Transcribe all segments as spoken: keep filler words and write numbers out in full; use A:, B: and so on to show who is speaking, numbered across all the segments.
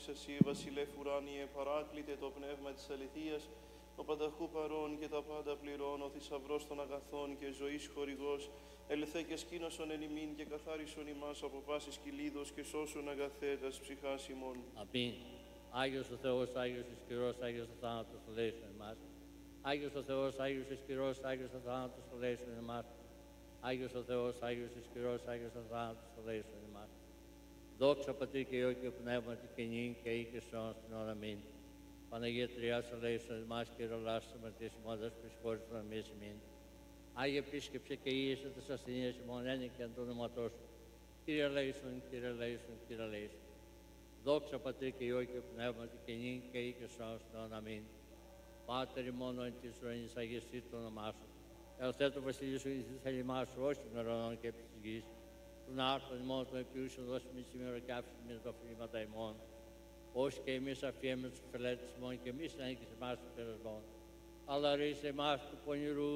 A: δόξα σοι, βασιλεύ ουράνιε, παράκλητε το πνεύμα της αληθείας, ο πανταχού παρών και τα πάντα πληρών, ο θησαυρός των αγαθών και ζωής χορηγός, ελθέ και σκήνωσον εν ημίν και καθάρισον ημάς από πάσης κυλίδος και σώσον αγαθέτας ψυχάς ημών.
B: Αμήν. Άγιος ο Θεός, Άγιος ισχυρός, Άγιος ο θάνατος ελέησον εμάς. Άγιος ο Θεός, Άγιος ισχυρός, Άγιος ο θάνατος ελέησον εμάς. Άγιος ο Θεός, Άγιος ισχυρός, Άγιος ο θάνατος ελέησον εμάς. Δόξα Πατρί και Υιό και Πνεύματι και νυν και ή και σώον στην ώρα μην. Παναγία Τριάς ελέησον εμάς και ρολάς αμαρτίας ημώντας προσχώρησον εμείς ημίν. Άγιε επίσκεψε και ίεσε τις ασθενείες ημών ένικεν το όνοματό σου. Κύριε ελέησον, Κύριε ελέησον, Κύριε ελέησον. Δόξα Πατρί και Υιό και Πνεύματι και νυν και ή και σώον στην ώρα μην. Πάτερ ημών εν της ουρανής αγιαστήτω το όνομά σου. Ελθέ το βασιλείο σου εις τη θέλημά σου, όχι των ουρανών και επί της γης. Τον άρθον ημών των επιούσεων δώσιμη σήμερα και άφησιμη τα οφειλήματα ημών. Ως και εμείς αφιέμε τους φελέτες ημών και εμείς να νίκησε εμάς του περασμών. Αλλά ρίσε εμάς του πονηρού.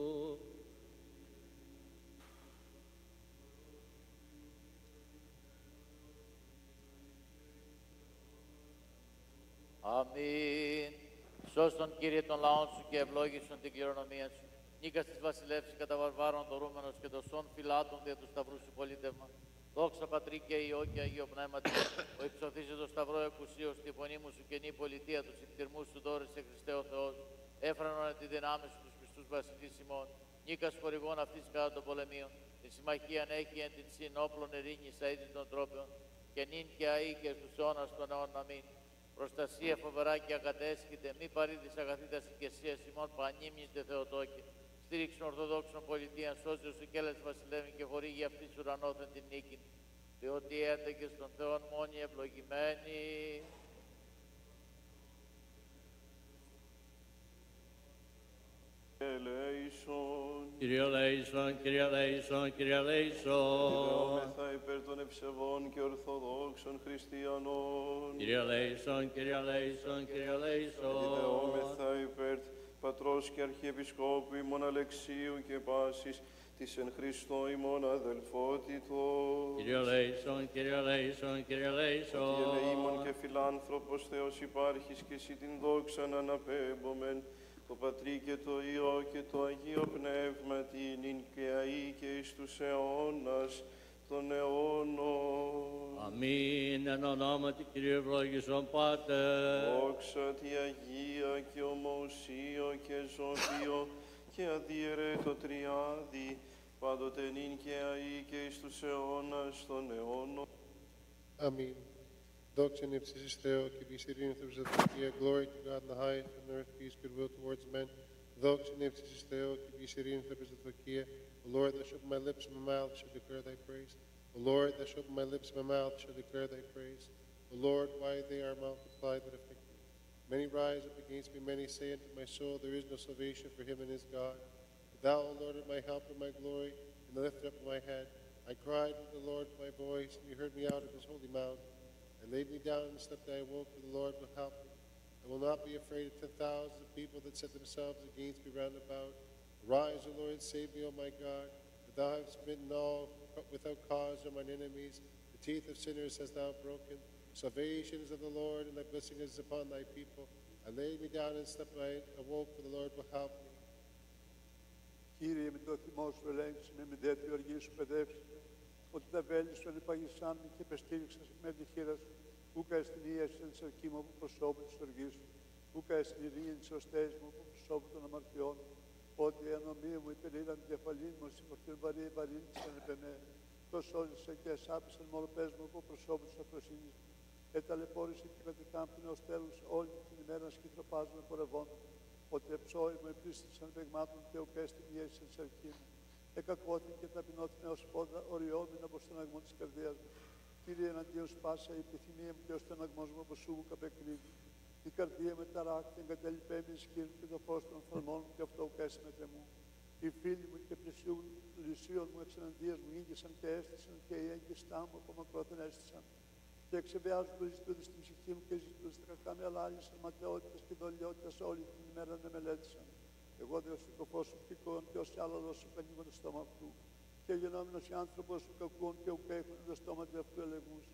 C: Αμήν. Σώσον, Κύριε, των λαών σου και ευλόγησον την κληρονομία σου. Νίκας της βασιλεύσης κατά βαρβάρων δωρούμενος και των σών φυλάτων δια του σταυρού σου πολίτευμα. Δόξα Πατρί και Υιό και Αγίο Πνεύματι, ο υψωθήσε το σταυρό εκουσίως τη φωνή μου σου καινή πολιτεία του συκτηρμού σου δώρησε Χριστέ ο Θεός. Έφρανον τη δυνάμει σου τους πιστούς βασιλείς ημών. Νίκας χορηγών αυτής κατά των πολεμίων. Τη συμμαχία έχει εν την συνόπλων ειρήνης αίτης των τρόπεων. Και νυν και αεί και στους αιώνας των αιών αμήν. Προστασία φοβερά και ακατέσχητε, μη παρήδης αγαθήτας οικεσίας ημών πανίμνηστε Θεοτόκε. Στήριξον Ορθοδόξων πολιτείαν, σώζε σου και έλες βασιλεύει και χορήγει αυτής ουρανόθεν την νίκη. Διότι έντεκες των Θεών μόνοι ευλογημένοι.
A: Ελέησον.
B: Κύριε ελέησον, Κύριε ελέησον, Κύριε ελέησον.
A: Ιδεόμεθα υπέρ των ευσεβών και ορθοδόξων χριστιανών.
B: Κύριε ελέησον, Κύριε ελέησον, Κύριε ελέησον.
A: Ιδεόμεθα υπέρ Πατρός και Αρχιεπισκόπου ημών Αλεξίου και πάσης της εν Χριστώ ημών αδελφότητος.
B: Κύριε ελέησον, Κύριε ελέησον, Κύριε ελέησον.
A: Ότι ελεήμων και φιλάνθρωπος Θεός υπάρχεις και εσύ την δόξα να αναπέμπομεν, το Πατρί και το Υιό και το Αγίο Πνεύμα την ειν και αεί και εις τους αιώνας των αιώνων.
B: Αμήν. Εν ονόματι Κυρίου ευλόγησον Πάτερ.
A: Δόξα τη Αγία και ομοουσίω και ζωβίο και αδιαιρέτω τριάδι, πάντοτε νυν και αεί και εις τους αιώνας των αιώνων.
D: Amen. Doxa in ipsis Theo, que be sitting in the glory to God in the highest, and earth peace, goodwill towards men. Doxa in ipsis Theo, que be sitting in the O Lord, thou shalt open my lips and my mouth shall declare thy praise. O Lord, thou shalt open my lips and my mouth shall declare thy praise. O Lord, why they are multiplied that afflict me. Many rise up against me, many say unto my soul, there is no salvation for him and his God. But thou, O Lord, art my help and my glory, and the lifter up of my head. I cried unto the Lord with my voice, and he heard me out of his holy mount. I laid me down and slept, I awoke, for the Lord will help me. I will not be afraid of ten thousands of people that set themselves against me round about. Arise, O Lord, save me, O my God, for thou hast smitten all without cause are mine enemies. The teeth of sinners hast thou broken. Salvation is of the Lord, and thy blessing is upon thy people. I laid me down and slept, I awoke, for the Lord will help me.
E: Κύριε, με το θυμό σου ελέγξε με, με τέτοιο οργή σου παιδεύσει, ότι τα βέλη σου ανεπαγησάν με και επεστήριξαν με τη χείρα σου, ούκα εστιν ίεση εν σαρκή μου από προσώπου της οργής σου, ούκα εστιν ειρήνη της οστές μου από προσώπου των αμαρτιών, ότι η ανομία μου υπερήραν την κεφαλήν μου, συγχωρθήν βαρύ βαρύνησαν επ' εμέ, το σώζεσαι και εσάπησαν μολοπές μου από προσώπου της αφροσύνης μου, εταλαιπώρησε και κατηκάμπτουν ως τέλους όλη την ημέρα σκητροπάζουμε πορευόντων, ότι εψώοι μου επλήστησαν παιγμάτων και ουκέστη μιέση εν σαρκή μου. Εκακώθην και ταπεινώθην έως πόδα οριόμην από στεναγμό της καρδίας μου. Κύριε, εναντίον σπάσα η επιθυμία μου και ο στεναγμός μου από σου μου καπεκρίνει. Η καρδία με ταράκτη εγκαταλειπέμει σκύρν και το φως των φθαλμών μου και αυτό ουκέστη με τρεμού. Οι φίλοι μου και πλησίων μου εξεναντίας μου ήγησαν και έστησαν και οι έγκυστά μου από μακρόθεν έστησαν. Και εξεβιάζονται ζητούνται στην ψυχή μου και ζητούνται στα κακά με αλάλησαν ματαιότητας και δολιότητας όλη την ημέρα να μελέτησαν. Εγώ δε ως φως σου πικόν και ως άλαδος σου ανοίγω το στόμα αυτού. Και γενόμενος οι άνθρωπος σου κακούν και ουκέχουν το στόμα του αυτού ελεγμούς.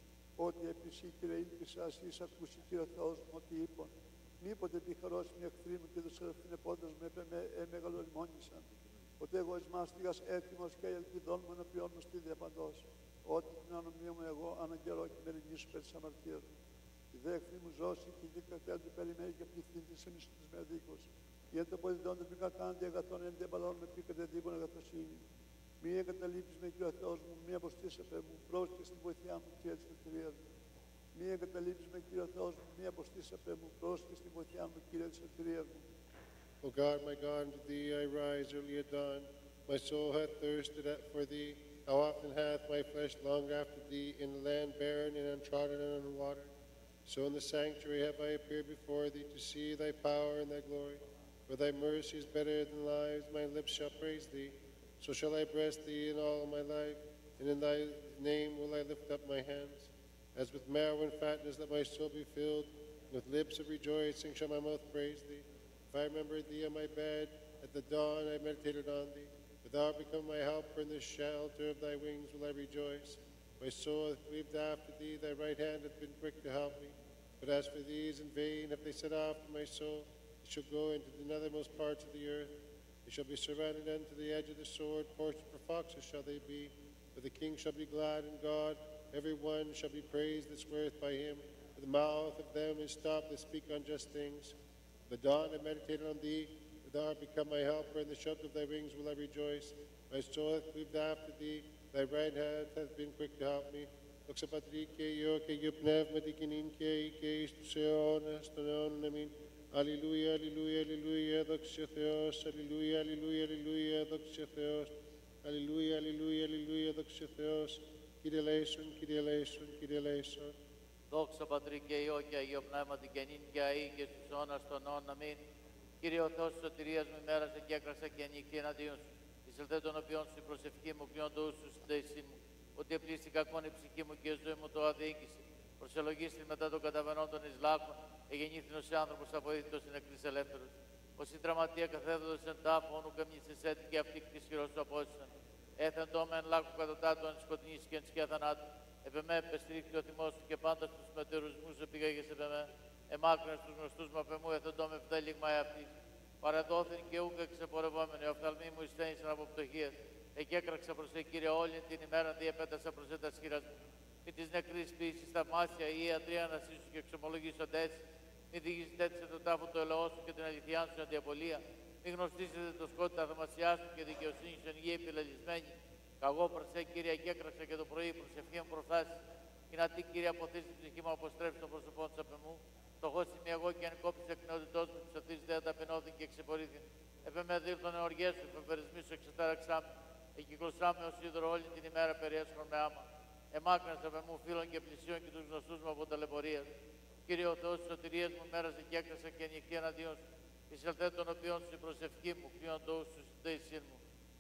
E: ότι επίσης Κύριε ήλπισας εις ακούσει Κύριε Θεός μου ότι είπων μήποτε επιχαρός με εχθροί μου και τους ερευθυνεπόντες με εμεγαλοριμόνησαν ότι εγώ εις μάστιγας έτοιμος και ελπιδών μου ενωπιών μου στη διαπαντός ότι την ανομία μου εγώ αναγκαιρώ και με ρηνήσω περί της αμαρτίας μου. Η δε εχθροί μου ζώσει και η κατέλ του περιμέει και πληθύν της εμείς της με δίκος. Γιατί το πολιτών του πικακάντι αγαθών εν διαπαλών με πήκατε δίκον αγαθοσύνη. Μη εγκαταλείψεις με Κύριε Θεός μου, μη αποστήσετε μου, πρόσχε στην βοηθειά μου Κύριε της ελευθερίας μου. Μη εγκαταλείψεις με Κύριε Θεός μου, μη αποστήσετε μου, πρόσχε στην βοηθειά μου Κύριε της ελευθερίας μου.
D: O God, my God, unto thee I rise early at dawn. My soul hath thirsted at- for thee. How often hath my flesh longed after thee in the land barren and untrodden and unwatered. So in the sanctuary have I appeared before thee to see thy power and thy glory. For thy mercy is better than lives, my lips shall praise thee. So shall I bless thee in all my life, and in thy name will I lift up my hands. As with marrow and fatness let my soul be filled, and with lips of rejoicing shall my mouth praise thee. If I remembered thee on my bed, at the dawn I meditated on thee. For thou art become my helper, in the shelter of thy wings will I rejoice. My soul hath grieved after thee, thy right hand hath been quick to help me. But as for these, in vain have they set off my soul. They shall go into the nethermost parts of the earth. They shall be surrounded unto the edge of the sword. Portion for foxes shall they be. For the king shall be glad in God. Every one shall be praised that sweareth by him. For the mouth of them is stopped that speak unjust things. The dawn I meditated on thee. For thou art become my helper. In the shelter of thy wings will I rejoice. My soul hath cleaved after thee. Thy right hand hath been quick to help me. Δόξα Πατρί και Υιό και Υιό Πνεύματι και νυν και αεί και εις τους αιώνας των αιώνων. Αμήν. Αλληλούια, αλληλούια, αλληλούια, δόξα ο Θεός. Αλληλούια, αλληλούια, αλληλούια, δόξα ο Θεός. Αλληλούια, αλληλούια, αλληλούια, δόξα ο Θεός. Κύριε ελέησον, Κύριε ελέησον, Κύριε ελέησον.
C: Δόξα Πατρί και Υιό και Αγίο Πνεύματι και νυν και αεί και στους αιώνας των αιώνων. Αμήν. Κύριε ο Θεός της σωτηρίας μου ημέρασε και έκρασα και ανοιχτή εναντίον σου. Εισελθέ των οποίων σου η προσευχή μου κλειών το ούσου στην τέησή μου. Ότι επλήστη κακόν η ψυχή μου και η ζωή μου το αδιοίκηση. Προσελογίστη μετά των καταβενών των Ισλάκων, εγεννήθην ως άνθρωπος αβοήθητος στην εκκλής ελεύθερος. Ως η τραυματία καθέδωτος εν τάφο, όνου καμνήσεις έτη και αυτή κτής χειρός του απόστησαν. Έθεν το με εν λάκου κατωτάτου εν σκοτεινής και εν σκιά θανάτου. Επεμέ πεστρίχθη ο θυμός του και πάντα στους μετερουσμούς επίγαγες επεμέ. Εμάκρυνε στους γνωστούς μου απεμού, έθεν το με φτέλιγμα εαυτής. Παρεδόθην και ούκα ξεπορευόμενοι, ο οφθαλμοί μου εισθένησαν από πτωχίες. Εκέκραξα προς σε Κύριε όλη την ημέρα, διεπέτασα προς τα σχήρας μου. Μη της νεκρής ποιήσης θαυμάσια ή ιατρία να σύσου και εξομολογήσονται έτσι. Μη διηγήσετε έτσι το τάφο του ελαιός σου και την αληθειά σου στην αντιαπολία. Μη γνωστήσετε το σκότι τα θαυμασιά σου και δικαιοσύνη σου εν γη επιλελισμένη. Καγώ προς σε Κύριε και έκραξα και το πρωί προσευχή μου προφάσεις. Και να τι Κύριε αποθήσει την ψυχή μου αποστρέψει τον πρόσωπό του απεμού. Φτωχός είμαι εγώ και αν κόψει εκνεότητός μου, ψωθείς δεν ταπεινώθην και ξεπορήθην. Επεμέ δήλθον εωριές σου, υπερπερισμοί σου εξετάραξά με. Εκυκλωσά με ως ίδωρο όλη την ημέρα περιέσχον με άμα. Εμάκρυνσα με μου φίλων και πλησίων και τους γνωστούς μου από ταλαιπωρίας. Κύριε ο Θεός της σωτηρίας μου μέρασε και έκρασα και ανοιχτή εναντίον σου. Εισελθέ των οποίων σου η προσευχή μου, κλείον το ούσου στην τέησή μου.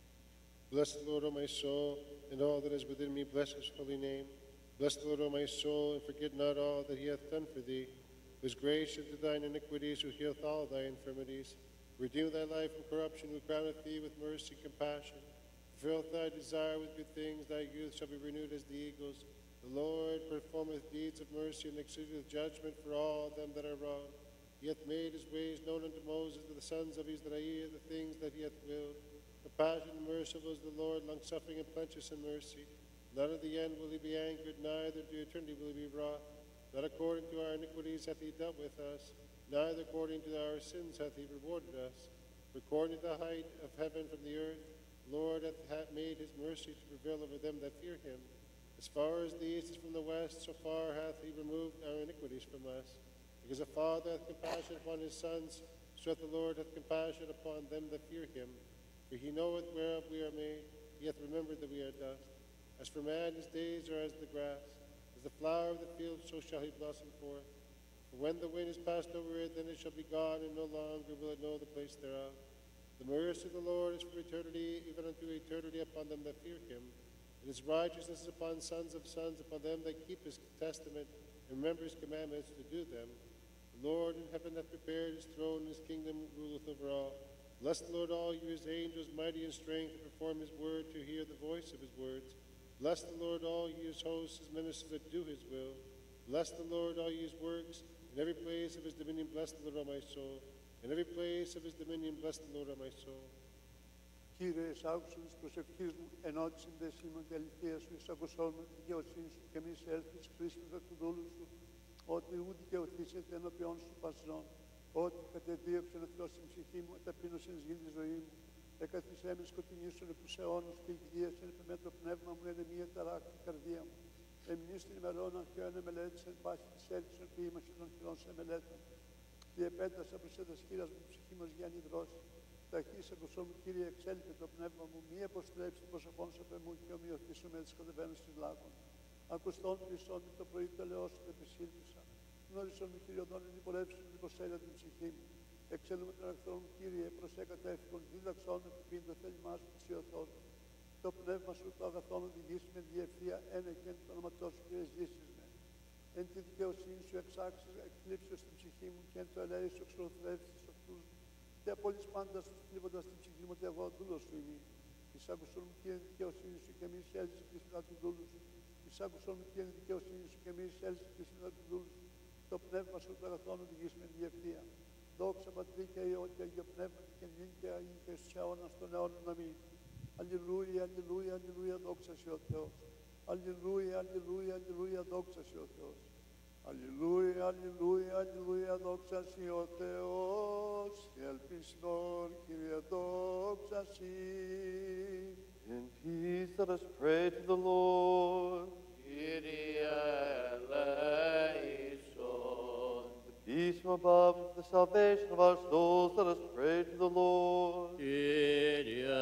D: Bless the Lord, O my soul, and all that is within me, bless his holy name. Bless the Lord, O my soul, and forget not all that he hath done for thee, who is gracious to thine iniquities, who healeth all thy infirmities. Redeem thy life from corruption, who crowneth thee with mercy and compassion. Fulfill thy desire with good things, thy youth shall be renewed as the eagles. The Lord performeth deeds of mercy and executeth judgment for all them that are wrong. He hath made his ways known unto Moses, to the sons of Israel, the things that he hath willed. Compassionate and merciful is the Lord, long-suffering and plenteous in mercy. Not at the end will he be angered, neither to eternity will he be wroth. Not according to our iniquities hath he dealt with us, neither according to our sins hath he rewarded us. For according to the height of heaven from the earth, the Lord hath made his mercy to prevail over them that fear him. As far as the east is from the west, so far hath he removed our iniquities from us. Because the Father hath compassion upon his sons, so hath the Lord hath compassion upon them that fear him. For he knoweth whereof we are made, he hath remembered that we are dust. As for man, his days are as the grass. As the flower of the field, so shall he blossom forth. For when the wind is passed over it, then it shall be gone, and no longer will it know the place thereof. The mercy of the Lord is from eternity, even unto eternity, upon them that fear him. And his righteousness is upon sons of sons, upon them that keep his testament, and remember his commandments to do them. The Lord in heaven hath prepared his throne, and his kingdom ruleth over all. Bless the Lord, all you his angels, mighty in strength, to perform his word, to hear the voice of his words. Bless the Lord, all you his hosts, his ministers that do his will. Bless the Lord, all ye his works. In every place of his dominion, bless the Lord, O my soul. In every place of his dominion, bless the Lord, O my soul.
E: Κύριε, εισάγουσον της προσευχής μου, ενώ τη συνδεσίμων και αληθεία σου, εισακουσόν με τη δικαιοσύνη σου και μη σε έλθεις Χριστός του δούλου σου, ότι ου δικαιωθήσετε ενώπιον σου πασρών, ότι κατεδίωξε ο Θεός στην ψυχή μου, ταπείνωσε εις γη τη ζωή μου, εκαθισέ με σκοτεινήσουν επ' τους αιώνους και εκδίασεν με το πνεύμα μου, ενεμία ταράκτη καρδία μου. Εμνείς την ημερών αρχαίων εμελέτησεν πάση της έλξεων και είμαστε των χειρών σε μελέτων. Διεπέτασα προς τα σκύρας μου ψυχή μας για νηδρώσει. Ταχύς ακουσώ μου, Κύριε, εξέλιπε το πνεύμα μου, μη αποστρέψει προσευχών σε πεμού και ομοιωθήσω με τις κατεβαίνουν στις λάκων. Ακουστών πλησών με το πρωί το ελαιός σου δεν επισήλθησα. Γνώρισον μου, Κύριε, οδόν εν υπολέψεις την υποσέλεια την ψυχή μου. Εξέλουμε τον εχθρό μου, Κύριε, προσέκατα εύκον, δίδαξόν με που πίνει το θέλημά σου της Υιωθός μου. Το πνεύμα σου το αγαθόν οδηγήσει με διευθεία, ένα και εν το όνοματό σου, Κύριε, ζήσεις με. Εν τη δικαιοσύνη σου εξάξεις, εκκλείψεις την ψυχή μου και εν το ελέη σου εξορθρεύσεις τους αυτούς μου. Και απόλυς πάντα σου κλείβοντας την ψυχή μου, ότι εγώ δούλος σου είμαι. Εισάκουσον μου, Κύριε, δικαιοσύνη σου και μη εισέλθεις τη σειρά του δούλου σου. Εισάκουσον μου, Κύριε, δικαιοσύνη σου και μη εισέλθεις τη σειρά του δούλου σου. Το πνεύμα σου το αγαθόν οδηγήσει με διευθεία. Δόξα Πατρί και Υιό και Αγίο Πνεύματι και νυν και αΐ και στους αιώνας των αιώνων. Αμήν. Αλληλούια, αλληλούια, αλληλούια, δόξα σε ο Θεός. Αλληλούια, αλληλούια, αλληλούια, δόξα σε ο Θεός. Αλληλούια, αλληλούια, αλληλούια, δόξα σε ο Θεός. Ελπιστόν, Κύριε, δόξα σε.
F: In peace, let us pray to the Lord.
C: Κύριε ελέησον.
F: Peace from above and for the salvation of our souls, let us pray to the Lord.
B: Kyrie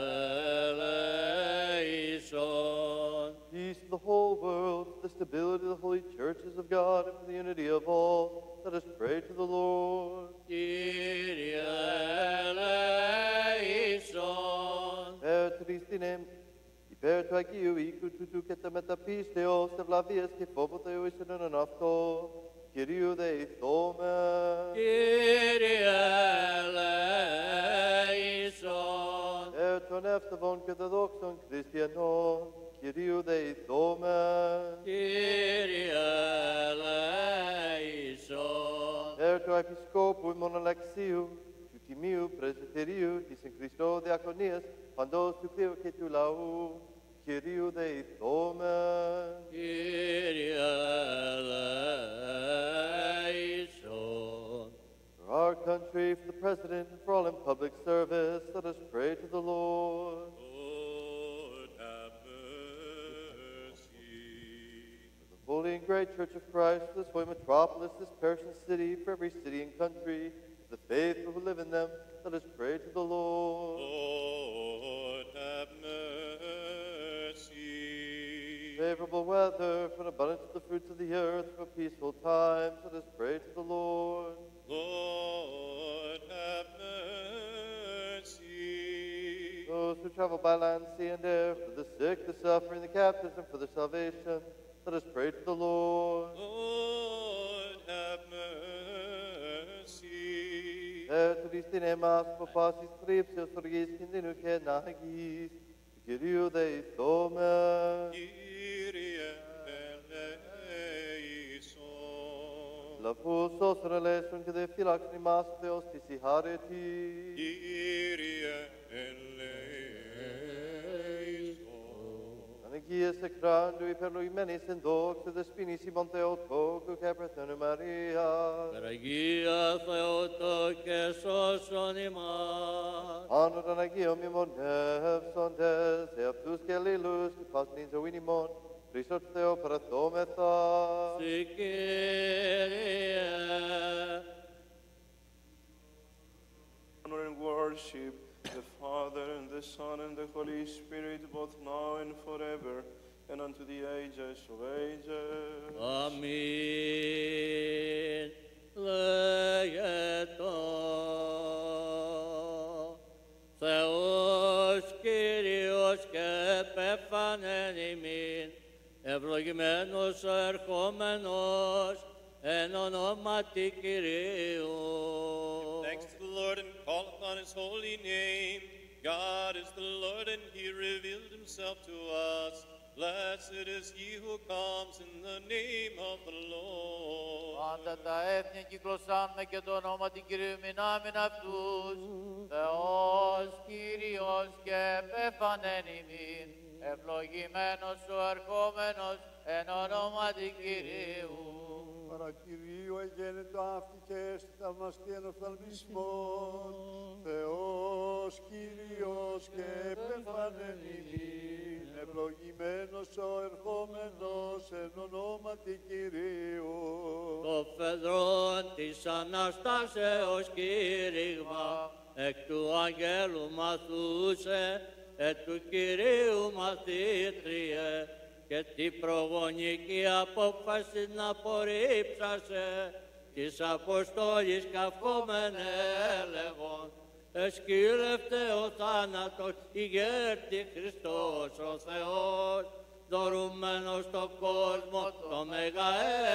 B: eleison.
F: Peace in the whole world, for the stability of the holy churches of God, and for the unity of all, let us pray to the Lord.
B: Kyrie eleison.
F: Υπέρ του Χριστίνεμ, υπέρ του Αγίου οίκου τούτου και τα μεταπίστεως, ευλαβίας και φόβου Θεού εις ενώνων αυτό, Κυρίου δεηθόμεν.
B: Kyrie eleison.
F: Υπέρ των εύσταυων και δεδόξων χριστιανών, Κυρίου δεηθόμεν.
B: Kyrie eleison.
F: Υπέρ του Επισκόπου ημών Αλεξίου, του Τιμίου Πρεσβυτερίου της εν Χριστώ διακονίας, παντός του Θεού και του λαού, Κυρίου δεηθόμεν.
B: Kyrie eleison.
F: For our country, for the President, and for all in public service, let us pray to the Lord.
G: Lord, have mercy.
F: For the holy and great Church of Christ, for this holy metropolis, this parish and city, for every city and country, for the faithful who live in them, let us pray to the Lord.
G: Lord, have mercy.
F: Favorable weather, for an abundance of the fruits of the earth, for peaceful times, let us pray to the Lord.
G: Lord, have mercy.
F: Those who travel by land, sea, and air, for the sick, the suffering, the captives, and for their salvation, let us pray to the Lord.
G: Lord, have mercy.
F: Περ του Χριστίν εμάς, από πάσης θρύψεως, οργής, κινδύνου και ανάγκης, του Κυρίου δεηθόμεν.
G: Kyrie eleison.
F: Λαβούς όσων ελέησον και δε φύλαξον ημάς, Θεός της η χάρητη.
G: Kyrie eleison.
F: Ανεγγείες εκράντου, υπερλογημένης εν δόξα, δεσποίνης ημών Θεοτόκου και πρεθένου Μαρίας.
B: Παραγία Θεότο και σώσον ημάς.
F: Άνω των Αγίων μνημονεύσοντες, εαυτούς και αλλήλους, και πάσιν εις ζωήν ημών, Χριστό του Θεό παραθόμεθα.
B: Συ Κύριε.
A: Honor and worship the Father and the Son and the Holy Spirit, both now and forever, and unto the ages of ages.
B: Αμήν. Λέγετο. Θεός Κύριος και επέφανεν ημίν, ευλογημένος ο ερχόμενος, εν ονόματι Κυρίου.
G: Thanks to the Lord and call upon his holy name. God is the Lord, and he revealed himself to us. Blessed is he who comes in the name of the Lord.
C: Πάντα τα έθνη κυκλωσάμε και το όνομα του Κυρίου μηνάμιν αυτούς. Θεός, Κύριος και πέφανεν ημίν, ευλογημένος ο ερχόμενος εν ονόματι Κυρίου.
E: Παρακυρίου εγένετο αυτή και έστι θαυμαστίαν οφθαλμισμόν. Θεός, Κύριος και επέμφανεν ημίν, ευλογημένος ο ερχόμενος εν ονόματι Κυρίου.
B: Το φεδρόν της Αναστάσεως κήρυγμα, εκ του αγγέλου μαθούσε, εκ του Κυρίου μαθήτριε, και την προγονική απόφαση να απορρίψασε, της Αποστόλης καυκόμενε έλεγον, εσκύλευτε ο θάνατος ηγέρτη Χριστός ο Θεός, δωρούμενος στον κόσμο το μέγα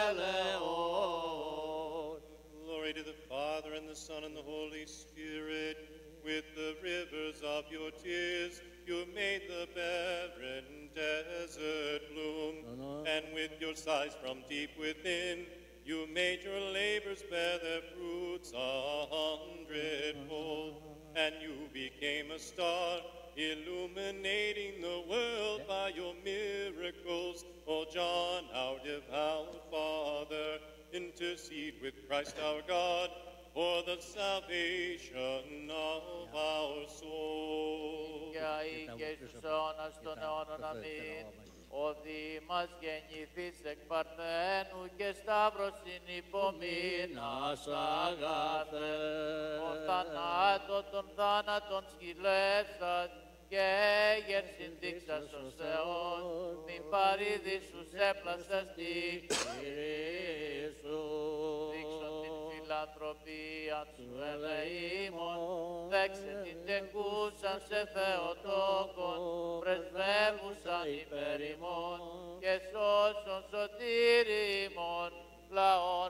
B: έλεος.
G: Glory to the Father, and the Son, and the Holy Spirit. With the rivers of your tears, you made the barren desert bloom. And with your sighs from deep within, you made your labors bear their fruits a hundredfold. And you became a star, illuminating the world by your miracles. O John, our devout Father, intercede with Christ our God for the salvation of our souls.
C: Και αεί και στους αιώνας των αιώνων αμήν. Ο Δήμας γεννηθείς εκ Παρθένου και Σταύρος συνυπομείνας αγάθε. Ο θανάτων των θάνατων σκυλεύσας και έγερσιν δείξας ως Θεός, μην παρήδης σου έπλασας τη χειρή σου. Δείξω την φιλανθρωπία σου ελεήμων, δέξε την τεκούσαν σε Θεοτόκον, πρεσβεύουσαν υπέρ ημών και σώσον σωτήρι ημών, λαών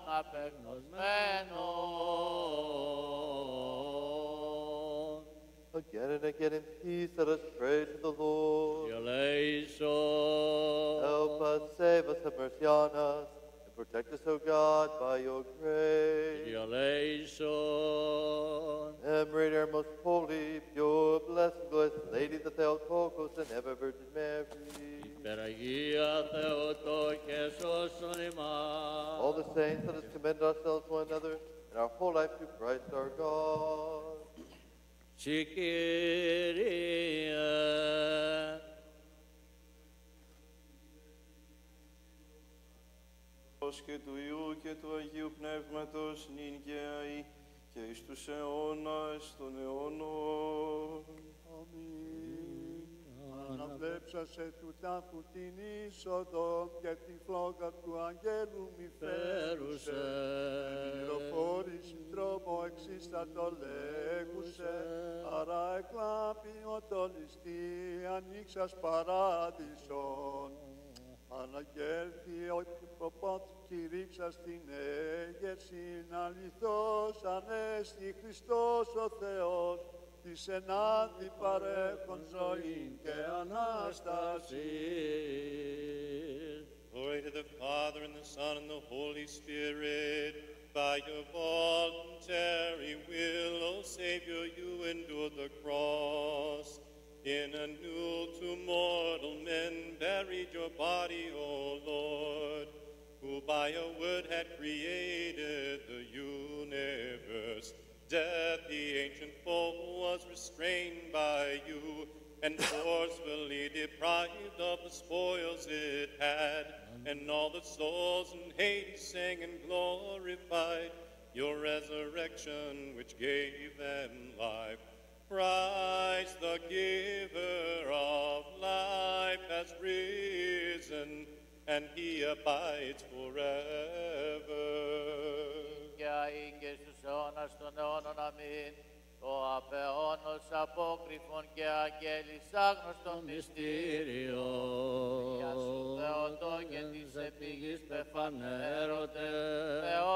C: απεγνωσμένων.
F: Again and again in peace, let us pray to the Lord.
B: Eleison.
F: Help us, save us, have mercy on us, and protect us, O God, by your grace.
B: Eleison.
F: Memory our most holy, pure, blessed, blessed Lady, the Theotokos, and ever Virgin Mary.
B: Υπεραγία Θεοτόκε σώσον ημάς.
F: All the saints, let us commend ourselves to one another and our whole life to Christ our God.
B: Συ Κύριε.
A: Ως και του Υιού και του Αγίου Πνεύματος, νυν και αεί, και εις τους αιώνας των αιώνων.
E: Αμήν. Αναβλέψασε του τάφου την είσοδο και την φλόγα του αγγέλου μη φέρουσε. Πληροφόρηση τρόμο εξίστατο λέγουσε, άρα εκλάπει ο το ληστή ανοίξας παράδεισον. Αναγέρθη ότι προπότου κηρύξα στην έγερση, αληθώς ανέστη Χριστός ο Θεός, της ενάντι παρέχον ζωή και Ανάσταση.
G: Glory to the Father, and the Son, and the Holy Spirit. By your voluntary will, O Savior, you endured the cross. In a new to mortal men buried your body, O Lord, who by a word had created the universe. Death, the ancient foe, was restrained by you and forcefully deprived of the spoils it had, and all the souls in Hades sang and glorified your resurrection, which gave them life. Christ, the giver of life, has risen, and he abides forever.
C: Και αεί και στους αιώνας των αιώνων αμήν. Το απεώνος απόκριφων και αγγέλης άγνωστον μυστήριο. Γεια σου Θεοτόκε της επίγης πεφανέρωτε. Θεός εν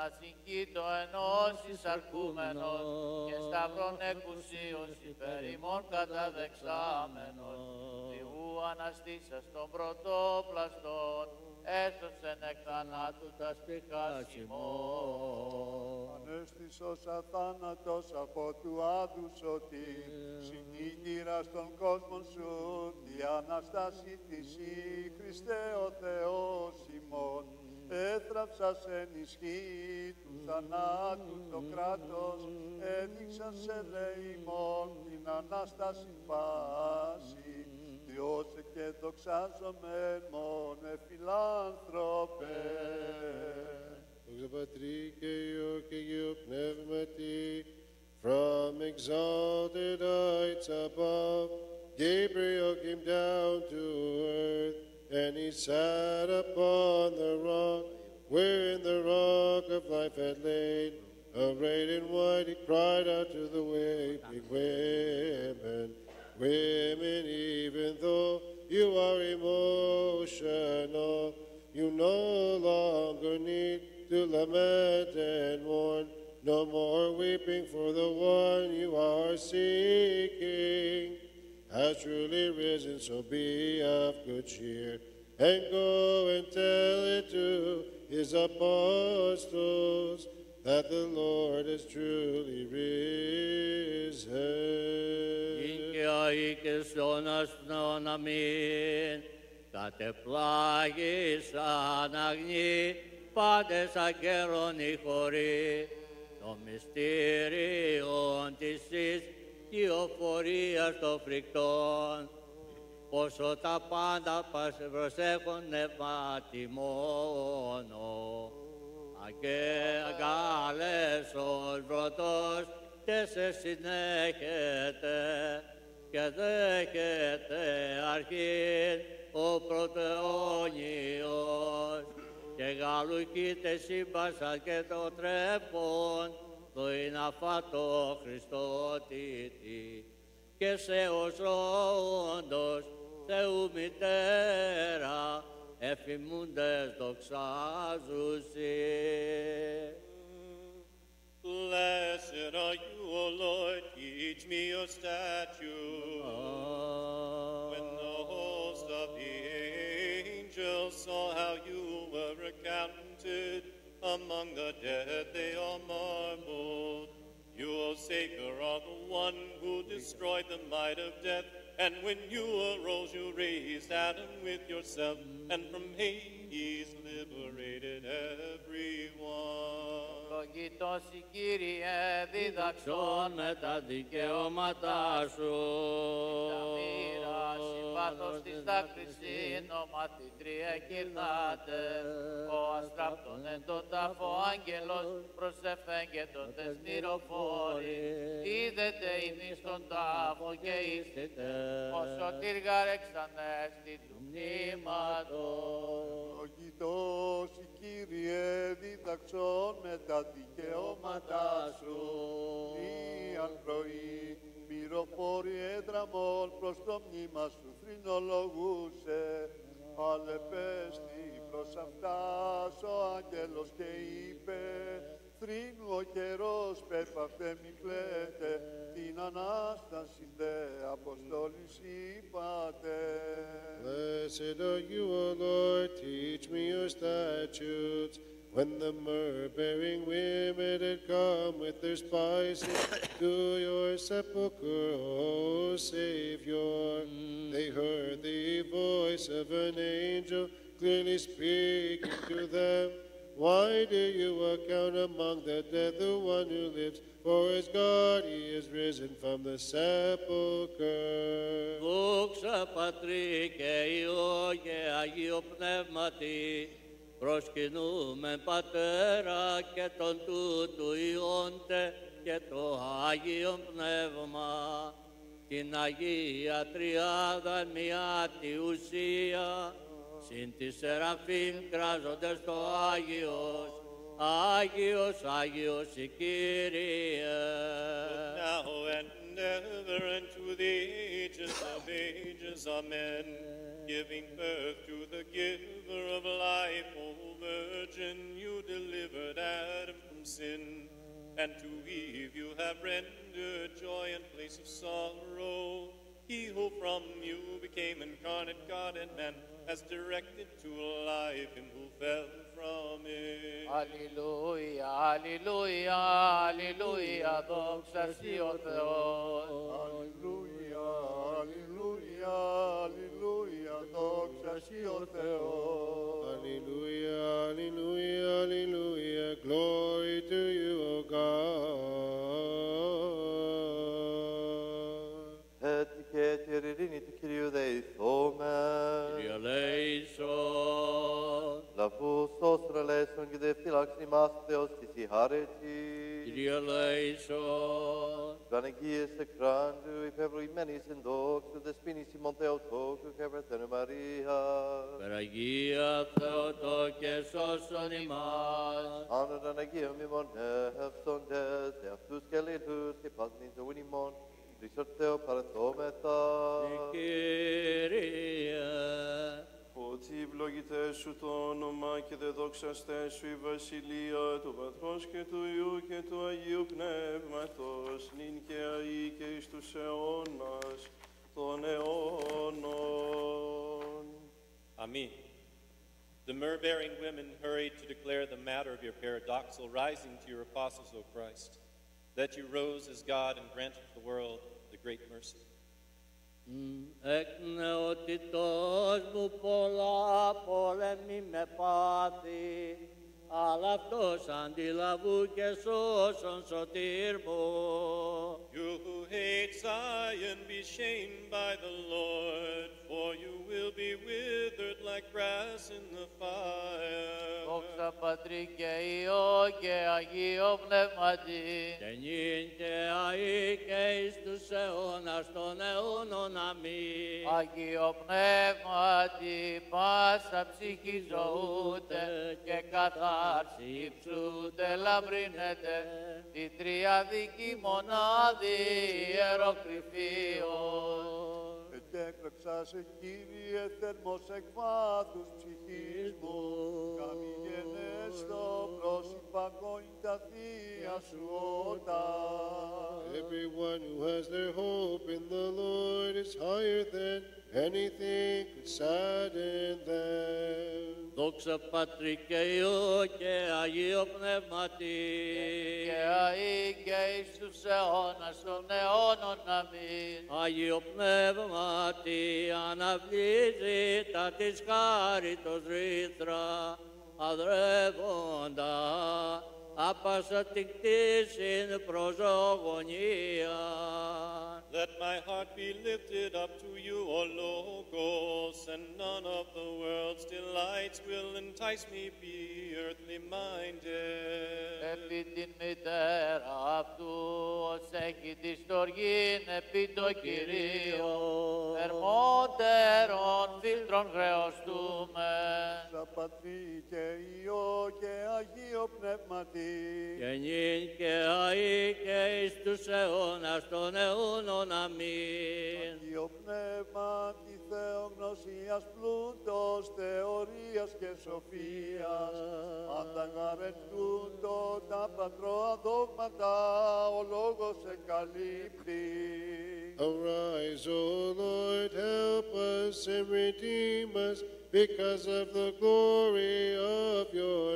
C: ασυγχύτω ενός εισαρκούμενος και σταυρών εκουσίως υπέρ ημών καταδεξάμενος. Θεού αναστήσας των πρωτόπλαστων, έσωσεν εκ θανάτου τα σπιχάς ημών.
E: Ανέστησος αθάνατος από του άδου σωτήρ, συνήγηρας των κόσμων σου, τη Αναστάση της η Χριστέ ο Θεός ημών. Έθραψας εν ισχύ του θανάτου το κράτος, έδειξας σε δε ημών την Ανάσταση πάση. Διώσε και δοξάζομεν μόνε φιλάνθρωπε.
D: Δόξα Πατρί και Υιό και Αγίου Πνεύματι, from exalted heights above, Gabriel came down to earth, and he sat upon the rock, wherein the rock of life had laid. Arrayed in white, he cried out to the weeping women, Women, even though you are emotional, you no longer need to lament and mourn, no more weeping for the one you are seeking. Has truly risen, so be of good cheer, and go and tell it to his apostles, that the Lord is truly risen.
B: Και αίκεσον ασπνών αμήν, κατεπλάγησαν αγνοί, πάντες αγγέλων οι χωροί, το μυστήριον της εις κυοφορίας των φρικτών, πόσο τα πάντα προσέχουν νευματι μόνο. Αγκάλεσος βρωτός και σε συνέχεται και δέχεται αρχήν ο πρωτεόνιος και γαλουκείται σύμπασα και το τρέπον το είναι αφάτο Χριστότητη και σε ως όντως Θεού μητέρα εφημούντες δοξάζουσι.
G: Blessed are you, O Lord, teach me your statutes. When the host of the angels saw how you were accounted among the dead, they all marveled. You, O Savior, are the one who destroyed the might of death, and when you arose, you raised Adam with yourself, and from Hades liberated everyone.
C: Ευλογητός η Κύριε, διδαξών με τα δικαιώματά σου. Τα μοίρα συμπάθος της δάκρυσιν, ο μαθητρία κυρνάτε. Ο αστράπτον εν τον τάφο άγγελος, προσεφέν και τον τεσμυροφόρη. Είδετε ημί στον τάφο και ήσετε, ο σωτήρ γαρεξανέστη του μνήματος.
E: Ευλογητός η Κύριε, διδαξών με τα δικαιώματά σου. Μίαν πρωί, μυροφόρη έδραμον προς το μνήμα σου θρηνολογούσε. Αλεπέστη προς αυτάς ο άγγελος και είπε, θρήνου ο καιρός πέπαυτε μη κλαίτε, την Ανάσταση δε αποστόλης είπατε.
D: Blessed are you, O Lord, teach me your statutes. When the myrrh-bearing women had come with their spices to your sepulchre, O Savior, they heard the voice of an angel clearly speaking to them. Why do you account among the dead the one who lives? For as God he is risen from the sepulchre.
B: Δόξα Πατρί και Υιό και Αγίο Πνεύματι, προσκυνούμε Πατέρα και τον τούτου Υιόντε και το Άγιο Πνεύμα, την Αγία Τριάδα μια τη ουσία, συν τη Σεραφείμ κράζονται στο Άγιος, Άγιος, Άγιος η Κύριε.
G: Now and ever and to the ages of ages, amen. Giving birth to the giver of life, O Virgin, you delivered Adam and to Eve you have rendered joy in place of sorrow. He who from you became incarnate God and man has directed to life him who fell from it.
C: Αλληλούια, αλληλούια, αλληλούια, δόξα σοι ο Θεός.
E: Αλληλούια, αλληλούια, αλληλούια, δόξα σοι ο Θεός.
D: Hallelujah, hallelujah, hallelujah. Glory to you, O God.
F: Έτσι και την ειρήνη του Κυρίου δεηθόμεν.
B: Kyrie eleison,
F: Λαβούς όσων ελέησον και δε φυλάξουν ημάς Θεός της η χάρετη.
B: Kyrie eleison,
F: Παναγίες εκράντου, υπευλογημένης εν δόξου, δεσποίνης ημών Θεοτόκου και βρεθένου Μαρία.
B: Παναγία Θεοτόκε σώσον ημάς.
F: Άνωταν Αγίων ημών εύσοντες, εαυτούς και αλλήλους και πάσμιν ζωήν ημών, Χριστός Θεό παραθόμεθα.
B: Κύριε,
A: Ότι ευλογητέ σου το όνομα και δε δόξαστέ σου η βασιλεία του Πατρός και του Υιού και του Αγίου Πνεύματος, νυν και αεί και εις τους αιώνας των αιώνων.
G: Amen. The myrrh-bearing women hurried to declare the matter of your paradoxal rising to your apostles, O Christ, that you rose as God and granted to the world the great mercy.
B: εκ νεότητος μου πολλά πόλεμη με πάθη, αλλά αυτός αντιλαβού και σώσον σωτήρ μου.
G: You who hate Zion, be shamed by the Lord, for you will be withered like grass in the fire.
C: Δόξα Πατρί και Υιό και Αγίο Πνεύματι.
B: Και νυν και αεί και εις τους αιώνας των αιώνων. Αμήν.
C: Αγίο Πνεύματι, πάσα ψυχή ζωούτε και καθάρση υψούτε λαμπρίνετε την τριαδική μονάδη ιεροκρηφίων.
E: Ετέκραξα σε Κύριε θερμός εκ βάθους ψυχής μου, καμηγενές στο πρόσωπα τα θεία σου όταν.
D: Everyone who has their hope in the Lord is higher than anything could sadden them.
B: Δόξα Πατρί και Υιό και Αγίο Πνεύματι.
C: Και αεί και εις τους αιώνας των αιώνων. Αμήν.
B: Αγίο Πνεύματι αναβλύζει τα της χάριτος ρήθρα, αδρεύοντα άπασα την κτήσιν προζωογονία.
G: Let my heart be lifted up to you, O Logos, and none of the world's delights will entice me, be earthly minded.
C: Επί την μητέρα αυτού, ως έχει τη στοργήν επί το Κυρίο, θερμότερον φίλτρον χρεωστούμε.
E: Δόξα Πατρί και Υιό και Αγίο Πνεύματι.
B: Και νυν και αεί και εις τους αιώνας των αιώνων. Αμήν.
E: Αγίο Πνεύμα τη θεογνωσίας πλούτος, θεωρίας και σοφίας, ανταγαρετούντο τα πατρώα δόγματα, ο λόγος εκαλύπτει.
D: Arise, O Lord, help us and redeem us because of the glory of your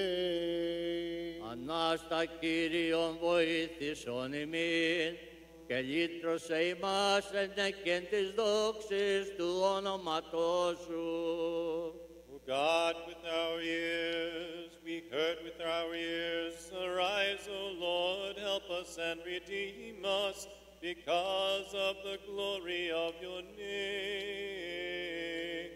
D: name.
B: Ανάστα Κύριον βοήθησον ημίν, και λύτρωσε ημάς ενεκέν της δόξης του ονόματός σου.
G: O God, with our ears, we heard with our ears, arise, O Lord, help us and redeem us because of the glory of your name.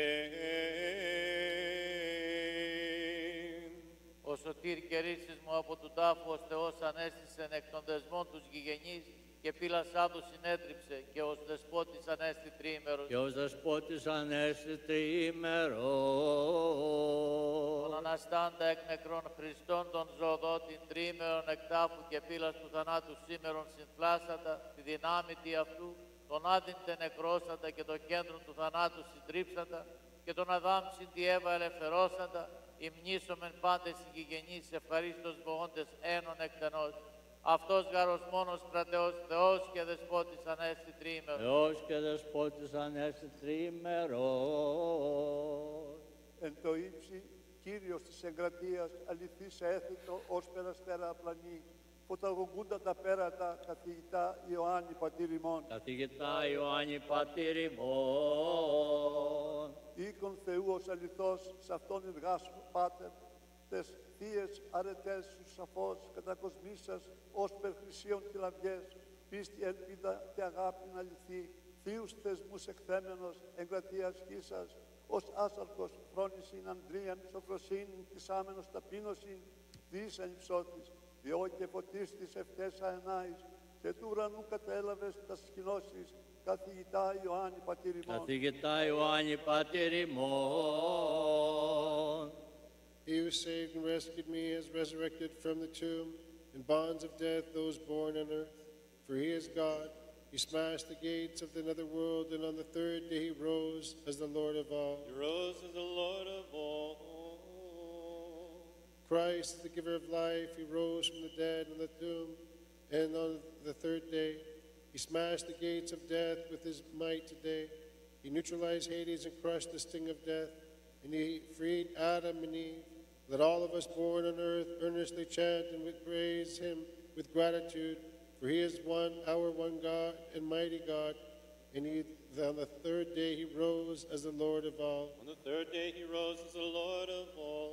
C: Ο σωτήρ και ρίσεις μου από του τάφου, ως Θεός ανέστησεν εκ των δεσμών τους γηγενείς, και πύλας άδου συνέτριψε, και ως δεσπότης ανέστη τριήμερος.
B: Και ως δεσπότης ανέστη τριήμερος.
C: Τον αναστάντα εκ νεκρών Χριστών των ζωοδότην τριήμερον εκ τάφου και πύλας του θανάτου σήμερον συνθλάσαντα, τη δυνάμητη αυτού, τον άδυντε νεκρόσαντα και το κέντρο του θανάτου συντρίψαντα, και τον Αδάμ συν τη Εύα ελευθερώσαντα, υμνήσομεν πάντες συγγενείς ευχαρίστως βοώντες ένων εκτενώς. Αυτός γάρος μόνος κρατεός Θεός και Δεσπότης ανέστη τριήμερος.
B: Θεός και Δεσπότης ανέστη τριήμερος.
E: Εν το ύψη, Κύριος της εγκρατείας, αληθής έθετο, ως περαστέρα απλανή, φωταγωγούντα τα πέρατα, καθηγητά Ιωάννη πατήρ ημών.
B: Καθηγητά Ιωάννη πατήρ ημών.
E: Οίκον Θεού ως αληθώς, σ' αυτόν ιδγάς Πάτερ, τες θείες αρετές σου σαφώς κατακοσμήσας, ως περ χρυσίων τυλαβιές, πίστη, ελπίδα και αγάπη αληθή, θείους θεσμούς εκθέμενος, εγκρατείας χήσας, ως άσαρκος φρόνησιν αντρίαν, σοφροσύνην της άμενος ταπείνωσιν, διείς εν υψώτης, διό και φωτίστης ευτές αενάης, και του ουρανού κατέλαβες τα σκηνώσεις, καθηγητά Ιωάννη πατήρ ημών.
B: Καθηγητά Ιωάννη πατήρ ημών.
D: He who saved and rescued me has resurrected from the tomb, in bonds of death those born on earth. For he is God. He smashed the gates of the netherworld, and on the third day he rose as the Lord of all.
G: He rose as the Lord of all.
D: Christ, the giver of life, he rose from the dead in the tomb, and on the third day he smashed the gates of death with his might today. He neutralized Hades and crushed the sting of death, and he freed Adam and Eve. Let all of us born on earth earnestly chant and praise him with gratitude, for he is one, our one God and mighty God, and he, on the third day he rose as the Lord of all.
G: On the third day he rose as the Lord of all.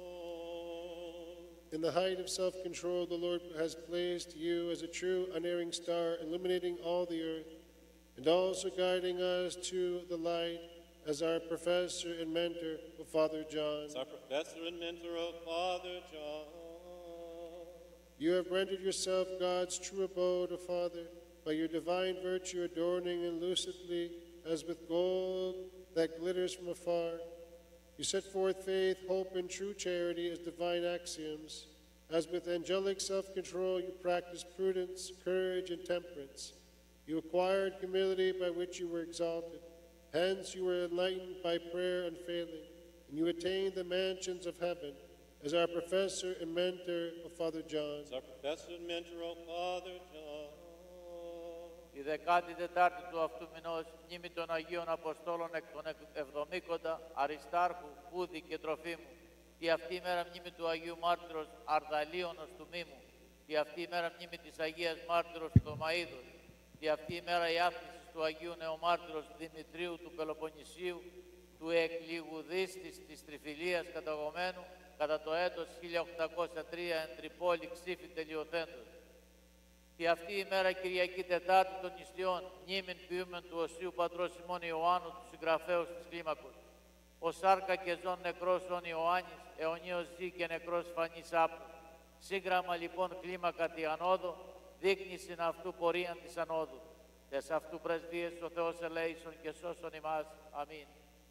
D: In the height of self-control, the Lord has placed you as a true, unerring star, illuminating all the earth, and also guiding us to the light as our professor and mentor, O Father John.
G: As our professor and mentor, O Father John.
D: You have rendered yourself God's true abode, O Father, by your divine virtue adorning and lucidly as with gold that glitters from afar. You set forth faith, hope, and true charity as divine axioms. As with angelic self-control, you practiced prudence, courage, and temperance. You acquired humility by which you were exalted. Hence you were enlightened by prayer unfailing, and you attained the mansions of heaven. As our professor and mentor, O Father John.
G: As our professor and mentor, O Father John.
C: Η δεκάτη τετάρτη του αυτού μηνός, μνήμη των Αγίων Αποστόλων εκ των εβδομήκοντα, Αριστάρχου, Πούδη και Τροφίμου. Και αυτή η μέρα μνήμη του Αγίου Μάρτυρος Αρδαλίωνος του Μήμου. Και αυτή η μέρα μνήμη της Αγίας Μάρτυρος Θωμαΐδος. Και αυτή η μέρα η άφηση του Αγίου Νεομάρτυρος Δημητρίου του Πελοποννησίου, του Εκλιγουδίστης της Τριφυλίας καταγωμένου, κατά το έτος χίλια οκτακόσια τρία εν Τρυπόλη Ξήφη τελειοθέντος. Και αυτή η μέρα Κυριακή Τετάρτη των νηστείων, μνήμην ποιούμεν του Οσίου Πατρός ημών Ιωάννου, του συγγραφέως της κλίμακος. Ο σάρκα και ζών νεκρός ον Ιωάννης, αιωνίος ζει και νεκρός φανής άπλου. Σύγγραμμα λοιπόν κλίμακα τη ανόδο, δείχνει συν αυτού πορείαν της ανόδου. Τες αυτού πρεσβείες ο Θεός ελέησον και σώσον ημάς. Αμήν.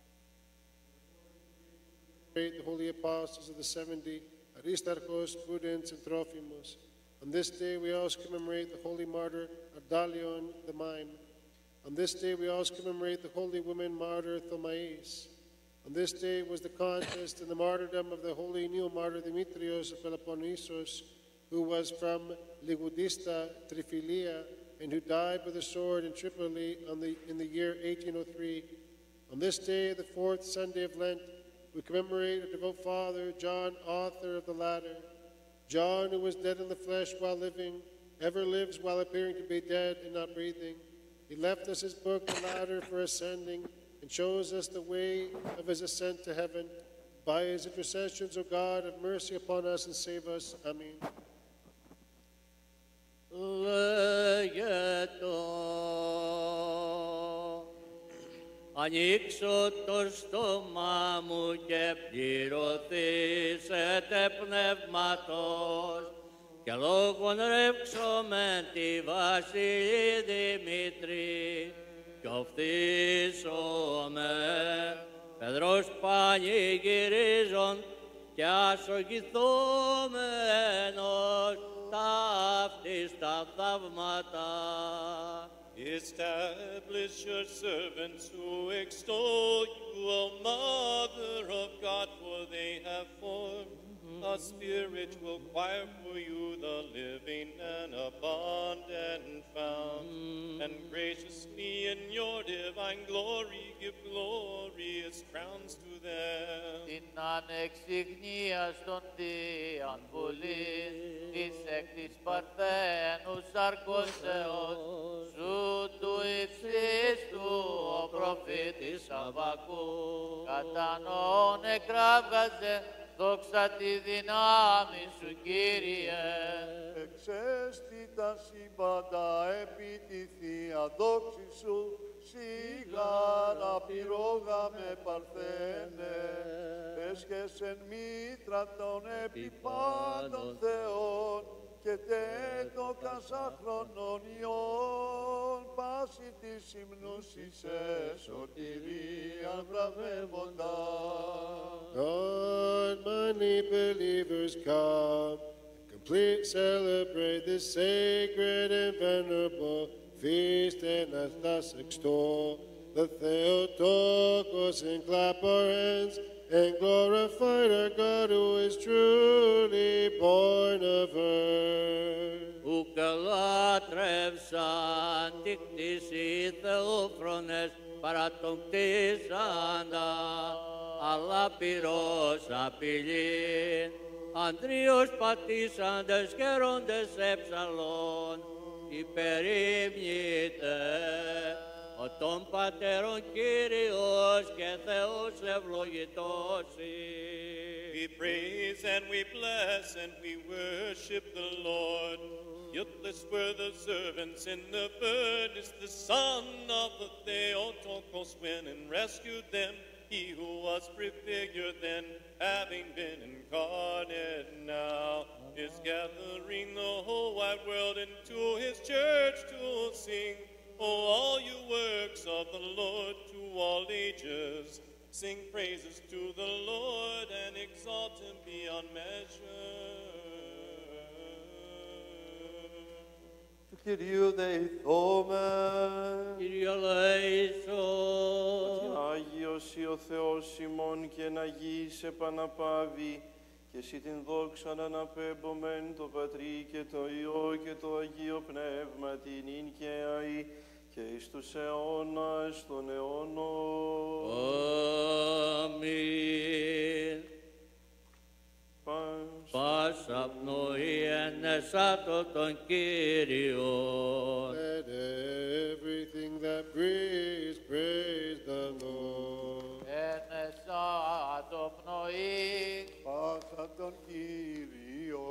D: The holy apostles of the seventy, Aristarchos, Prudence, and Trophimus. On this day we also commemorate the holy martyr Ardalion the Mime. On this day we also commemorate the holy woman martyr Thomais. On this day was the contest and the martyrdom of the holy neo-martyr Demetrios of Peloponnesos, who was from Ligudista, Triphylia, and who died by the sword in Tripoli on the, in the year eighteen oh three. On this day, the fourth Sunday of Lent, we commemorate our devout father, John, author of the latter. John, who was dead in the flesh while living, ever lives while appearing to be dead and not breathing. He left us his book, the ladder for ascending, and shows us the way of his ascent to heaven. By his intercessions, O God, have mercy upon us and save us. Amen.
B: Λέγετο, ανοίξω το στόμα μου και πληρωθήσετε πνεύματος και λόγων ρεύξομαι τη Βασιλή Δημήτρη κι οφθήσομαι Πεδρός πανηγυρίζον και ασογηθούμενος ταύτης τα θαύματα.
G: Establish your servants who extol you, O Mother of God, for they have formed a spiritual choir for you, the living and abundant fount. And graciously in your divine glory give glorious crowns to them.
C: Την ανεξιγνία στον Δίαν Βουλής, της εκ της Παρθένου σαρκώσεως, σου του υψίστου ο προφήτης Αβακού, κατά νόν εκράβγαζε, δόξα τη δύναμη σου, Κύριε.
E: Εξέστη τα σύμπαντα επί τη θεία δόξη σου, σιγάρα πυρόγα με Παρθένε, έσχεσεν μήτρα των επιπάντων Θεών και τέτοκα σαχρονών ιών, πάση της υμνούσης σωτηρία βραβεύοντα.
D: God, many believers come, complete celebrate this sacred and venerable feast, and us thus extol the Theotokos, and clap our hands and glorify our God who is truly born of her.
B: Που καλάτρευσαν τη κτήση Θεόφρονες παρά τον κτήσαντα, αλλά πυρός απειλήν, αντρίους πατήσαντες γέροντες εψαλών, υπερήμνητε, ο των Πατέρων Κύριος και Θεός ευλογητός.
G: We praise and we bless and we worship the Lord. Guiltless were the servants in the furnace, the son of the Theotokos went and rescued them. He who was prefigured then, having been incarnate now, is gathering the whole wide world into his church to sing. Oh, all you works of the Lord to all ages, sing praises to the Lord and exalt him beyond measure.
F: Του Κυρίου δεηθόμεν.
B: Κύριε ελέησον.
A: Ότι Άγιος ή ο Θεός ημών και να γης επαναπάβει, και εσύ την δόξα να αναπέμπομεν το Πατρί και το Υιό και το Αγίο Πνεύμα την ίν και αεί και εις τους αιώνας των αιώνων.
B: Αμήν. Πάσα πνοή ενεσάτω των Κύριων.
D: Let everything that breathes praise the Lord.
C: Ένεσα το πνοή,
E: Πάσα τον Κύριο.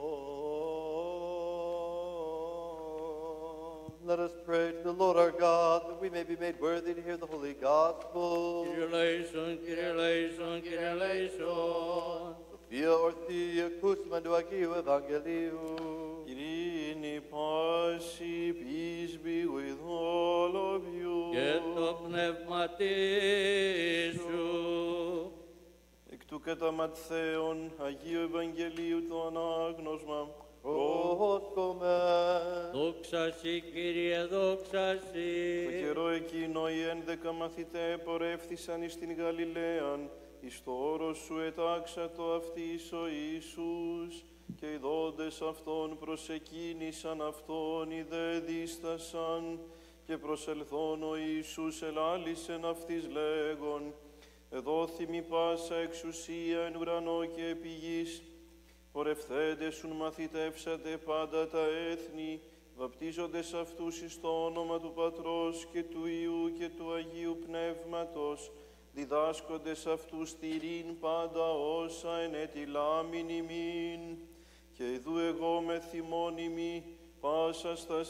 F: Let us pray to the Lord our God, that we may be made worthy to hear the holy gospel.
B: Κύριε ελέησον, Κύριε ελέησον, Κύριε ελέησον.
F: Sophia ορθή ακούσμα του Αγίου Ευαγγελίου.
A: Ειρήνη πάση, peace be with all of you.
B: Και το πνεύματί σου.
A: Εκ του κατά Ματθαίον Αγίου Ευαγγελίου το ανάγνωσμα.
F: Πρόσκομεν.
B: Δόξα σοι, Κύριε, δόξα
A: Το
B: σοι.
A: καιρό εκείνο οι ένδεκα μαθηταί πορεύθησαν εις την Γαλιλαίαν, εις το όρος σου ετάξατο αυτής ο Ιησούς, και οι δόντες αυτών προσεκίνησαν αυτόν, οι δε δίστασαν, και προσελθόν ο Ιησούς ελάλησεν αυτής λέγον, εδόθη μη πάσα εξουσία εν ουρανό και επί γης, πορευθέντες σουν μαθητεύσατε πάντα τα έθνη, βαπτίζοντες αυτούς εις το όνομα του Πατρός και του Υιού και του Αγίου Πνεύματος, διδάσκοντες αυτούς τηρήν πάντα όσα ενετιλάμην ημίν, και ειδού εγώ με θυμών ημί πάσα στα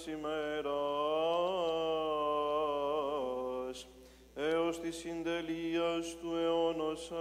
A: ημέρας, έως της συντελείας του αιώνος.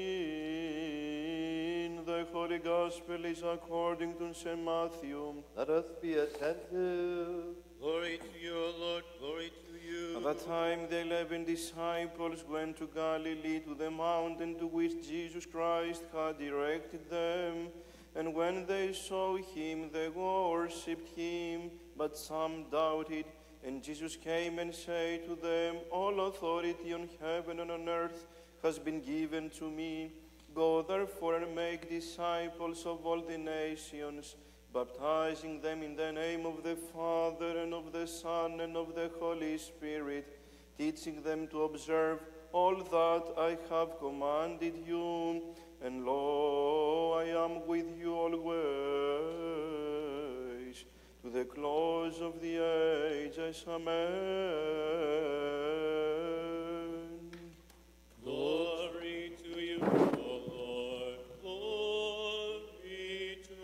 A: Αμήν. The Holy Gospel is according to Saint Matthew.
F: Let us be attentive.
G: Glory to you, O Lord, glory to you.
A: At that time the eleven disciples went to Galilee, to the mountain to which Jesus Christ had directed them. And when they saw him, they worshipped him, but some doubted. And Jesus came and said to them, all authority on heaven and on earth has been given to me. Go therefore and make disciples of all the nations, baptizing them in the name of the Father, and of the Son, and of the Holy Spirit, teaching them to observe all that I have commanded you. And lo, I am with you always, to the close of the ages. Amen.
G: Glory to you, O Lord. Glory to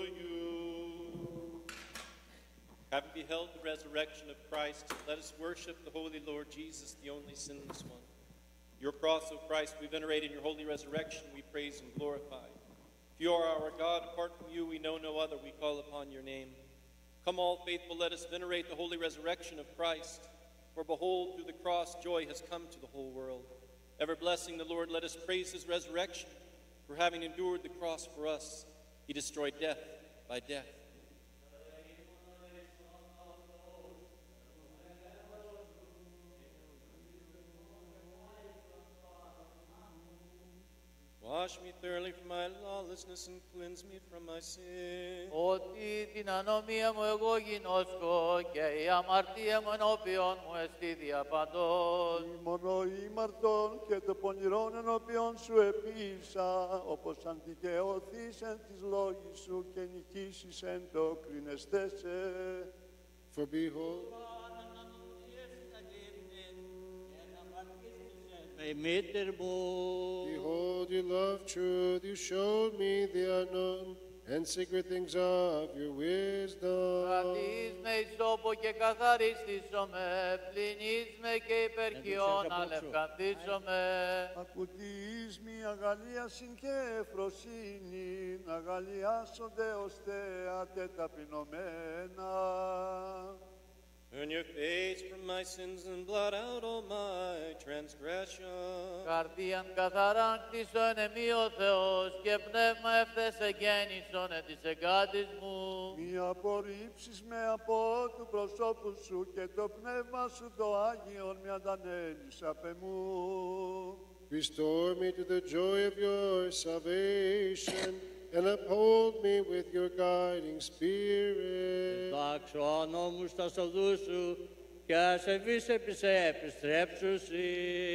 G: you. Having beheld the resurrection of Christ, let us worship the Holy Lord Jesus, the only sinless one. Your cross, O Christ, we venerate in your holy resurrection, we praise and glorify. You are our God. Apart from you, we know no other. We call upon your name. Come, all faithful, let us venerate the holy resurrection of Christ. For behold, through the cross, joy has come to the whole world. Ever blessing the Lord, let us praise his resurrection. For having endured the cross for us, he destroyed death by death. Wash me thoroughly from my lawlessness and cleanse me from my sin.
C: Ότι την ανομία μου εγώ γινώσκω και η αμαρτία μου ενώπιον μου εστί διαπαντός.
E: Μόνο ήμαρτον και το πονηρόν ενώπιον σου επίησα, όπως αντικαιωθείς εν της λόγης σου και νικήσεις εν το κρινεστέσαι.
D: For behold, behold, you love truth, you showed me the unknown and secret things of your wisdom.
C: Κρατείς με εις τόπο και καθαρίστησομαι, πλυνείς με και υπερχιόν αλευκανθήσομαι.
E: Ακουτείς μη αγαλίασιν και ευφροσύνη, αγαλιάσονται ως θέατε ταπεινωμένα.
G: Turn your face from my sins and blot out all my transgressions.
C: Καρδίαν καθαράν κτίσον εμεί ο Θεός και πνεύμα ευθές εγέννησον εν της εγκάτης μου.
E: Μη απορρίψεις με από του προσώπου σου και το πνεύμα σου το Άγιον μη αντανέλεις απ' εμού.
D: Restore me to the joy of your salvation and uphold me with your guiding spirit.
B: Δάξω ο νόμους τα οδούς σου και ασεβείς επί σε επιστρέψουσι.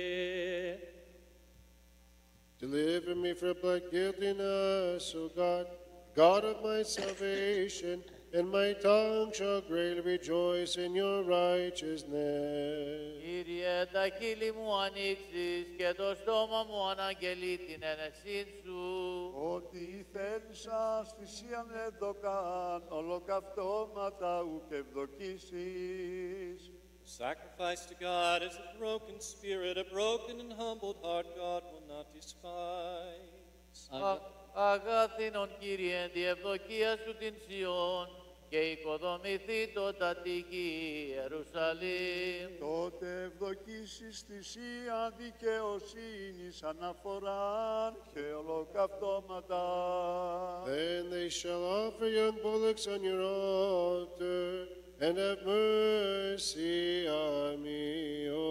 D: Deliver me from my guiltiness, O God, God of my salvation, and my tongue shall greatly rejoice in your righteousness.
C: Κύριε, τα χείλη μου ανοίξεις και το στόμα μου αναγγελεί την ενεσήν σου.
E: Ότι θέλησα θυσίαν εδωκάν, ολοκαυτώματα ουκ ευδοκίσεις.
G: Sacrifice to God is a broken spirit, a broken and humbled heart God will not despise.
C: Α- Αγάθινον Κύριε, τη ευδοκία σου την Σιών και οικοδομηθεί το τατοική Ιερουσαλήμ.
E: Τότε ευδοκίσεις θυσία δικαιοσύνης αναφοράν και ολοκαυτώματα.
D: Then they shall offer young bullocks on your altar, and have mercy on me, O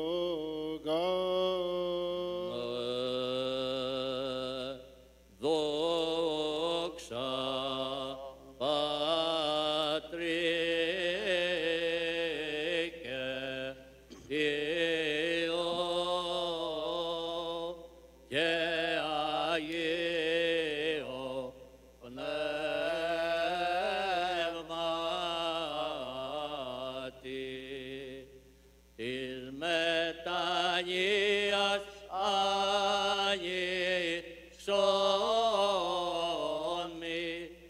D: God.
B: Δόξα Πατρί και Υιό και Αγίο Πνεύματι της μετανοίας ανοίξον μη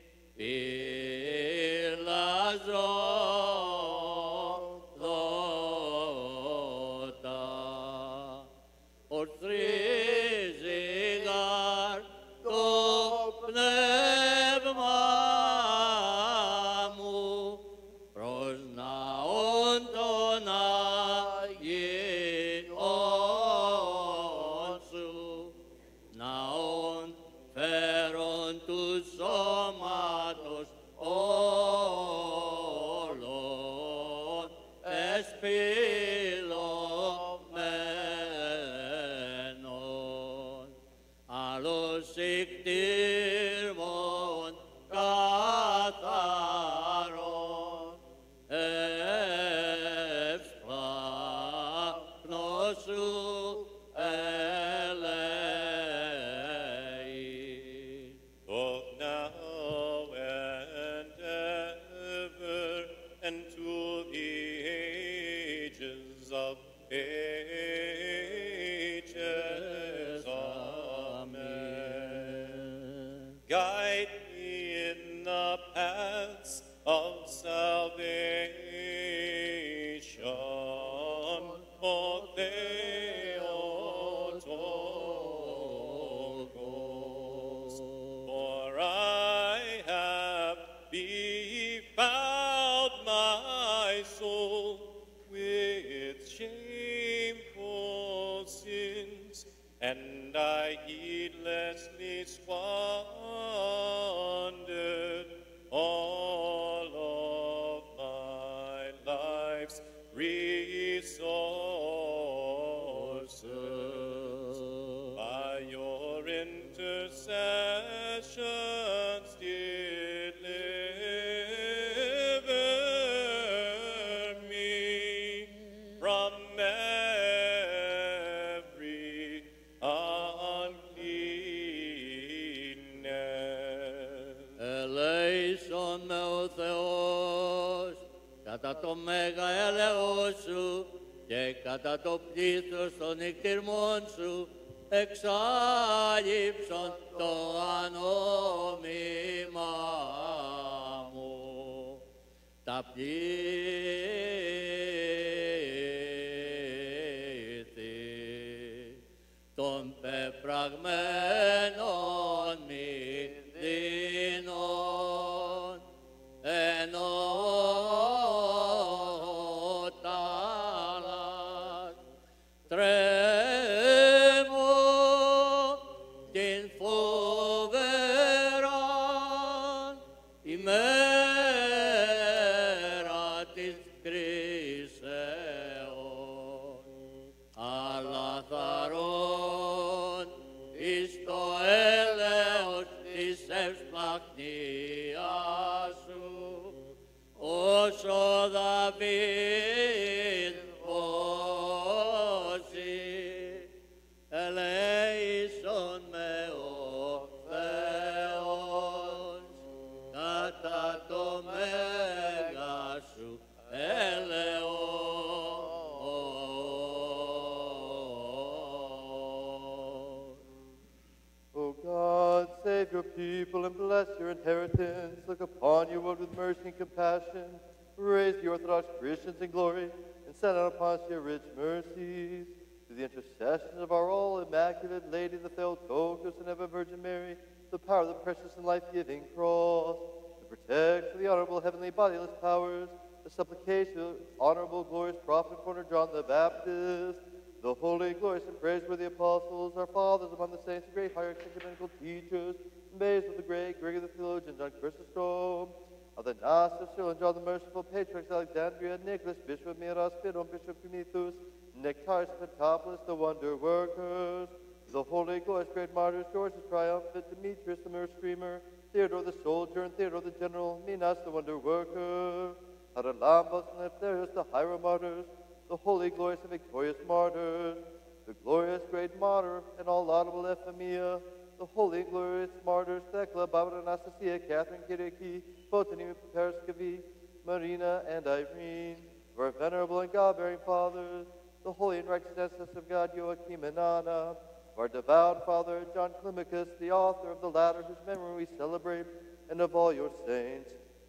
B: πυρλαζόδοτα ως τρίζιγαρ το πνεύμα μου προς ναόν των Αγίων σου, ναόν φέρον του σώματος
G: ages. Amen. Guide me in the paths of salvation. O Theotokos, for I have befouled my soul with shameful sins, and I heedlessly squandered all of my life's resources. By your intercessions deliver me from every uncleanness.
B: Ελέησον με ο Θεός κατά το μέγα έλεος σου και κατά το πλήθος των νυχτηρμών σου εξάλληψον το ανόμημα μου. Τα πλήθη των πεπραγμένων μυδίνων ενώ τάλας τρέμω την φοβεράν ημέρα της κρίσεως, αλλά θαρών εις το έλεος της ευσπλαχνίας σου, όσο Δαβίδ πόσει, ελέησον με ο Θεός κατά το μέγα σου έλεος.
F: O God, save your people and bless your inheritance. Look upon your world with mercy and compassion. Raise the Orthodox Christians in glory and send out upon us your rich mercies. Through the intercession of our all immaculate Lady, the Theotokos and ever Virgin Mary, the power of the precious and life-giving cross, the protection of the honorable heavenly bodiless powers, the supplication of the honorable glorious prophet former John the Baptist, the holy, glorious, and praiseworthy apostles, our fathers among the saints, the great hierarchs, ecumenical teachers, Basil the Great, Gregory the Theologian, John Chrysostom, of the Gnostics, Cyril and John the Merciful, Patriarchs Alexandria, Nicholas, Bishop of Myra, Spidon, Bishop of Prometheus, Nectarius of Pentapolis, the wonder workers, the holy, glorious, great martyrs, George the Triumphant, Demetrius the Mirror Screamer, Theodore the Soldier, and Theodore the General, Minas the wonder worker, Haralambos and Eleftherios the Hiero martyrs, the holy, glorious, and victorious martyrs, the glorious, great martyr, and all laudable Ephemia, the holy, glorious martyrs, Thecla, Barbara, Anastasia, Catherine, Kiriki, Botany, Perscavi, Marina, and Irene, of our venerable and God-bearing fathers, the holy and righteous ancestors of God, Joachim and Anna, of our devout father, John Climacus, the author of the latter, whose memory we celebrate, and of all your saints.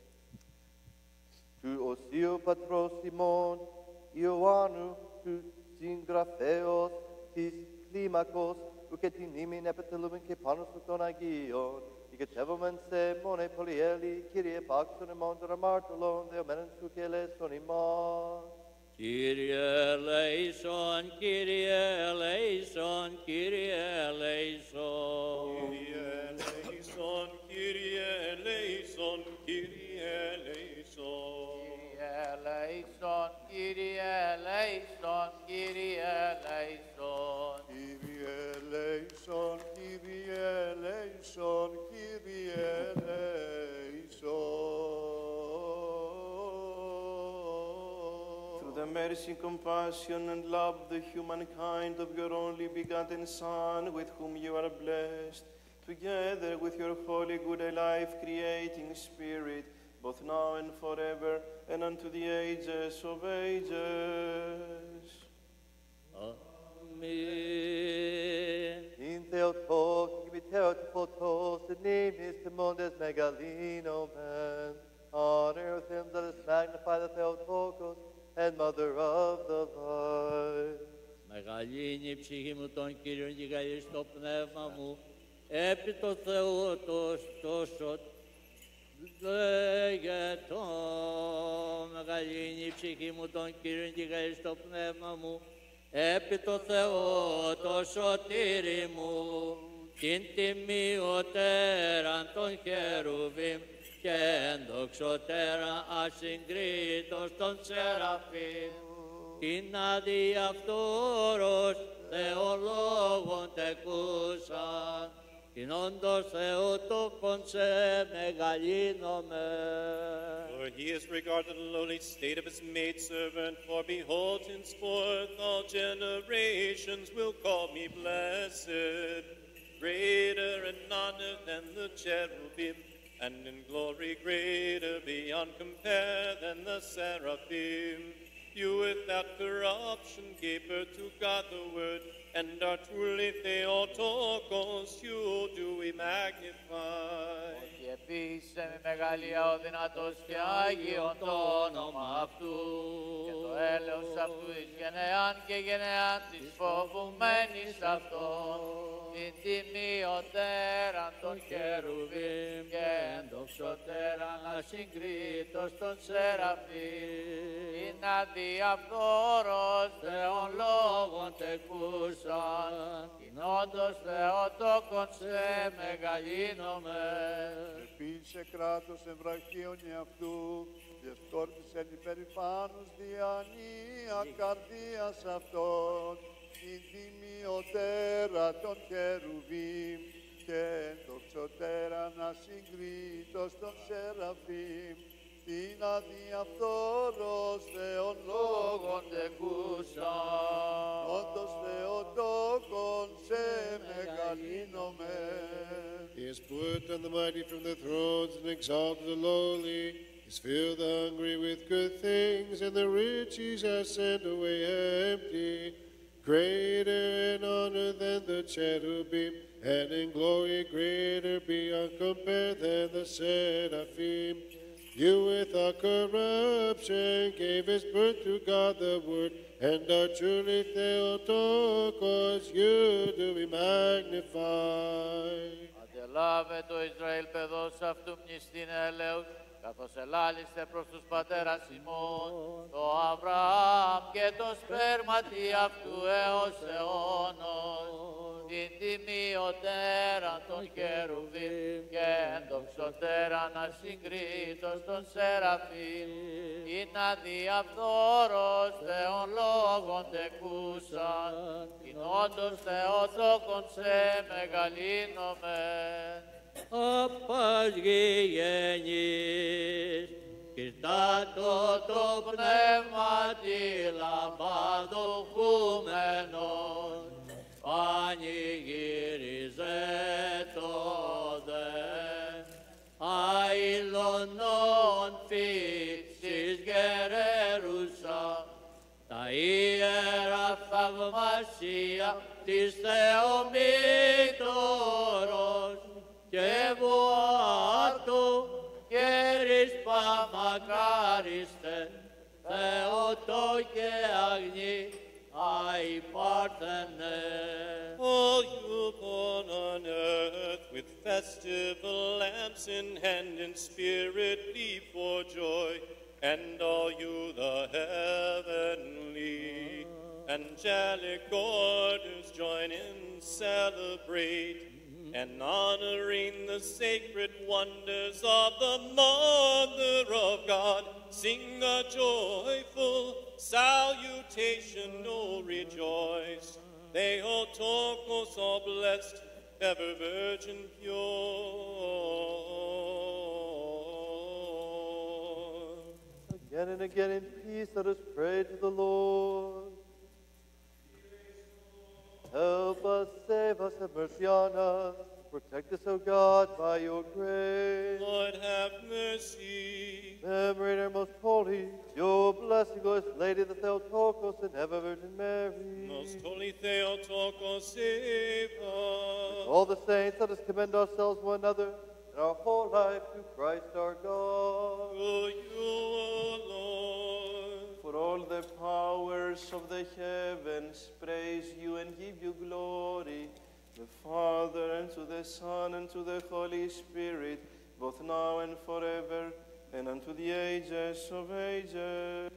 F: Tu Osio Patros Simon, Ioannu, tu Singgrafeos, tis Climacos, ουκε την ήμην επιτελούμεν και πάνω σου των Αγίων, ηγετεύομεν σε μόνε πολυέλη, Κύριε πάξον εμών των αμάρτωλων, δεωμένων σου και ελέησον ημάς.
B: Κύριε ελέησον, Κύριε ελέησον, Κύριε ελέησον.
G: Kyrie eleison, Kyrie eleison, Kyrie eleison.
C: Eleison, Kyrie eleison, Kyrie eleison.
E: Kyrie eleison, Kyrie eleison, Kyrie eleison.
A: Through the mercy, compassion, and love, the humankind of your only begotten Son, with whom you are blessed, together with your holy, good, and life-creating Spirit, both now and forever, and unto the ages of ages.
B: Αμήν.
F: In Theotokos, Theotokos, the name is Timondes Megalinomen. Honor with him, let us magnify the Theotokos and mother of the light.
B: Μεγαλύνει η ψυχή μου τον Κύριον και καλή στο πνεύμα μου, επί το Θεό τόσο λέγετο. Μεγαλύνει η ψυχή μου τον Κύριον και καλή στο πνεύμα μου, επί το Θεό το σωτήρι μου, την τιμιωτέραν των χερουβίμ και ενδοξωτέραν ασυγκρίτως των σεραφείμ, την αδιαφθόρος θεολόγων τεκούσαν, την όντως Θεοτόκον σε μεγαλύνομαι.
G: For he has regarded the lowly state of his maidservant, for behold, henceforth all generations will call me blessed. Greater in honor than the cherubim, and in glory greater beyond compare than the seraphim. You without corruption gave birth to God the Word, and are truly Theotokos, you do we magnify.
C: Ότι επίσης με μεγαλεία ο δυνατός και Άγιον το όνομα αυτού, και το έλεος αυτού εις γενεάν και γενεάν της φοβουμένης αυτόν, την τιμιωτέραν των χερουβίμ και ενδοξωτέραν ασυγκρίτως των σεραφείμ, την αδιαφθόρος Θεών λόγων τεκούσαν, την όντως Θεοτόκον σε μεγαλύνομαι.
E: Επίσης κράτος εμβραχίων εαυτού, διασκόρπισεν υπερηφάνους διανύα καρδίας αυτών, την τιμιωτέρα των χερουβίμ και ενδοξωτέραν ασυγκρίτως των σεραφείμ, την αδιαφθόρος Θεών λόγων τεκούσαν, όντως Θεοτόκον σε μεγαλύνομεν.
D: He has put down the mighty from the thrones and exalted the lowly. He's filled the hungry with good things, and the rich he has sent away empty. Greater in honor than the cherubim, and in glory greater beyond compare than the seraphim. You without corruption gave his birth to God the Word, and are truly Theotokos, you do we magnify.
C: Αντελάβε το Ισραήλ παιδός αυτού μνηστήν ελέους, καθώς ελάλησε προς τους πατέρας ημών, το Αβραάμ και το σπέρματι αυτού έως αιώνος, την τιμιωτέραν των χερουβίμ και ενδοξωτέραν ασυγκρίτως των σεραφείμ, την αδιαφθόρος Θεών λόγων τεκούσαν, την όντως Θεοτόκον σε μεγαλύνομεν.
B: Απάς γηγενής, κυρτάτο το πνεύμα τη λαμπαδοχούμενον, πανηγύριζε το δε, αηλωνών φύξης γερερούσα, τα ιερά θαυμασία της Θεομήτωρος, και βοάτου κέρις παμακάριστε, Θεοτό και αγνή, αι Πάρθενε.
G: All you born on earth with festival lamps in hand and spirit leap for joy, and all you the heavenly angelic orders join in celebrate, and honoring the sacred wonders of the Mother of God, sing a joyful salutation, oh rejoice. Theotokos, all blessed, ever virgin pure.
F: Again and again in peace let us pray to the Lord. Help us, save us, have mercy on us. Protect us, O God, by your grace.
G: Lord, have mercy.
F: Memory our most holy, your blessing Blessed Lady, the Theotokos, and ever Virgin Mary.
G: Most holy Theotokos, save us.
F: All the saints, let us commend ourselves one another and our whole life to Christ our God.
G: To you, O Lord.
A: For all the powers of the heavens praise you and give you glory, the Father, and to the Son, and to the Holy Spirit, both now and forever, and unto the ages of ages.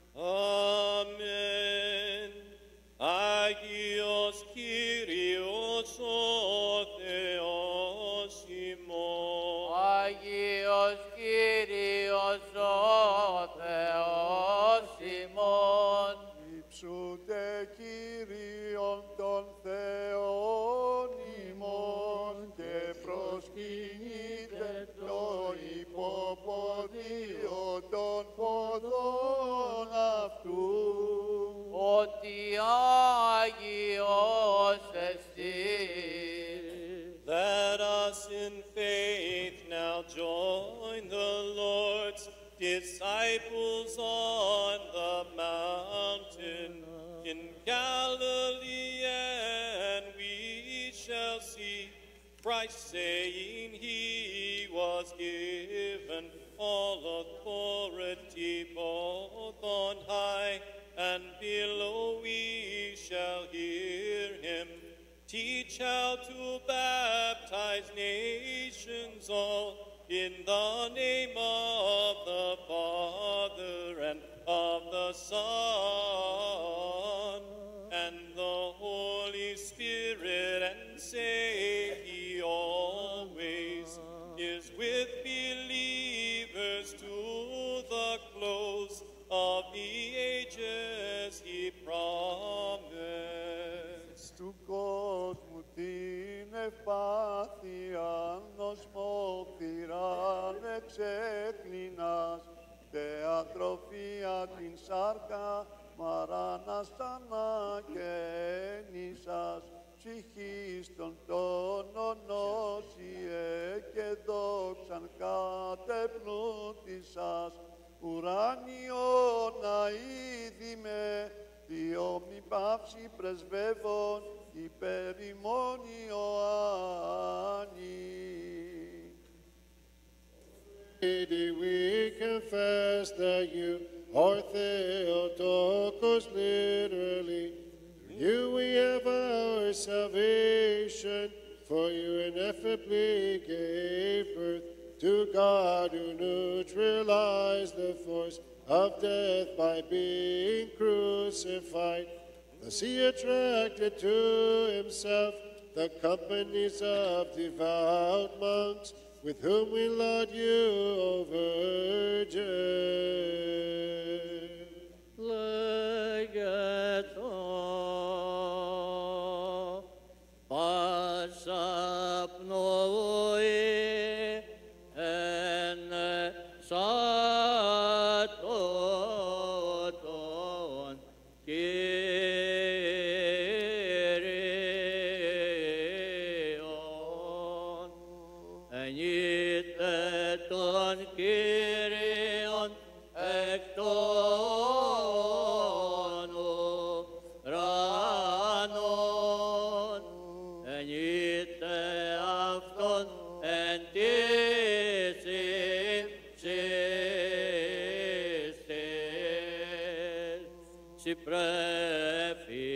G: Amen. Agios Kyrios o Theos ημών.
C: Άγιος Κύριος ο Θεός ημών.
E: Υψούτε Κύριον των Θεών ημών και προσκυνείτε το υποποδίο των ποδών αυτού.
C: Ότι Άγιος εστί.
G: Let us in faith now join the Lord's disciples on the mountain in Galilee, and we shall see Christ saying he was given all authority both on high and below. We shall hear him teach how to baptize nations all in the name of the Father and of the Son and the Holy Spirit, and say he always is with believers to the close of the ages he promised.
E: Του κόσμου την ευπάθεια νοσμόθυραν εξέκλινας, θεατροφία την σάρκα μαράνασανα και ένισας, ψυχής των τόνων νόσιε και δόξαν κατεπνούτησας, ουράνιον αίδημε, Διό μη παύση πρεσβεύων υπέρ ημών Ιωάννη.
D: Lady, we confess that you are Theotokos literally. Through you we have our salvation, for you ineffably gave birth to God who neutralized the force of death by being crucified. Thus he attracted to himself the companies of devout monks, with whom we laud you, O Virgin.
B: Legato pasapnoi en satoton Kyrion eniteton Kyrion ekton uranon enite avton en tisin sistis si πρέπει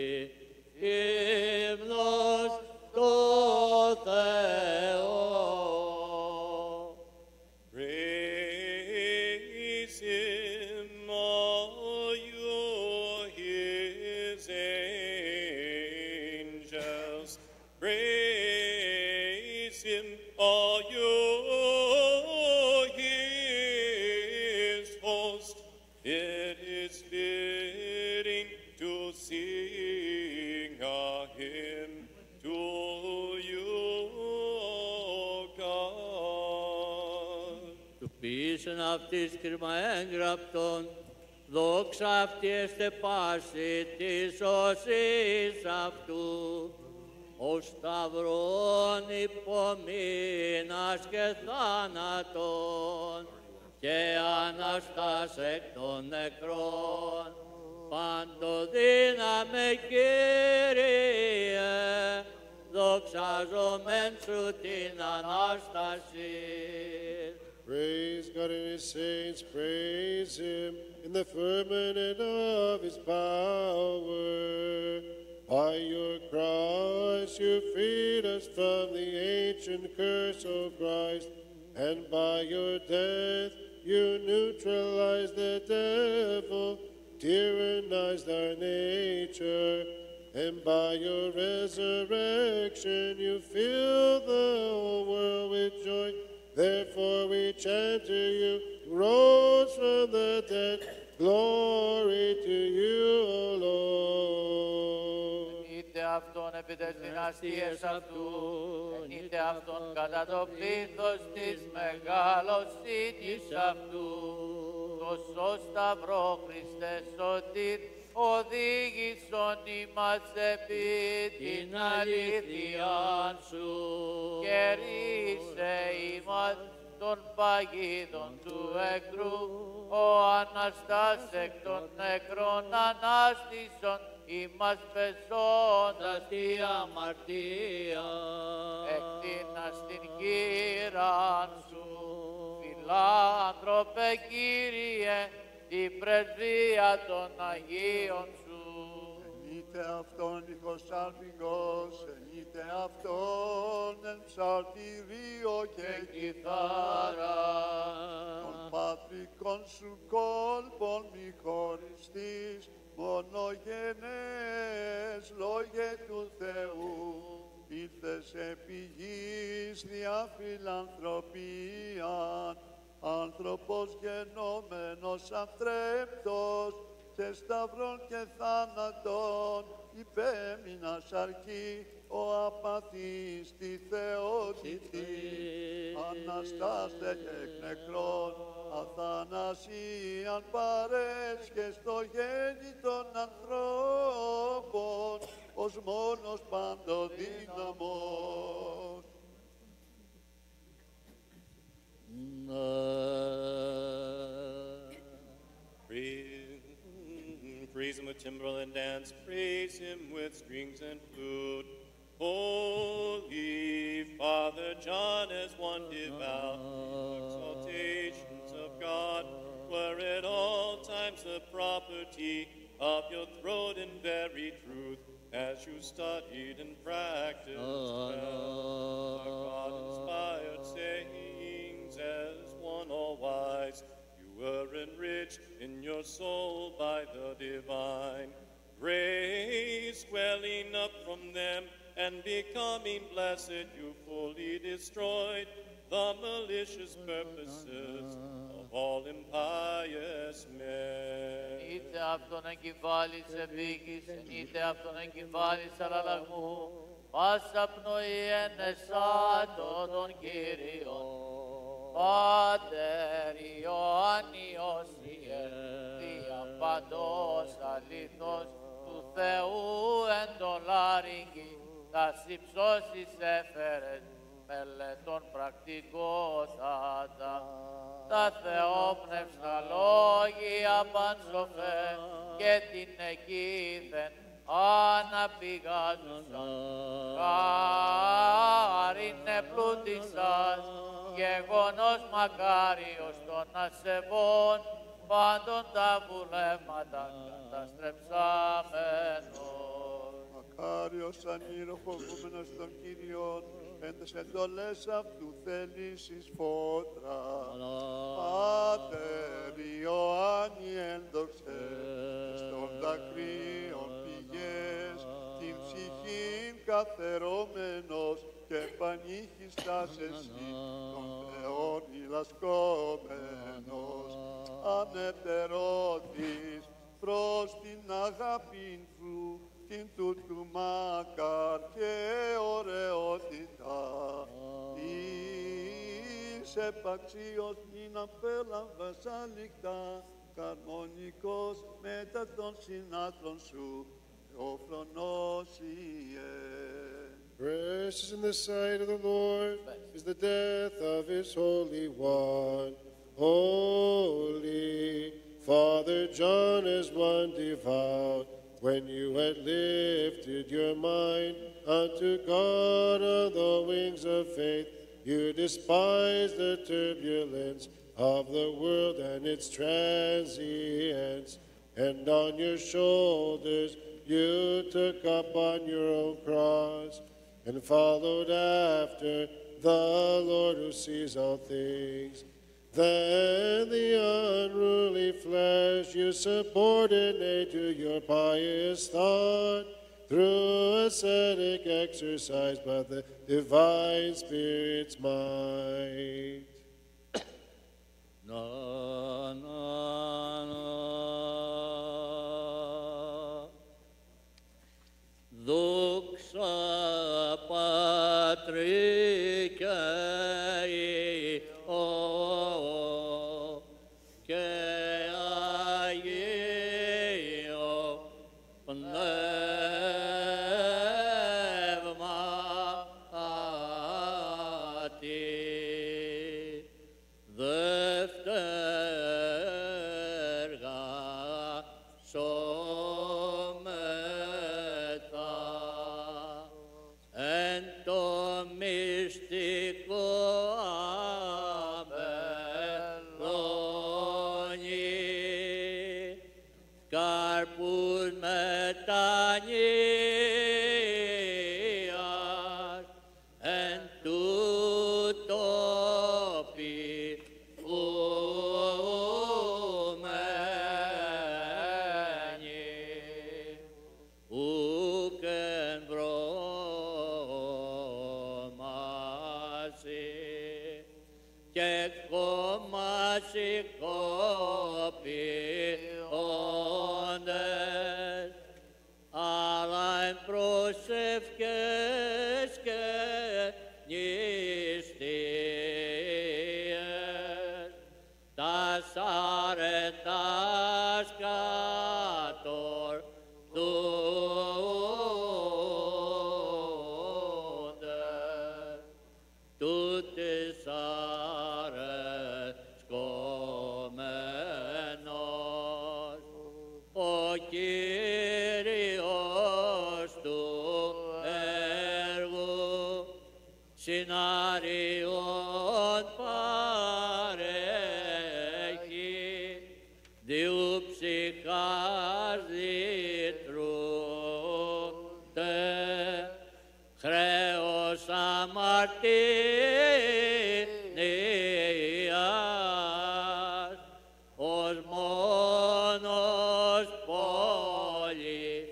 B: ύμνος το Θεό.
G: Praise him, all you his angels. Praise him, all you his host. It is fitting to sing a hymn to you, O God.
B: Του ποιήσεν αυτής κρίμα έγγραπτον, δόξα αυτή εστε πάση της οσής αυτού, ο σταυρών υπομείνας και θάνατον, και Αναστάς εκ των νεκρών, παντοδύναμε Κύριε, δοξαζομεν σου την Ανάσταση.
D: Praise God and his saints, praise him in the firmament of his power. By your cross you freed us from the ancient curse of Christ, and by your death you neutralized the devil, tyrannized our nature, and by your resurrection you filled the whole world with joy. Therefore we chant to you, rose from the dead, glory to you, O Lord.
C: Είτε αυτόν επί τες δυναστείες αυτού, είτε αυτόν κατά το πλήθος της μεγαλοσύνης αυτού. Το σωσταυρό Χριστέ σωτήρ, οδήγησον ημάς επί την αλήθεια σου. Κερίσε ημάς των παγίδων του εχθρού, ο Αναστάς εκ των νεκρών ανάστησον, ημάς πεσόντας τη αμαρτία. Εκτείνας την κύραν σου, φιλάνθρωπε Κύριε, την πρεσβεία των Αγίων σου.
E: Ενείτε αυτόν ηχος σαλπιγός, ενείτε αυτόν εν ψαλτηρίο και κιθάρα. Των πατρικών σου κόλπων μη χωριστείς, μονογενές λόγε του Θεού. Ήλθες επί γης δια φιλανθρωπίαν, άνθρωπος γενόμενος ατρέπτος, σε σταυρών και θάνατον υπέμεινας αρκεί, ο απαθής τη θεότητη. Αναστάστε εκ νεκρών, αθανασίαν παρέσχε στο γέννη των ανθρώπων, ως μόνος παντοδύναμος.
G: Praise, praise him with timbrel and dance, praise him with strings and flute. Holy Father John as one devout, exaltations of God were at all times the property of your throat in very truth, as you studied and practiced well our God-inspired sayings as one all-wise. You were enriched in your soul by the divine grace, welling up from them and becoming blessed, you fully destroyed the malicious purposes of all impious men.
C: Είτε αυτόν εγκεφάλης επίκης, είτε αυτόν εγκεφάλης αλλαλαγμού, πάσα πνοή ενεσάτω των Κύριων. Πάτερ Ιωάννιος Ιε, δια παντός αλήθως του Θεού εν το λάρυγγι, τα υψώσεις έφερες, μελετών πρακτικότατα. Τα θεόπνευστα λόγια πανσοφέ και την εκείθεν αναπηγάζουσαν. Χάρινε πλούτησας, γεγονός μακάριος των ασεβών, πάντων τα βουλέματα καταστρεψάμενος.
E: Μακάριος ανήροφοβούμενος των Κύριων, εν τες εντολές αυτού θελήσεις φώτρα. Πάτερ Ιωάννη ένδοξε, στον δακρύων πηγές, την ψυχήν καθερώμενος και πανήχιστας εσύ, των Θεών ηλασκόμενος, ανετερώτης προς την αγάπη σου, την τούτου μακάρ και ωραιότητα. Εις επαξίως μην απέλαβες αληκτά, καρμονικός μετά των συνάθρων σου, Θεοφρονός Ιε.
D: Precious in the sight of the Lord is the death of his Holy One. Holy, Father John as one devout, when you had lifted your mind unto God on the wings of faith, you despised the turbulence of the world and its transience, and on your shoulders you took up on your own cross, and followed after the Lord who sees all things. Then the unruly flesh you subordinate to your pious thought, through ascetic exercise by the divine Spirit's might.
B: Na, na, na. Δόξα Πατρί και Υιό και Αγίο Πνεύματι, δευτέργα σώμετα εν το μυστικό αμελώνει καρπούς μετανοίας εν τούτο ποιούμενοι ουκ εν βρώμαση και κόμμαση κοπιόντες, αλλά εν προσευχές και νηστείες τας αρετάς κατορθούντες, τούτης αρεσκόμενος ο Κύριος του έργου συνάριον παρέχει, διού ψυχάς διτρούνται, χρέος αμαρτίας, ως μόνος πόλη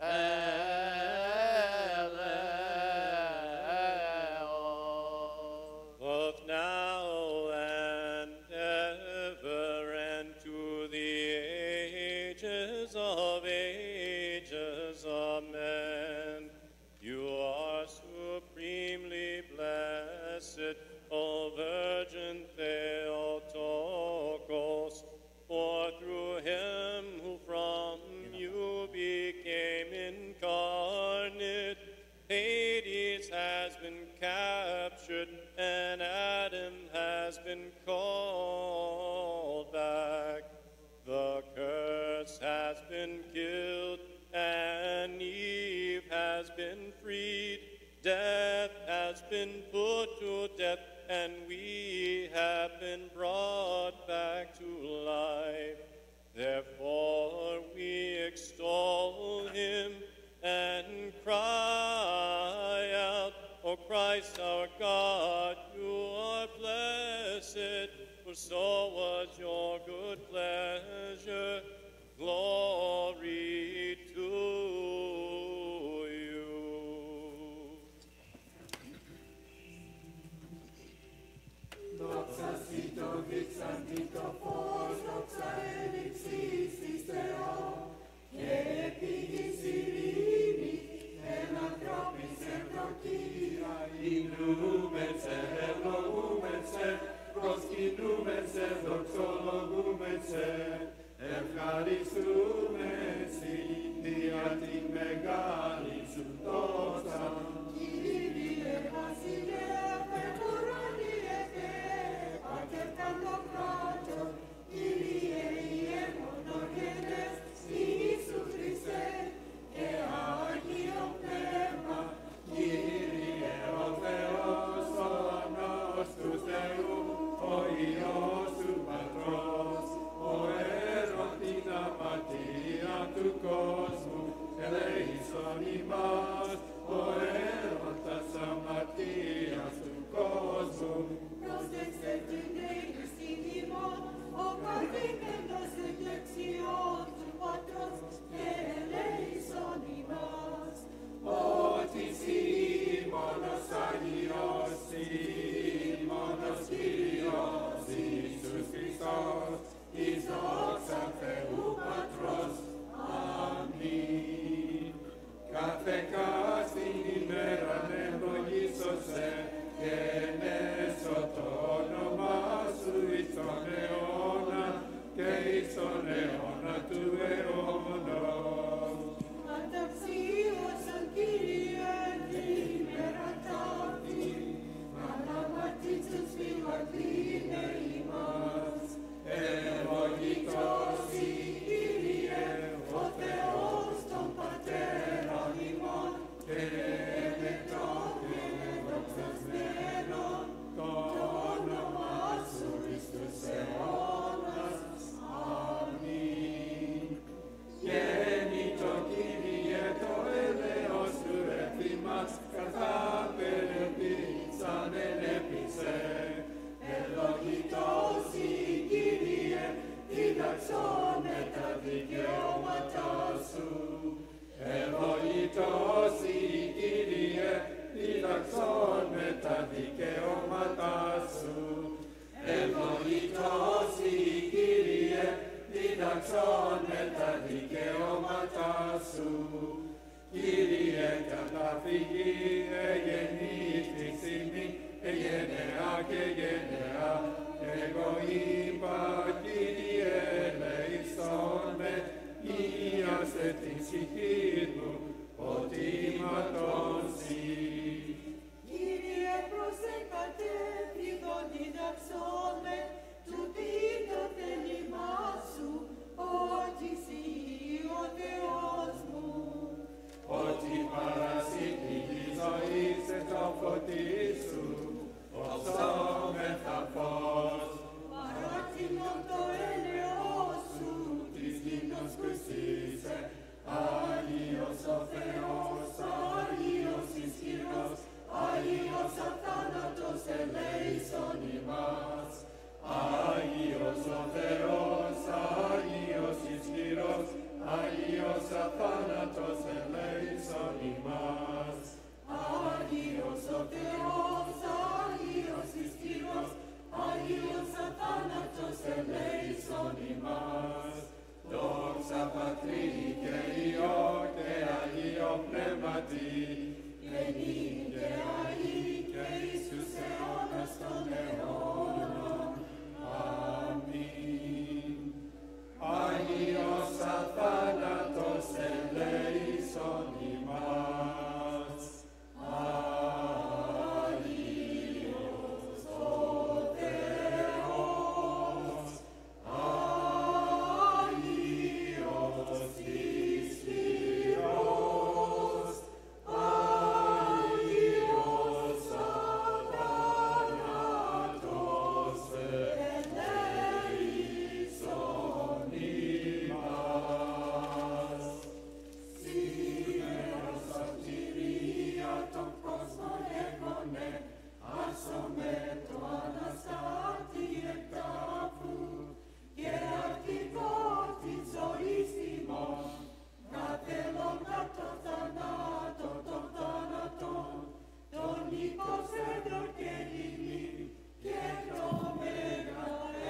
G: both now and ever and to the ages of ages. Amen. You are supremely blessed, O Virgin Theotokos, for through him who from you became incarnate, Hades has been captured and Adam has been called back. The curse has been killed and Eve has been freed. Death has been put to death and we have been brought back to life. Therefore we extol him and cry out, O Christ our God, you are blessed, for so was your good pleasure. Glory to you.
H: Doxa sito vixantito fos, doxa elixis Theo, και επίγης ειρήνη, εν ανθρώπης ευδοκία, υμνούμεν σε, ευλογούμεν σε, προσκυνούμεν σε, δοξολογούμεν σε, ευχαριστούμεν σοι, δια την μεγάλη σου δόξα. Κύριε βασιλέα, πεπουρώνιε Θεέ, πατέρ παντοκράτορ, Κύριε ιερό, στον αιώνα του αιώνων.
I: Ανταξίωσαν Κύριε ημέρα ταύτη, αναματίτσους φυλακτήνε ημάς. Ευλογητός η Κύριε, ο Θεός των πατέρων ημών, και εμετών και δοξασμένων, το όνομα σου εις τους αιώνας. Αμήν. Γέννητο Κύριε το έλεος του ρεύθυμας, καθά περεπίτσαν ενέπισε. Ευλογητός η Κύριε, διδαξώνε τα δικαιώματά σου. Ευλογητός η Κύριε, διδαξώνε τα δικαιώματά σου. Ευλογητός η Κύριε, διδαξώνε τα δικαιώματά σου. Κύριε, καταφυγή εγεννήθης ημί, εγενεά και γενεά. Εγώ είπα, Κύριε, ελεησόν με, ίαστε την ψυχή μου, ότι ηματών σοι. Κύριε, προσέκατε, φυγόν διδαξόν με, τούτη το θέλημά σου, ότι σοι ο Θεός μου. Ότι παρασύτη τη ζωή σε το φωτί σου, οψόμεθα φως. Παρότιμον το έλεος σου, της γυμνος κρουσίσε, Άγιος ο Θεός, Άγιος ισχυρός, Άγιος αθάνατος ελέησον ημάς. Άγιος ο Θεός, Άγιος ισχυρός, Άγιος αθάνατος ελέησον ημάς. Άγιος ο Θεός, Άγιος ισχυρός, Άγιος αθάνατος ελέησον ημάς. Δόξα Πατρί και Υιό και Αγίο Πνεύματι, νυν και αεί και εις τους αιώνας των αιώνων. Αμήν. Άγιος αθάνατος ελέησον ημάς. Άγιος ο Θεός, Άγιος ισχυρός, Άγιος αθάνατος ελέησον ημάς. Σήμερα σωτηρία των κόσμων έγωνε, άσομε το Αναστάτη εκ τάφου και αρχηγό της ζωής ημών, καθελών κατ' το θανάτο των θάνατων, τον υποσέδρο και λυμνή και το μέγα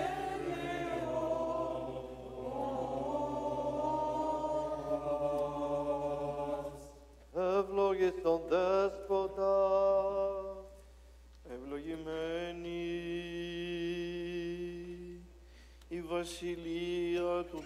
I: έλεος.
F: Ευλογήσον Δέσποτα,
A: Ευλογημένη η βασιλεία του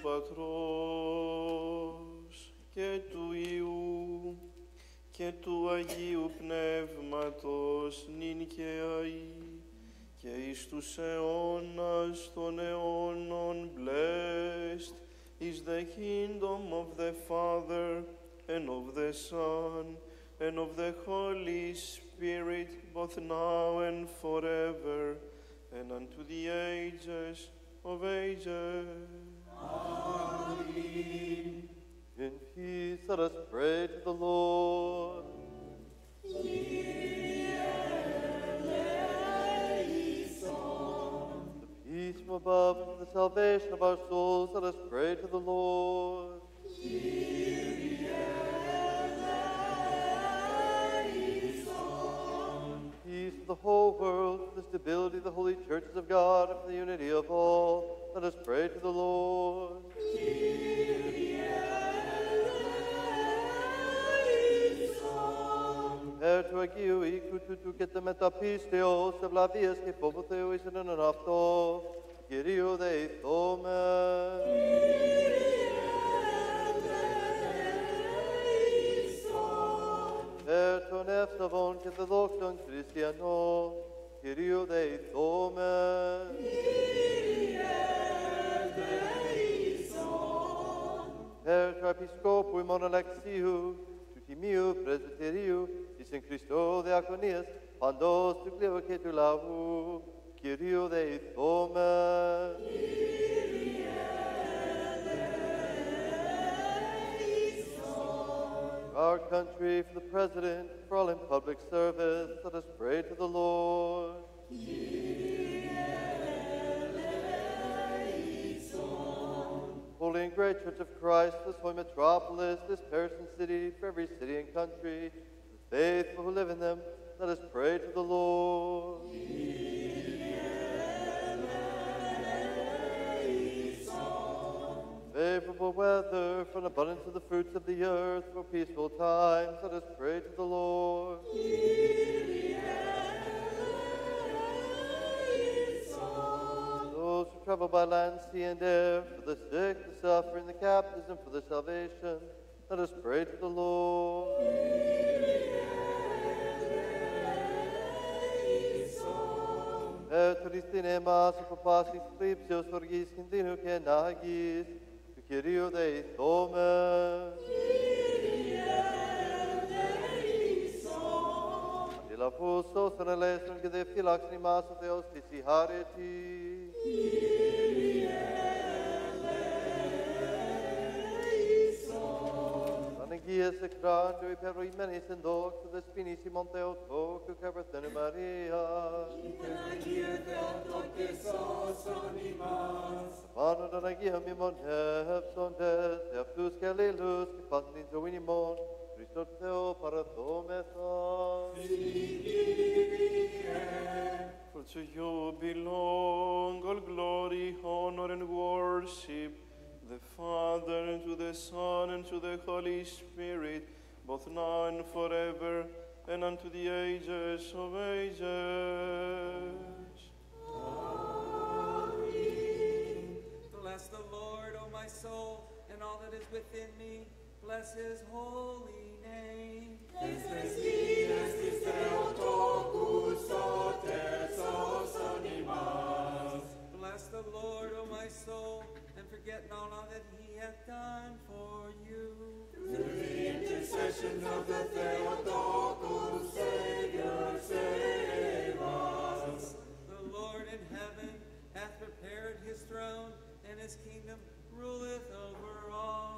A: Πατρός και του Υιού και του Αγίου Πνεύματος νυν και αεί και εις τους αιώνας των αιώνων blessed is the kingdom of the Father and of the Son and of the Holy Spirit, both now and forever, and unto the ages of ages.
I: Amen.
F: in peace let us pray to the Lord. The peace from above and for the salvation of our souls, let us pray to the Lord. Peace of the whole world, for the stability of the holy churches of God, and for the unity of all, let us pray to the Lord. Ερ του Αγίου οίκου του του και τα μεταπίστεως, ευλαβίας και φόβου Θεού εις εν αυτό, Κυρίου δεηθόμεν. Περ των εύσταυων και των δόξων χριστιανών, Κυρίου δεηθόμεν. Περ του Επισκόπου ημών Αλεξίου, του Τιμίου Πρεσβυτερίου, της εν Χριστώ διακονίας, παντός του κλήρου και του λαού, Κυρίου δεηθόμεν. Our country, for the President, for all in public service, let us pray to the Lord. Holy and great Church of Christ, this holy metropolis, this parish and city, for every city and country, the faithful who live in them, let us pray to the Lord. Favorable weather, for an abundance of the fruits of the earth, for peaceful times, let us pray to the Lord. Those who travel by land, sea, and air, for the sick, the suffering, the captives, and for their salvation, let us pray to the Lord. Έτρις εμάς από πάσης θλίψεως, οργής, κινδύνου και ανάγκης, του Κυρίου δεηθόμεν. Αντιλαβούς όσων ελέησον και διαφύλαξον ημάς ο Θεός της η χάρητη. Ανεγγείες εκράντου υπερροημένης εν δόξου δεσποινής ημών Θεοτόκου και Παρθένου Μαρίας. Πάνω των Αγίων ημών εύσοντες, εαυτούς και αλλήλους και πάσιν την ζωήν ημών, Χριστόν Θεό παραδόμεθα.
A: For to you belong all glory, honor, and worship, the Father, and to the Son, and to the Holy Spirit, both now and forever, and unto the ages of ages.
I: Amen. Bless the Lord, O my soul, and all that is within me. Bless his holy name. Bless the Lord, O my soul, and forget not all that he hath done for you.
J: Through the intercession of the Theotokos, Savior, save us.
I: The Lord in heaven hath prepared his throne, and his kingdom ruleth over all.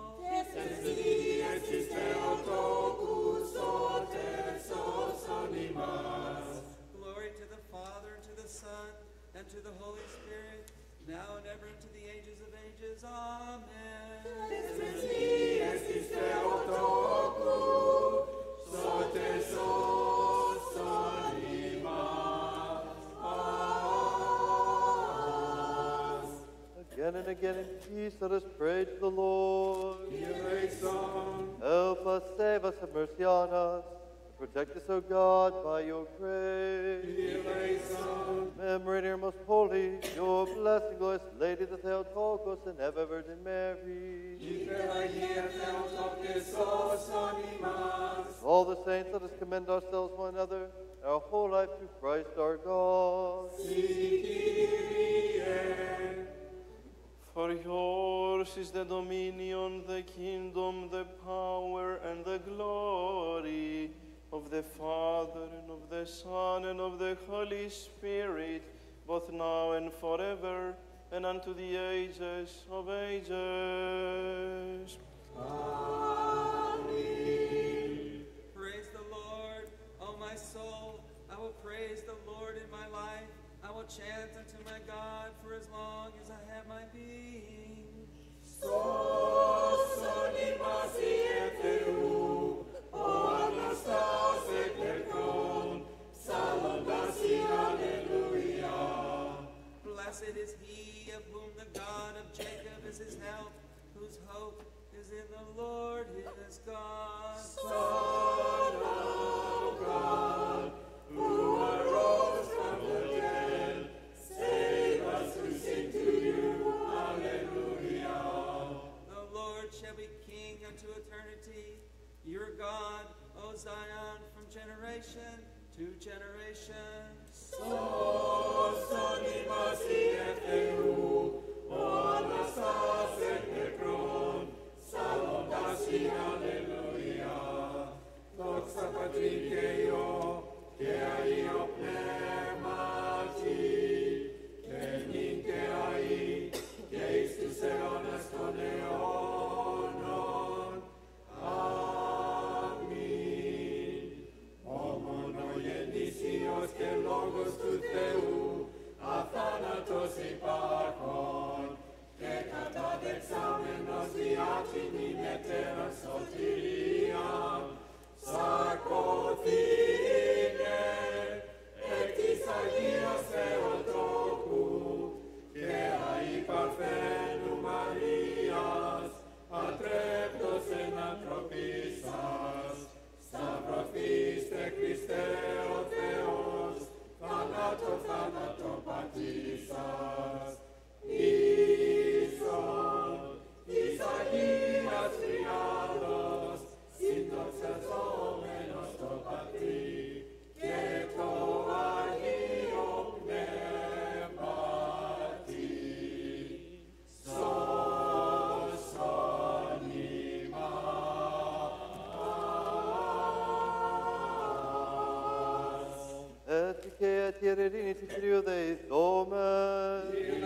I: Glory to the Father, and to the Son, and to the Holy Spirit, now and ever, and to the ages of ages. Amen.
F: Again and again in peace, let us pray to the Lord. Help us, save us, have mercy on us. Protect us, O God, by your grace. Memory our most holy, your blessed, glorious Lady, the Theotokos, and ever Virgin Mary. All the saints, let us commend ourselves one another, and our whole life to Christ our God.
A: For yours is the dominion, the kingdom, the power, and the glory of the Father, and of the Son, and of the Holy Spirit, both now and forever, and unto the ages of ages.
I: Amen. Praise the Lord, O my soul. I will praise the Lord in my life. I will chant unto my God for as long as I have my being. Blessed is he of whom the God of Jacob is his help, whose hope is in the Lord his God.
J: Son of God, who arose from the dead, save us who sing to
I: of Zion from generation to generation.
J: Σώσον ημάς Ιε Θεού, ο Αναστάς εκ νεκρών, σαλώντας η Αλληλούια. Δόξα Πατρί και Υιό και Αγίο Πνεύματι, και νυν και αεί και εις τους αιώνας των αιώνων. Αμήν. Ο μονογενής Υιός και Λόγος του Θεού, αθάνατος υπάρχων, και καταδεξάμενος διά την ημετέραν σωτηρίαν, σαρκωθήνε εκ της Αγίας Θεοτόκου και αεί Παρθένου Μαρίας, ατρέπτος εν ανθρωπής σας, σταυρωθήστε Χριστέ ο Θεός, θάνατο θάνατο πατήρ σας, ίσον της Αγίας Τριάδος, συντοξαζόμενος το Πατρί και το Αγίο Πνεύματι, σώσον ημάς.
F: Έτσι και αιτία ειρήνη της Κυρίου δεηθόμεν.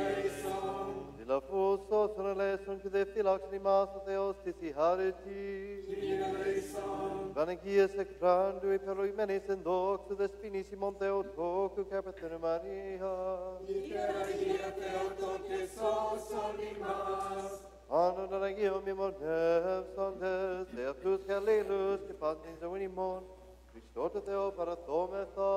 F: Λαφούς όσων ελέησον και δε φύλαξον ημάς ο Θεός της η χάρη της. Πανεγγείας εκ πράντου υπερογημένης εν δόξου δεσποινής ημών Θεοτόκου και Πατρίνου Μαρία.
J: Υπεραγία Θεοτόκε σώσον ημάς.
F: Άνων των Αγίων μνημονεύσαντες, δε αυτούς και αλλήλους και πάντην ζωήν ημών, Χριστό το Θεό παραθόμεθα.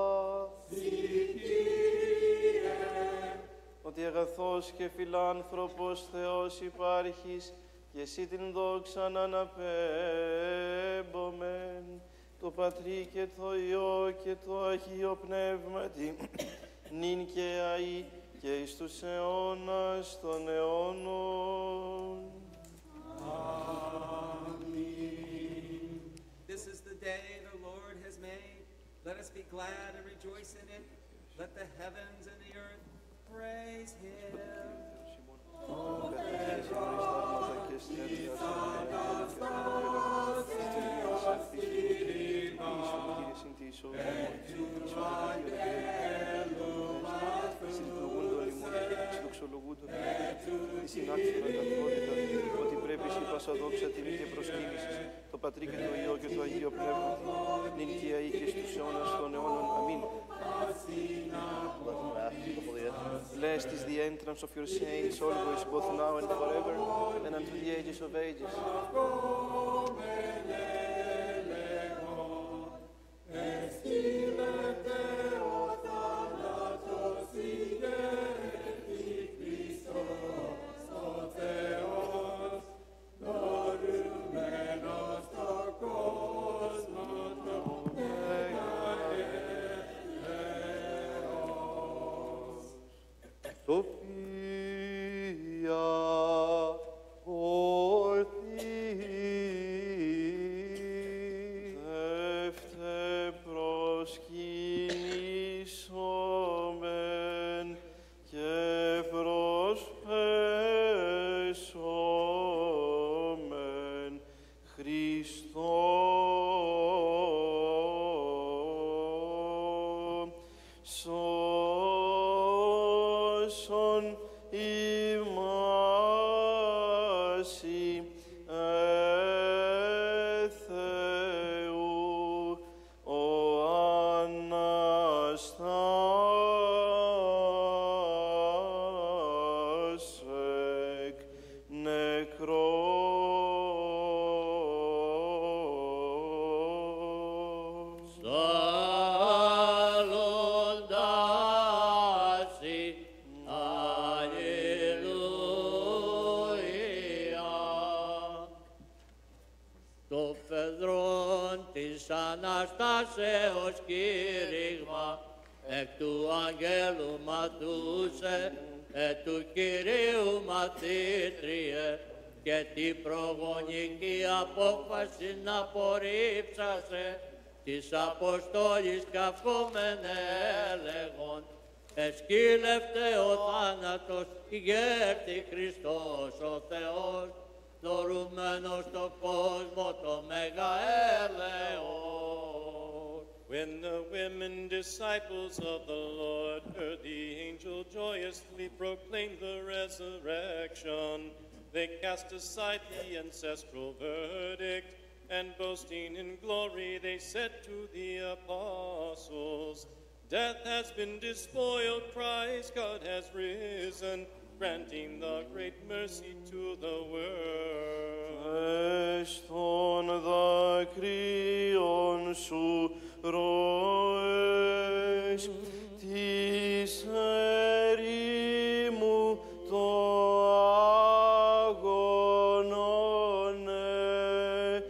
A: Ότι αγαθός και φιλάνθρωπος Θεός υπάρχεις, και εσύ την δόξαν αναπέμπομεν, το Πατρί και το Υιό και το Αγίο Πνεύματι, νυν και αεί και εις τους αιώνας των αιώνων.
I: This is the day the Lord has made. Let us be glad and rejoice in it. Let the heavens and the earth praise Him.
A: Ότι πρέπει εσύ πάσα δόξα τιμή και προσκύνησης το Πατρί και το Υιό και το Αγίο Πνεύμα, νυν και αεί και στους αιώνας των αιώνων. Αμήν. Blessed is the entrance of your saints, always, both now and forever, and unto the ages of ages.
F: Σοφία ορθή,
A: δεύτε προσκυνήσομεν και προσπέσομεν Χριστό σώσον ημάσι ε Θεού ο Αναστάς εκ νεκρός.
B: Σαλοντάσι, Αλληλούια. Το φεδρόν της Αναστάσεως κήρυγμα, εκ του αγγέλου μαθούσε, εκ του Κυρίου μαθήτριε, και την προγονική απόφαση να απορρίψασε, της Αποστόλης καυκόμενε λέγον, εσκύλευτε ο θάνατος, ηγέρθη Χριστός ο Θεός, δωρούμενος στο κόσμο το μέγα έλεος.
G: When the women disciples of the Lord heard the angel joyously proclaim the resurrection, they cast aside the ancestral verdict, and boasting in glory, they said to the apostles, Death has been despoiled, Christ God has risen, granting the great mercy to the world.
A: Εστον δακρύων σου ροές της ερήμου το αγωνώνε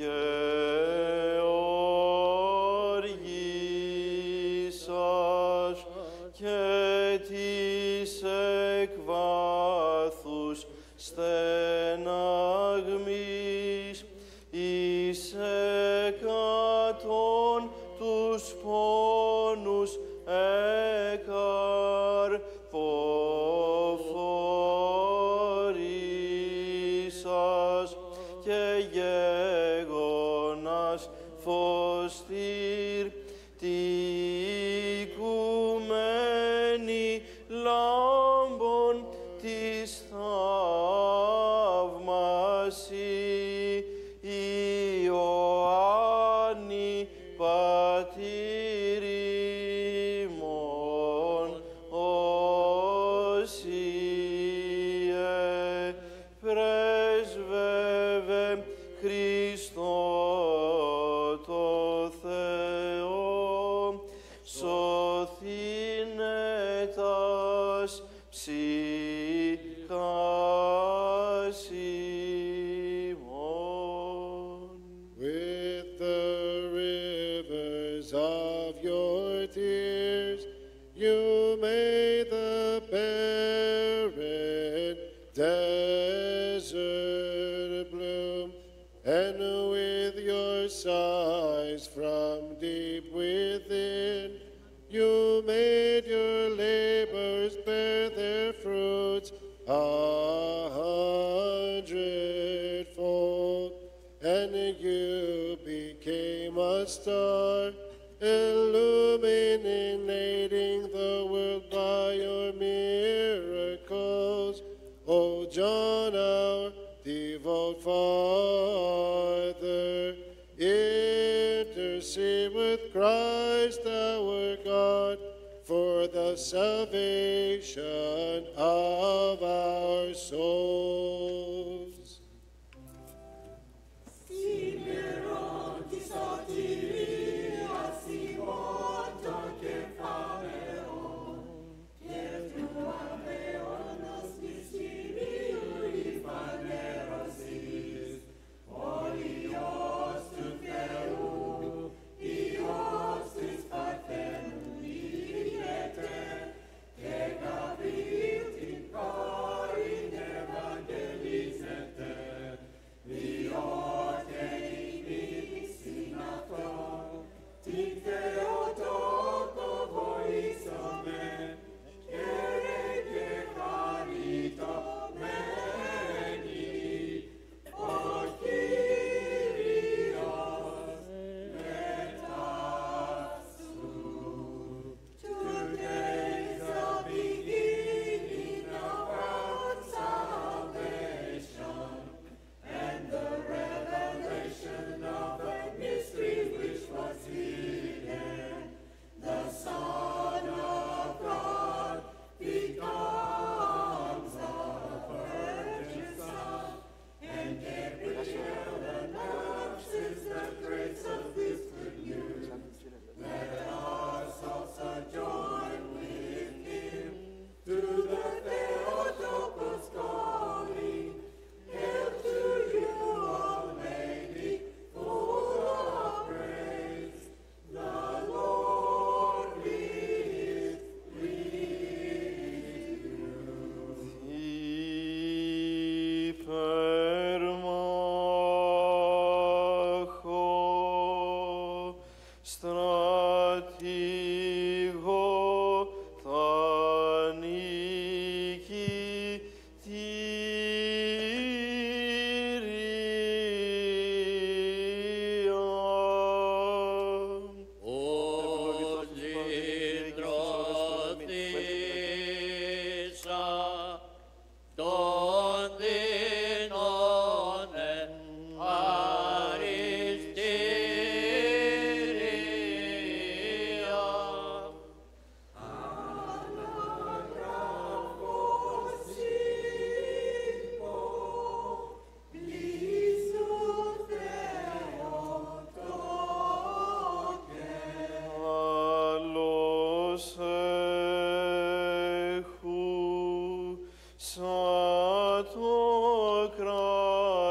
A: γεωργήσας και της εκβάθους στεναγμής εις εκατόν τους πόνους εκαρποφορήσας και γέγονας φωστήρ τη οικουμένη λάμπων της θαύμασι Ιωάννη πατήρ ημών όσιε πρέσβευε Χριστό το Θεό σωθήνε τας ψυχάς ημών.
D: With the rivers of your tears, you made the barren desert bloom, and with your sighs from deep within, you made your labors bear their fruits a hundredfold, and you became a star, illuminating the world by your miracles. O John, our devout Father, intercede with Christ our God for the salvation of our souls.
J: Σήμερον της σωτηρίας ημών των κεφαλαίων και του απέωνος μυστηρίου υφανέρωσης, ο Υιός του Θεού, Υιός της Παρθένου ηγέται, και Γαβριήλ την κόρη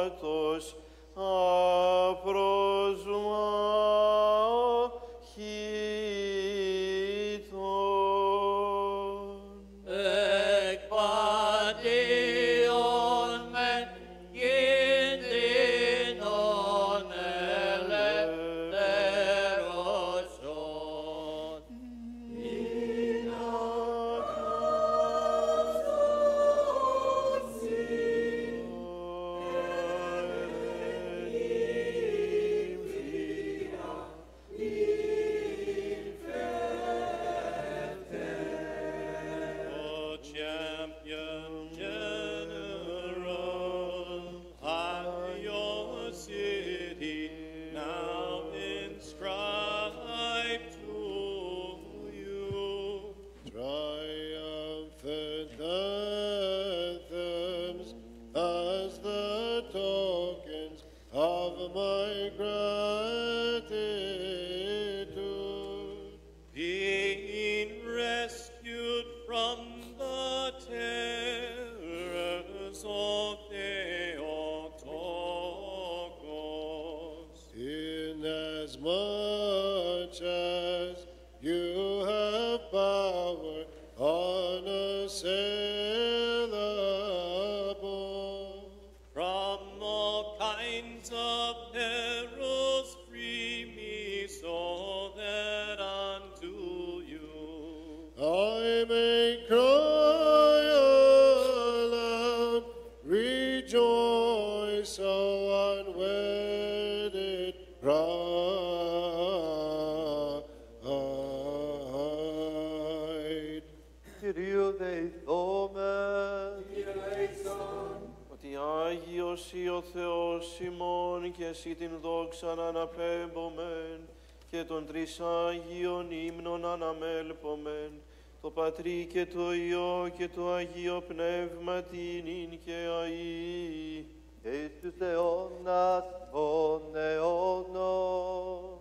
A: ύδατος απροσμάχητον.
C: Εκ πατίων μεν κίνδυνον ελευθέρωσον.
G: O champion general, high your city, now inscribed to you.
D: Triumphant anthems as the tokens of my gratitude.
G: Being rescued from the terrors of Theotokos.
D: Inasmuch as you have power unassailable,
G: From all kinds of perils free me, so that unto you
D: I may cry aloud, rejoice, O unwedded bride.
F: Kyrie eleison.
A: Ότι Άγιος ή ο Θεός ημών και εσύ την δόξαν αναπέμπομεν και των τρεις Άγιων ύμνων αναμέλπομεν, το Πατρί και το Υιό και το Αγίο Πνεύμα την ίν και αΐ.
F: Και εις τους αιώνας των αιώνων.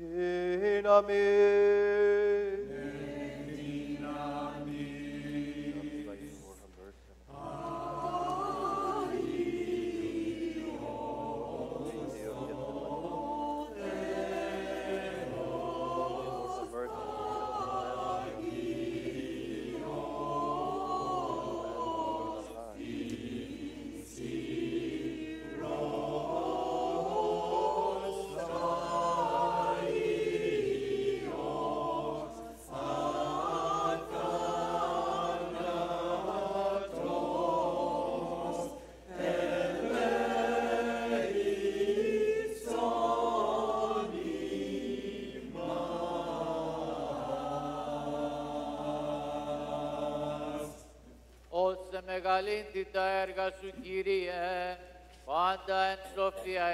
F: Δύναμη.
C: αμεγαλύνθη τα έργα σου, Κύριε, πάντα εν σοφία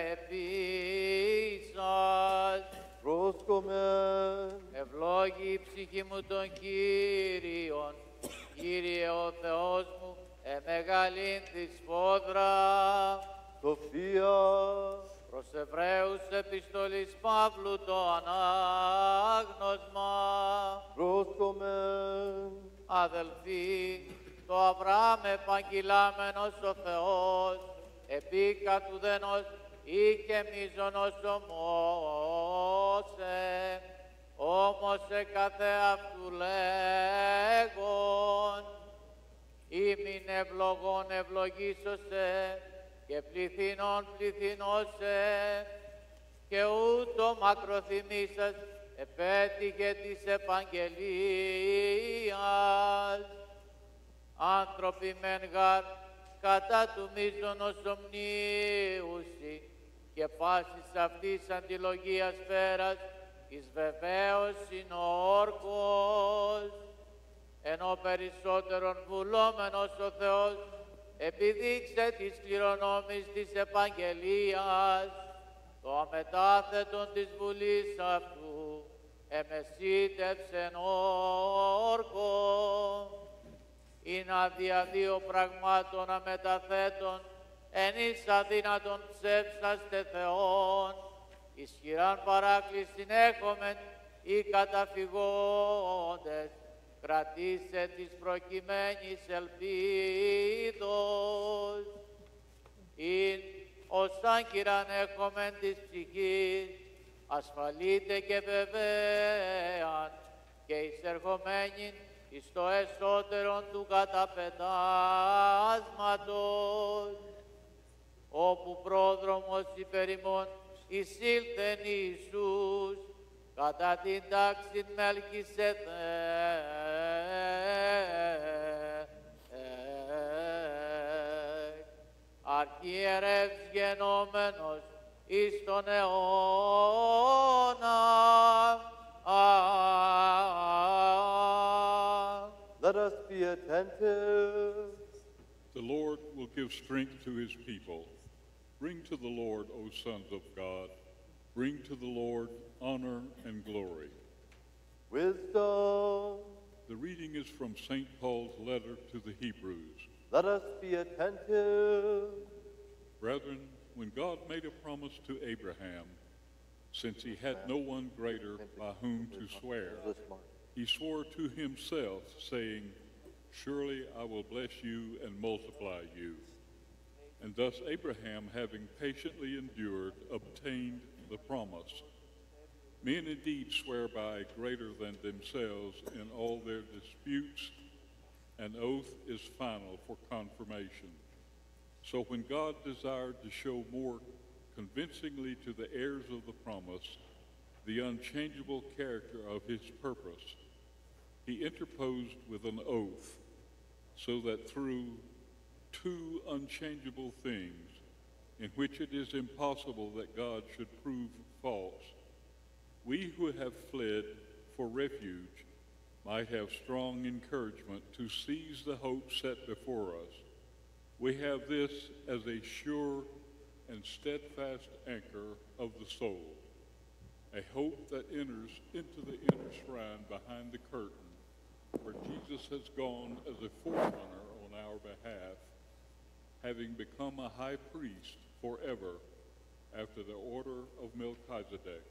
C: επίσας.
F: Πρόσκομεν.
C: Ευλόγη η ψυχή μου των Κύριων, Κύριε ο Θεός μου, εμεγαλύνθη σφόδρα.
F: Σοφία.
C: Προς Εβραίους επιστολής Παύλου το ανάγνωσμα.
F: Πρόσκομεν.
C: Αδελφοί, το Αβραάμ επαγγειλάμενος ο Θεός, επί κατουδενός ή και μίζωνος ομώσε, όμως εκαθέ αυτού λέγον, ήμην ευλογών ευλογήσωσε και πληθυνών πληθυνώσε, και ούτω μακροθυμήσας επέτυχε της επαγγελίας. Άνθρωποι μεν γαρ κατά του μίζωνος ομνίουσι και πάσης αυτής αντιλογίας πέρας εις βεβαίως είναι ο όρκος, ενώ περισσότερον βουλόμενος ο Θεός επιδείξε της κληρονόμης της επαγγελίας, το αμετάθετον της βουλής αυτού εμεσίτευσεν όρκο, είναι αδια δύο πραγμάτων αμεταθέτων, εν εις αδύνατον ψεύσαστε Θεόν, ισχυράν παράκλησιν έχομεν ή καταφυγόντες, κρατήσε της προκειμένης ελπίδος, ειν ως άγκυραν έχομεν της ψυχής, ασφαλείτε και βεβαίαν και εισερχομένην εις το εσωτερον του καταπετάσματος, όπου πρόδρομος υπερ ημών εισήλθεν Ιησούς, κατά την τάξην Μελκισεδέκ, αρχιερεύς γενόμενος εις τον αιώνα.
F: Let us be attentive.
K: The Lord will give strength to his people. Bring to the Lord, O sons of God. Bring to the Lord honor and glory.
F: Wisdom.
K: The reading is from Saint Paul's letter to the Hebrews.
F: Let us be attentive.
K: Brethren, when God made a promise to Abraham, since he had no one greater by whom to swear, he swore to himself, saying, surely I will bless you and multiply you. And thus Abraham, having patiently endured, obtained the promise. Men indeed swear by greater than themselves in all their disputes. An oath is final for confirmation. So when God desired to show more convincingly to the heirs of the promise the unchangeable character of his purpose, he interposed with an oath, so that through two unchangeable things, in which it is impossible that God should prove false, we who have fled for refuge might have strong encouragement to seize the hope set before us. We have this as a sure and steadfast anchor of the soul, a hope that enters into the inner shrine behind the curtain, where Jesus has gone as a forerunner on our behalf, having become a high priest forever after the order of Melchizedek.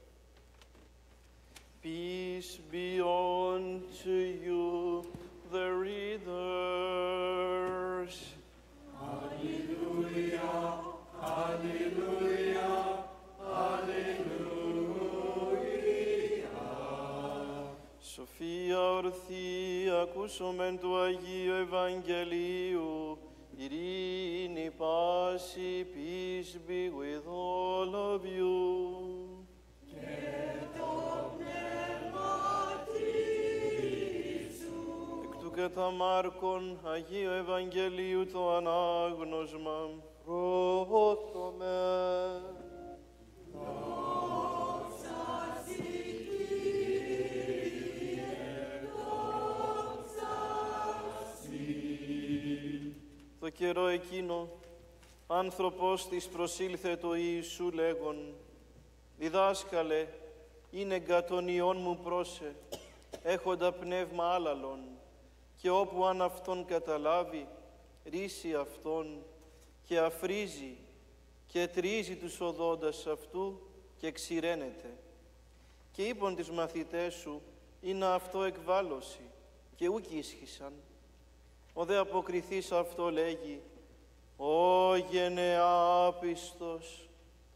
A: Peace be unto you, the readers.
J: Alleluia, alleluia, alleluia.
A: Σοφία ορθή, ακούσομεν του Αγίου Ευαγγελίου, ειρήνη πάση, peace be with all of you. Κατά Μάρκον, Αγίου Ευαγγελίου το ανάγνωσμα.
F: Πρόσκομεν.
J: Δόξα σοι, Κύριε, δόξα σοι.
A: Το καιρό εκείνο, άνθρωπος της προσήλθε το Ιησού λέγον, «Διδάσκαλε, είναι εγκα των ιών μου πρόσε, έχοντα πνεύμα άλλαλον, και όπου αν αυτόν καταλάβει, ρίσει αυτόν και αφρίζει και τρίζει τους οδόντας αυτού και ξηραίνεται. Και είπον τις μαθητές σου, είναι αυτό εκβάλωση, και ούκ ίσχυσαν. Ο δε αποκριθής αυτό λέγει, «Ω γενεάπιστος,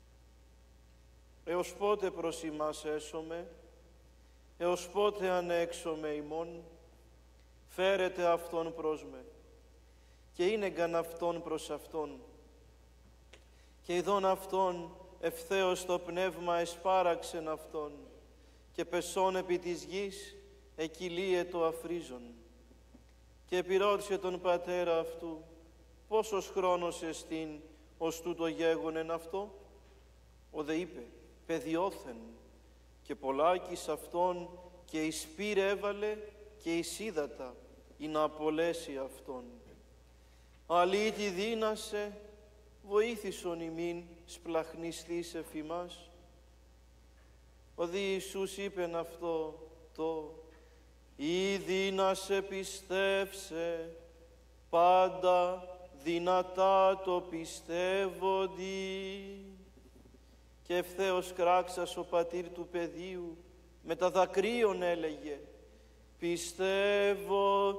A: έως πότε προς ημάς έσωμε, έως πότε ανέξωμε ημών, φέρετε αυτόν προς με, και είναι γαν αυτόν προς αυτόν. Και ειδών αυτόν ευθέως το πνεύμα εσπάραξεν αυτόν, και πεσών επί της γης εκυλίε το αφρίζον. Και επιρώτησε τον πατέρα αυτού, πόσος χρόνος εστίν ως τούτο γέγονεν αυτό. Ο δε είπε, παιδιόθεν, και πολλάκις αυτόν και εις πύρ έβαλε και εις ύδατα, ή να απολέσει αυτόν. Αλήτη δύνασε, βοήθησον ημίν σπλαχνιστής εφ' ημάς. Ο δι Ιησούς είπεν αυτό το, «Ήδη να σε πιστεύσε, πάντα δυνατά το πιστεύοντι». Και ευθέως κράξας ο πατήρ του παιδίου με τα δακρύων έλεγε, «Πιστεύω,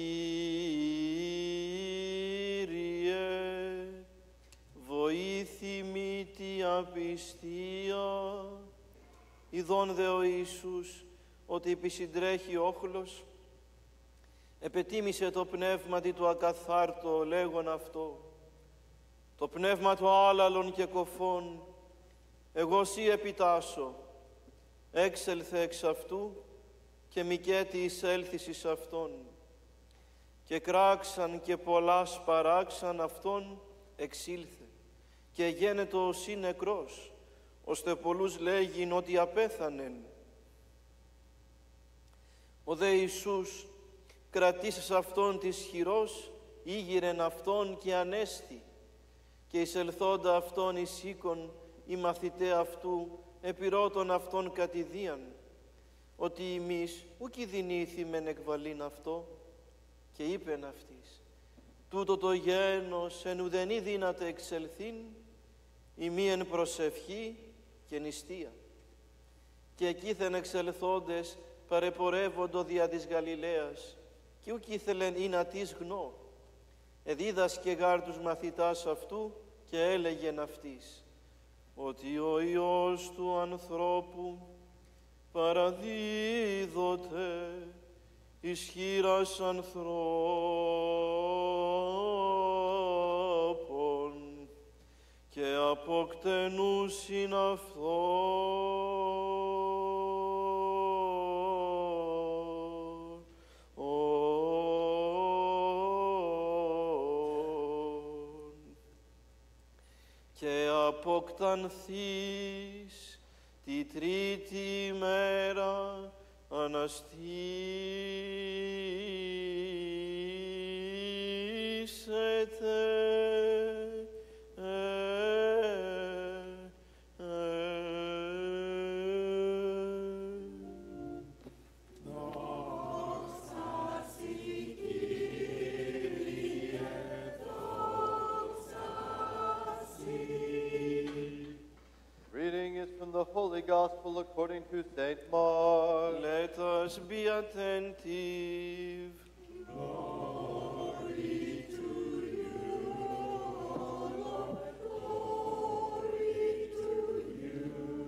A: Κύριε, βοήθημη τη απιστία». Ειδών δε ο Ιησούς ότι επισυντρέχει όχλος, επετίμησε το πνεύμα του ακαθάρτο λέγον αυτό, το πνεύμα του άλλαλων και κοφών, εγώ σύ επιτάσω, έξελθε εξ αυτού και μικέτη εισέλθεις εις αυτόν. Και κράξαν και πολλάς παράξαν αυτόν εξήλθε, και γένετο οσί νεκρός, ώστε πολλούς λέγειν ότι απέθανεν. Ο δε Ιησούς κρατήσας αυτόν της χειρός, ήγηρεν αυτόν και ανέστη, και εισελθόντα αυτόν εις οίκον, οι μαθητέ αυτού επιρώτων αυτόν κατηδίαν, ότι εμείς ουκ ειδηνήθημεν εκβαλήν αυτό, και είπεν αυτής, τούτο το γένος εν ουδενή δύναται εξελθήν, ημί εν προσευχή και νηστεία. Και εκείθεν εξελθόντες παρεπορεύοντο δια της Γαλιλαίας, και ουκ ήθελεν ή να της γνώ. Εδίδασκε γάρ τους μαθητάς αυτού και έλεγεν αυτής, ότι ο Υιός του ανθρώπου παραδίδοται εις χείρας ανθρώπων και αποκτενούσιν αυτό. Και αποκτανθείς τη τρίτη ημέρα αναστήσετε. Ε, ε,
J: Δόξα σοι, Κύριε, δόξα σοι.
F: Reading is from the Holy Gospel according to Saint Mark.
A: Let us be attentive.
J: Glory to you, O Lord, glory to you.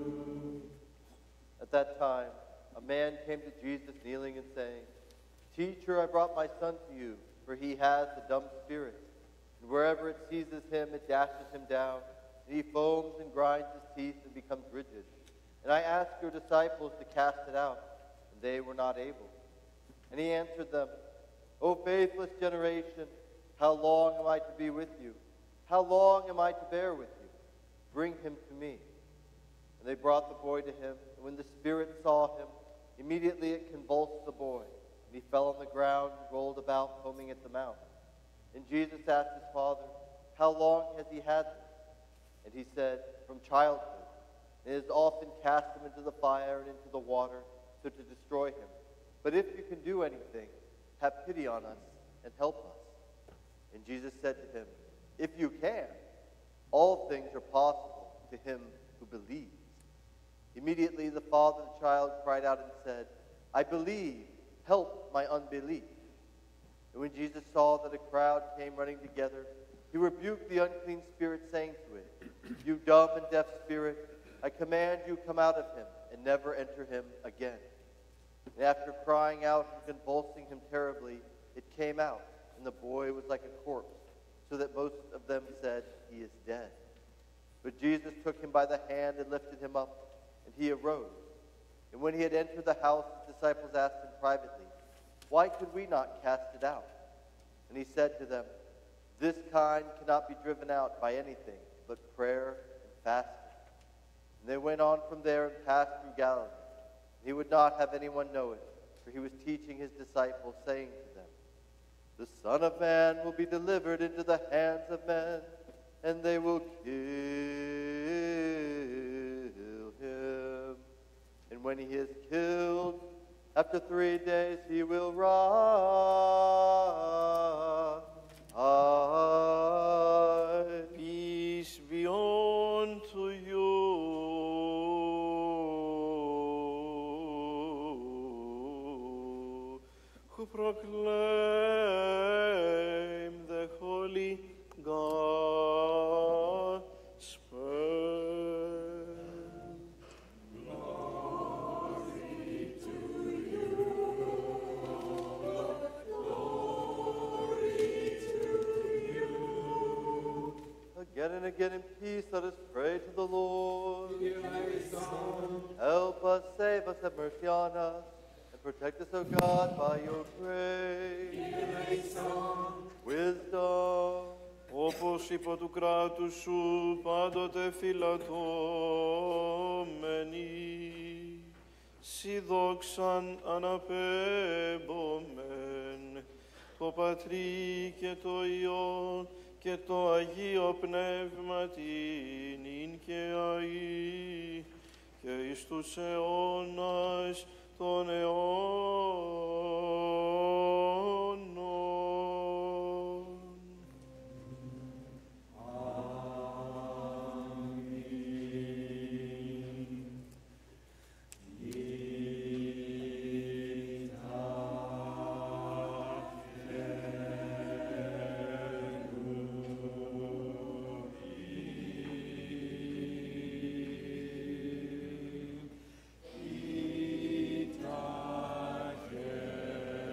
F: At that time, a man came to Jesus kneeling and saying, Teacher, I brought my son to you, for he has a dumb spirit. And wherever it seizes him, it dashes him down. And he foams and grinds his teeth and becomes rigid. And I asked your disciples to cast it out, and they were not able. And he answered them, O faithless generation, how long am I to be with you? How long am I to bear with you? Bring him to me. And they brought the boy to him, and when the spirit saw him, immediately it convulsed the boy, and he fell on the ground and rolled about, foaming at the mouth. And Jesus asked his father, "How long has he had this?" And he said, "From childhood. And it has often cast him into the fire and into the water, so to destroy him. But if you can do anything, have pity on us and help us." And Jesus said to him, "If you can, all things are possible to him who believes." Immediately the father of the child cried out and said, "I believe, help my unbelief." And when Jesus saw that a crowd came running together, he rebuked the unclean spirit, saying to it, "You dumb and deaf spirit, I command you, come out of him and never enter him again." And after crying out and convulsing him terribly, it came out, and the boy was like a corpse, so that most of them said, "He is dead." But Jesus took him by the hand and lifted him up, and he arose. And when he had entered the house, his disciples asked him privately, "Why could we not cast it out?" And he said to them, "This kind cannot be driven out by anything but prayer and fasting." And they went on from there and passed through Galilee. And he would not have anyone know it, for he was teaching his disciples, saying to them, "The Son of Man will be delivered into the hands of men, and they will kill him. And when he is killed, after three days he will rise."
A: Peace be unto you. Who proclaim the holy gospel.
J: Glory to you, Lord. Glory to you.
F: Again and again in peace, let us pray to the Lord.
J: Give thy song.
F: Help us, save us, have mercy on us, and protect us, O God, by your grace.
J: Give thy song.
F: Wisdom.
A: Όπως υπό του κράτους σου πάντοτε φυλατώμενοι, σοι δόξαν αναπέμπομεν, το Πατρί και το Υιό και το Αγίο Πνεύματι νυν και αεί και εις τους αιώνας των αιώνων.
J: Ita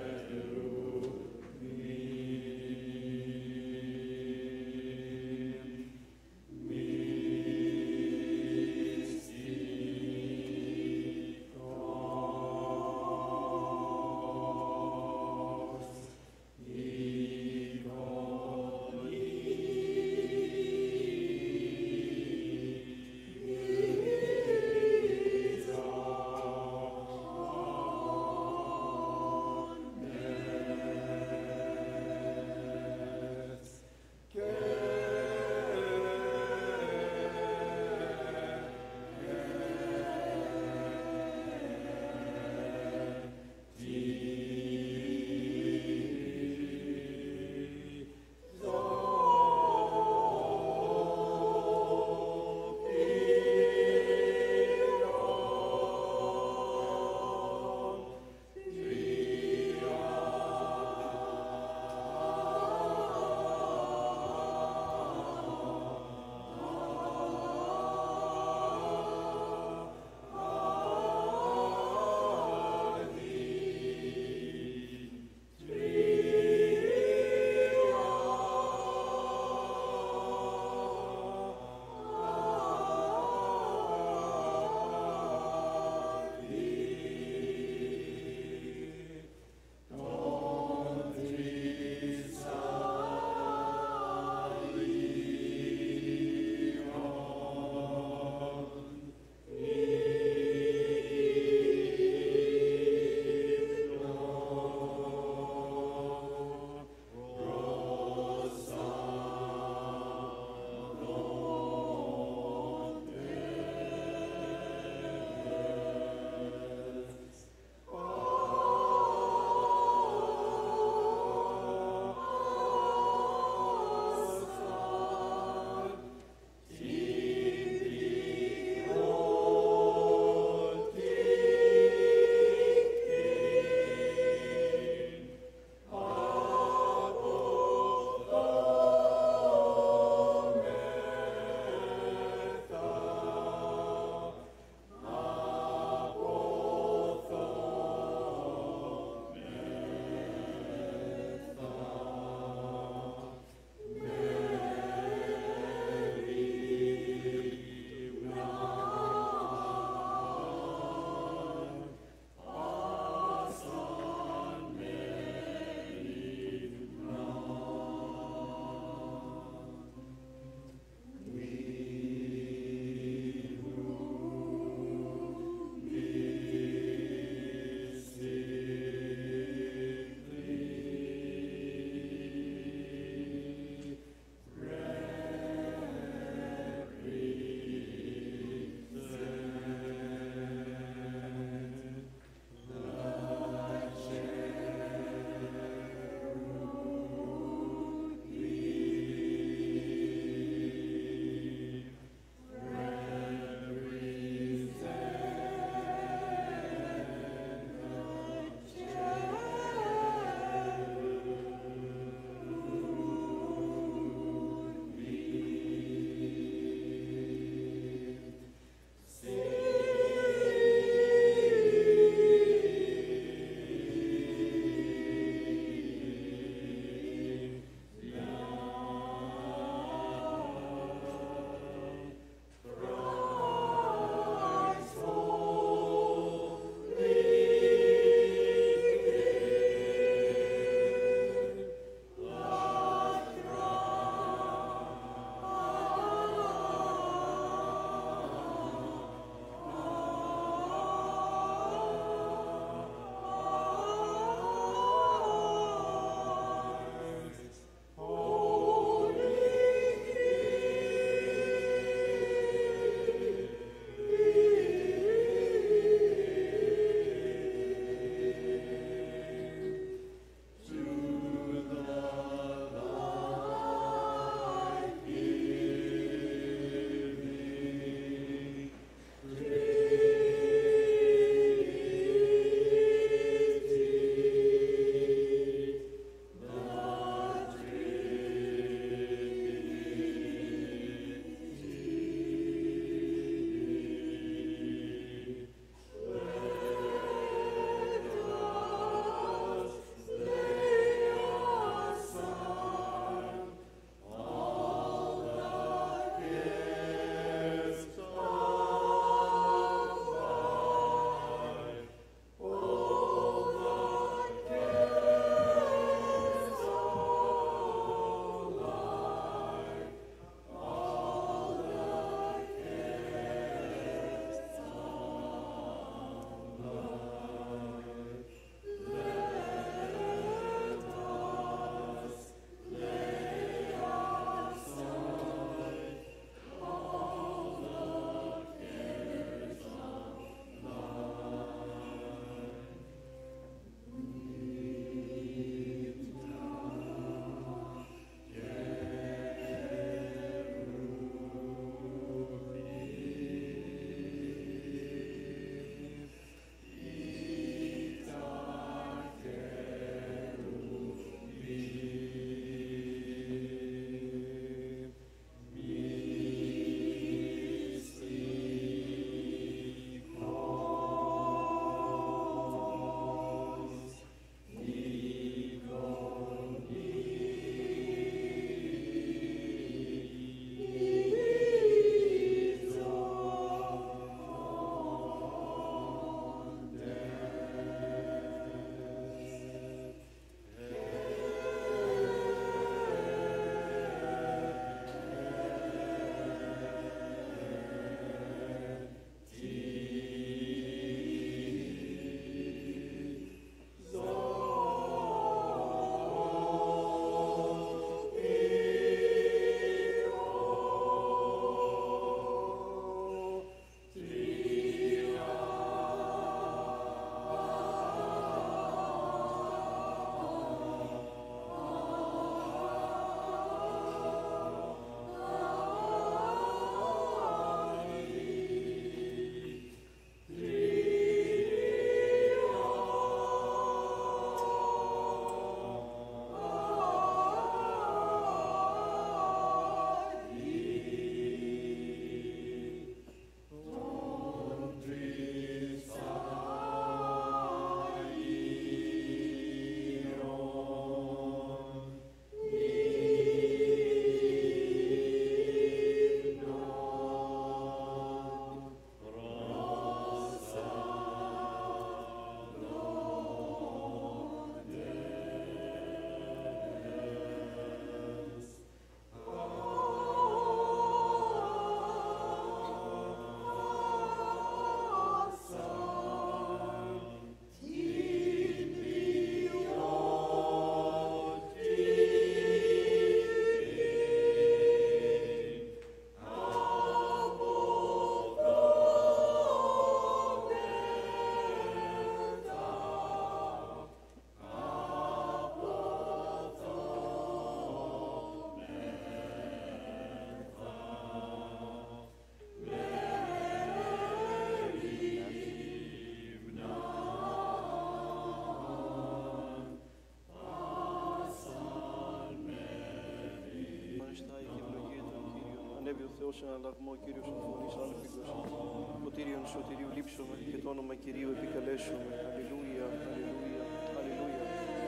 A: Θεός εν αλλαγμό, Κύριος ο φωνής άλφηγος. Το Τύριον σωτηρίου λείψομαι και το όνομα Κυρίου επικαλέσουμε. Αλληλούια, αλληλούια, αλληλούια.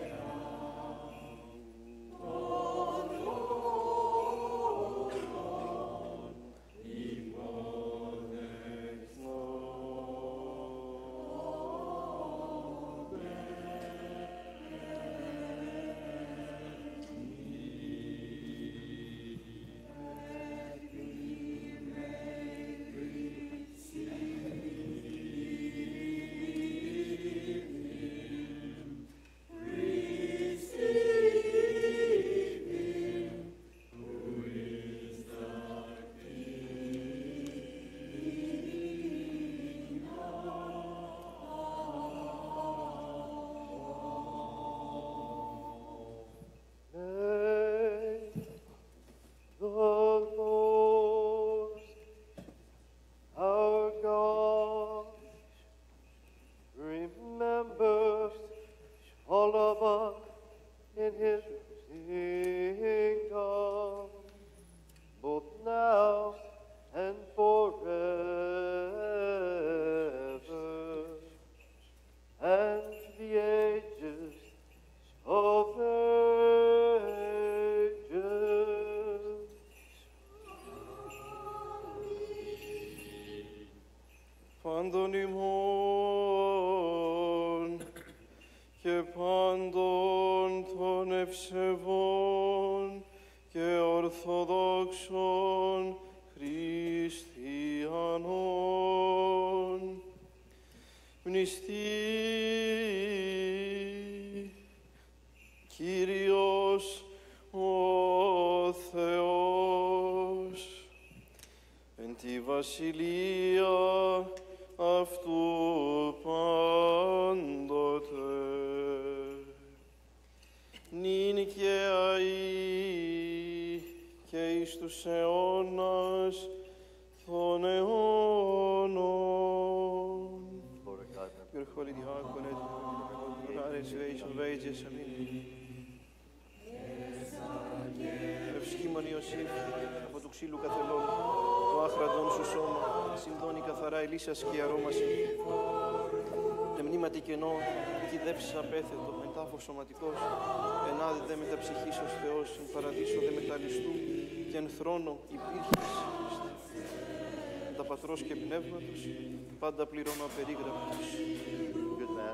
A: Πάντων ημών και πάντων των ευσεβών και ορθοδόξων χριστιανών. Μνηστή Κύριος ο Θεός εν τη βασιλεία αυτού πάντοτε, νυν και αεί και εις τους αιώνας των αιώνων. Your holy diaconate, God is age of ages, amen. Ευσχήμων Ιωσήφ, από του ξύλου καθελών, το άχραντον σου σώμα, συνδώνει καθαρά ελίσσας και αρώμαση. Εμνήματι κενό, κυδέψεις απέθετο, εν τάφος σωματικός, ενάδεται με τα ψυχής ως Θεός, εν παραδείσο δε μεταλλιστού, και εν θρόνο υπήρχες. Εν τα πατρός και πνεύματος, πάντα πληρώνω απερίγραπτος. Good man.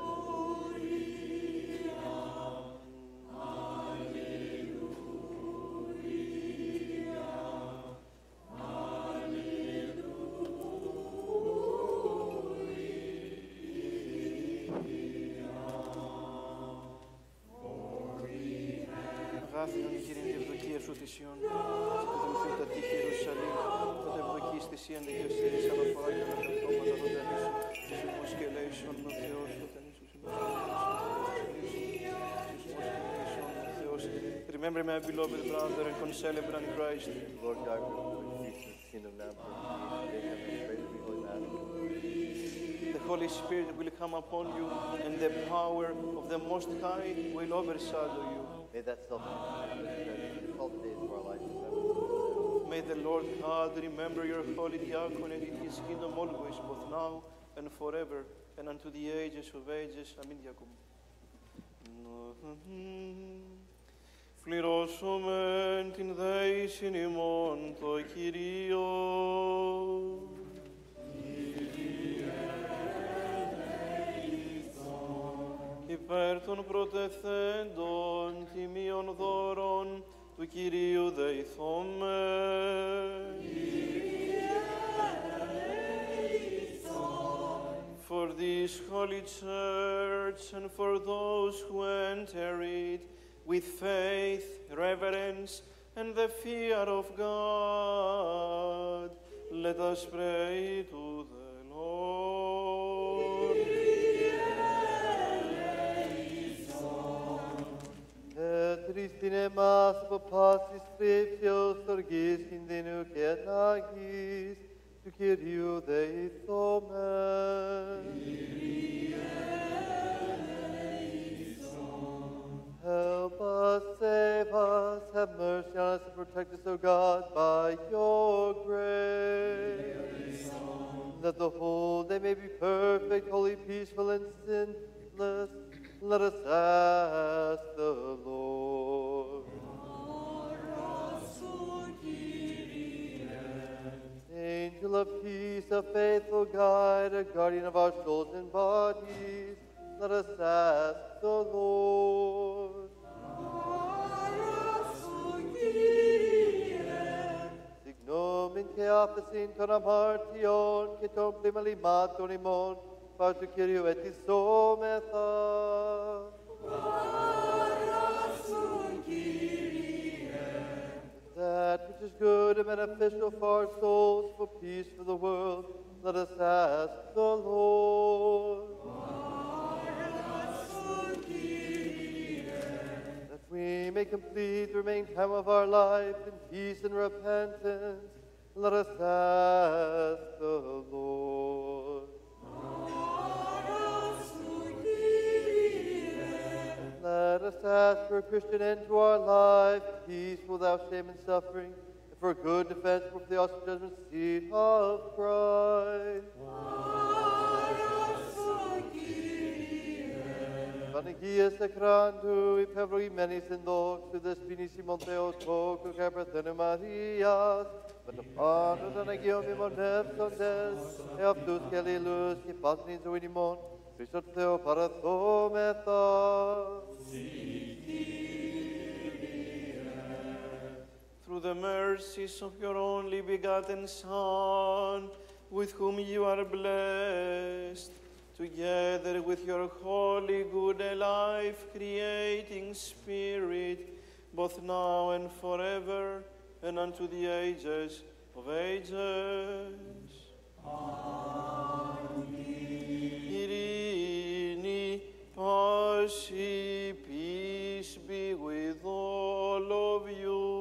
A: Αγάθινον η Κύριε την ευδοκία σου θυσιών, και κατεμηθούν τα τείχη Ιερουσαλήμ, τότε ευδοκείς θυσίαν δικαιοσύνης αναφορά και ανακαθώματα δοντανίσου, συσμός και ελέησον ο Θεός, δοντανίσου Θεός. Remember my beloved brother and concelebrant Christ.
F: Lord God, peace in the kingdom now, praise the holy man.
A: The Holy Spirit will come upon you, and the power of the Most High will overshadow you.
F: May that self-confidence cultivate for our life.
A: May the Lord God remember your holy diaconate in his kingdom always, both now and forever, and unto the ages of ages. Amen. Jacob. Πληρώσομεν την δέησιν ημών το Κυρίο. Υπέρ των προτεθέντων τιμίων δώρων του Κυρίου δεηθώμε. For this holy church and for those who enter it with faith, reverence, and the fear of God, let us pray to the Lord.
F: Τριστήν εμάς από πάσης θρύψεως, οργής, κινδύνου και ανάγκης, του Κυρίου δεηθόμεν. Help us, save us, have mercy on us, and protect us, O God, by your grace. angel of peace, a faithful guide, a guardian of our souls and bodies, let us ask the Lord. Signomen che afasin con amartion, che ton prima limaton imon, pasu Kyrio et isometha. That which is good and beneficial for our souls, for peace for the world, let us ask the Lord. That we may complete the remaining time of our life in peace and repentance, let us ask the Lord. Let us ask for a Christian end to our life, peace without shame and suffering, and for a good defense for the awesome judgment seat of Christ. Πανηγία σε κράντου, υπευλογημένης εν δόξου, δεσποινήσιμον Θεοτόκου και Παρθένου Μαρίας, με το πάνω των Αγίων μνημονεύσοντες, εαυτούς και αλλήλους και πάσιν εις ζωήν ημών, Χριστόν Θεό παραθόμεθα.
A: Through the mercies of your only begotten Son, with whom you are blessed, together with your holy, good, and life-creating Spirit, both now and forever, and unto the ages of ages. Amen. Ειρήνη, πάση, peace be with all of you.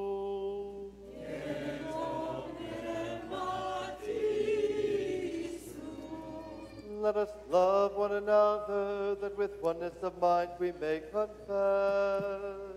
F: Let us love one another, that with oneness of mind we may confess.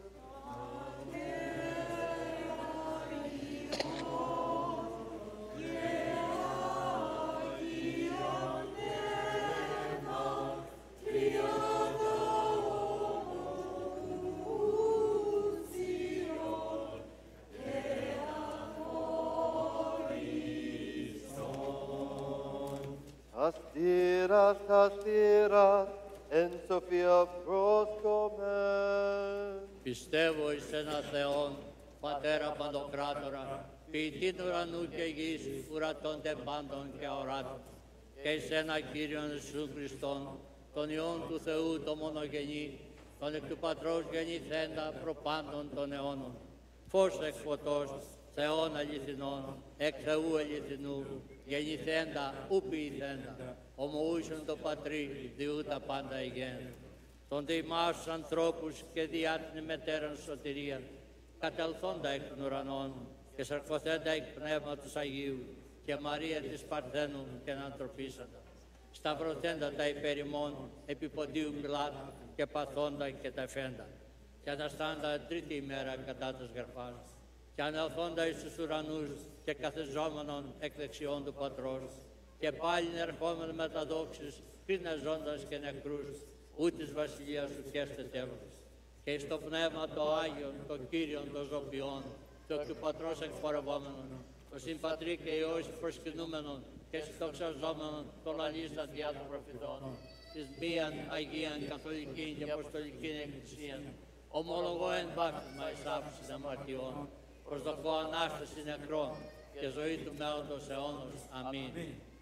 F: Αστήρας, αστήρας, εν σοφία πρόσκομεν.
B: Πιστεύω εις ένα Θεόν, Πατέρα Παντοκράτορα, ποιητήν ουρανού και γης, ουρατώνται πάντων και αοράτων, και εις ένα Κύριον Ιησού Χριστόν, τον Υιόν του Θεού το μονογενή, τον εκ του Πατρός γεννηθέντα προπάντων των αιώνων, φως εκ φωτός, Θεόν αληθινών, εκ Θεού αληθινού, γεννηθέντα, ου ποιηθέντα, ομοούσον το Πατρί, διού τα πάντα ηγέν. Τον δε ημάς τους ανθρώπους και διά την μετέραν σωτηρία, κατελθόντα εκ των ουρανών και σαρκωθέντα εκ Πνεύματος Αγίου και Μαρία της Παρθένου και ανθρωπίσαντα. Σταυρωθέντα τα υπέρ ημών επί ποντίου Πιλάτου και παθόντα και τα εφέντα. Και αναστάντα τρίτη ημέρα κατά τας γραφάς. Και ανελθόντα εις τους ουρανούς και καθεζόμενον εκ δεξιών του Πατρός, και πάλιν ερχόμενον με τα δόξης, κρίνες ζώντας και νεκρούς, ού της βασιλείας σου καίστε τέλος. Και εις το Πνεύμα το Άγιον, το Κύριον των Ζωπιών, το εκ του Πατρός εκπορευόμενον, το συμπατρί και Υιός προσκυνούμενον και συντοξαζόμενον των αλήστα διά των προφητών, της μίαν Αγίαν Καθολικήν και Αποστολικήν Εκκλησίαν, ομολογώ εν βάπτισμα εις άφησης αμαρτιών, προσδοκώ Ανάσταση νεκρών και ζωή του μέλλοντος αιώνος. Αμήν.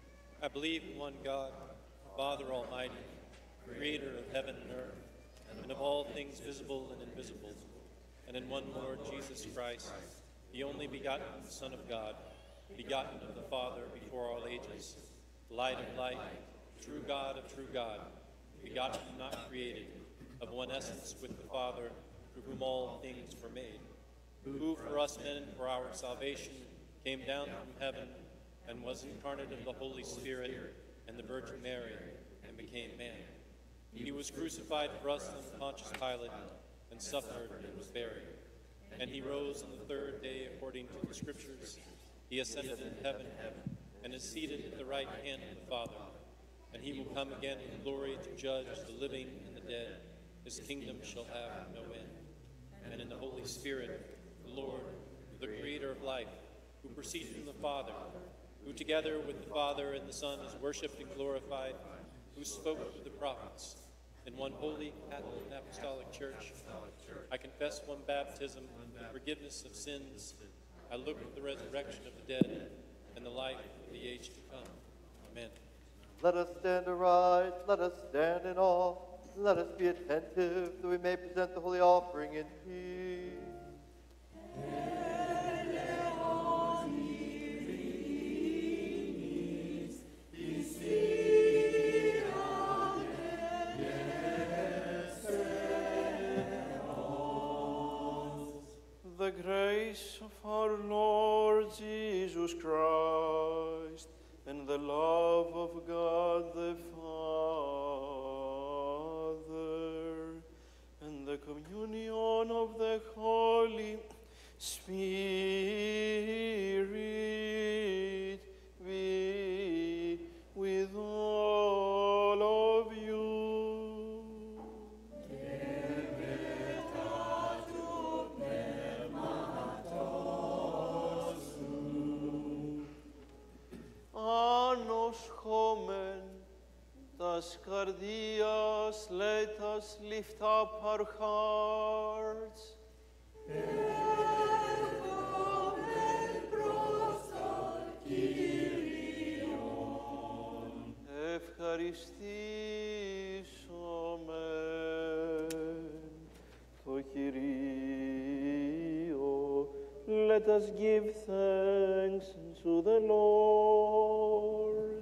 L: I believe in one God, Father Almighty, creator of heaven and earth, and of all things visible and invisible, and in one Lord Jesus Christ, the only begotten Son of God, begotten of the Father before all ages, light of light, true God of true God, begotten and not created, of one essence with the Father, through whom all things were made, who for us men and for our salvation came down from heaven and was incarnate of the Holy Spirit and the Virgin Mary and became man. He was crucified for us under Pontius Pilate and suffered and was buried. And he rose on the third day according to the Scriptures. He ascended into heaven and is seated at the right hand of the Father. And he will come again in glory to judge the living and the dead. His kingdom shall have no end. And in the Holy Spirit, the Lord, the creator of life, who proceeds from the Father, who together with the Father and the Son is worshipped and glorified, who spoke through the prophets, in one holy Catholic and Apostolic Church. I confess one baptism, the forgiveness of sins. I look for the resurrection of the dead and the life of the age to come. Amen.
F: Let us stand aright, let us stand in awe, let us be attentive that we may present the holy offering in peace.
A: The grace of our Lord Jesus Christ and the love of God the Father and the communion of the Holy Spirit be with all of you. Homen, das cardias, let us lift up our hearts. Ευχαριστήσομεν το Κυρίο. Let us give thanks to the Lord.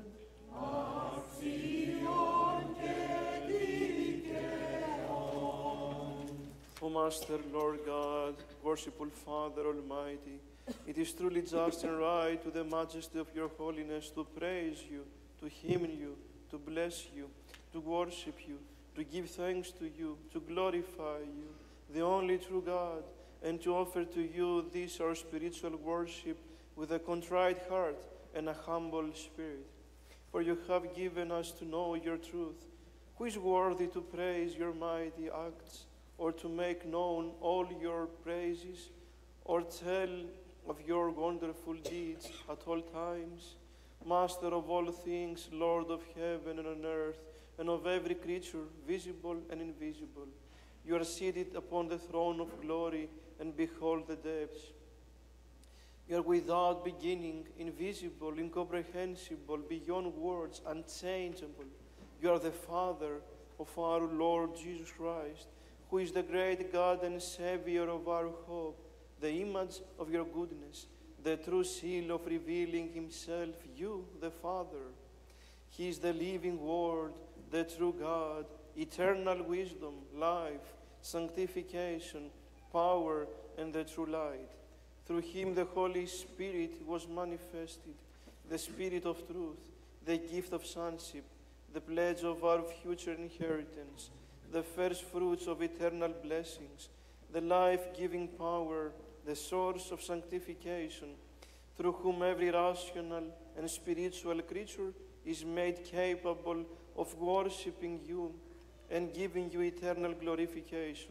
A: O Master, Lord God, worshipful Father Almighty, it is truly just and right to the majesty of your holiness to praise you, to hymn you, to bless you, to worship you, to give thanks to you, to glorify you, the only true God, and to offer to you this our spiritual worship with a contrite heart and a humble spirit. For you have given us to know your truth. Who is worthy to praise your mighty acts, or to make known all your praises, or tell of your wonderful deeds at all times? Master of all things, Lord of heaven and on earth, and of every creature, visible and invisible, you are seated upon the throne of glory, and behold the depths. You are without beginning, invisible, incomprehensible, beyond words, unchangeable. You are the Father of our Lord Jesus Christ, who is the great God and Savior of our hope, the image of your goodness, the true seal of revealing himself, you, the Father. He is the living Word, the true God, eternal wisdom, life, sanctification, power, and the true light. Through him the Holy Spirit was manifested, the Spirit of truth, the gift of sonship, the pledge of our future inheritance, the first fruits of eternal blessings, the life-giving power, the source of sanctification, through whom every rational and spiritual creature is made capable of worshipping you and giving you eternal glorification.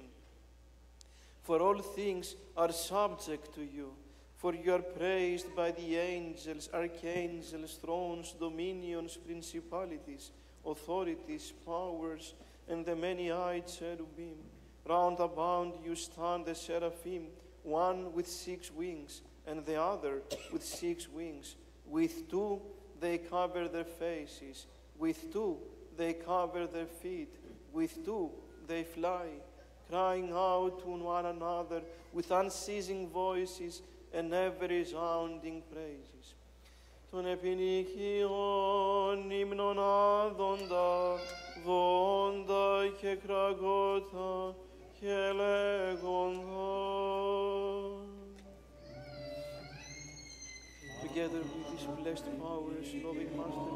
A: For all things are subject to you, for you are praised by the angels, archangels, thrones, dominions, principalities, authorities, powers, and the many-eyed cherubim. Round about you stand the seraphim, one with six wings, and the other with six wings. With two they cover their faces, with two they cover their feet, with two they fly, crying out to one another with unceasing voices and ever-resounding praises. Τον επινικίων ύμνων άδοντα, δόντα και κραγότα και λέγοντα. Together with these blessed powers, loving Master,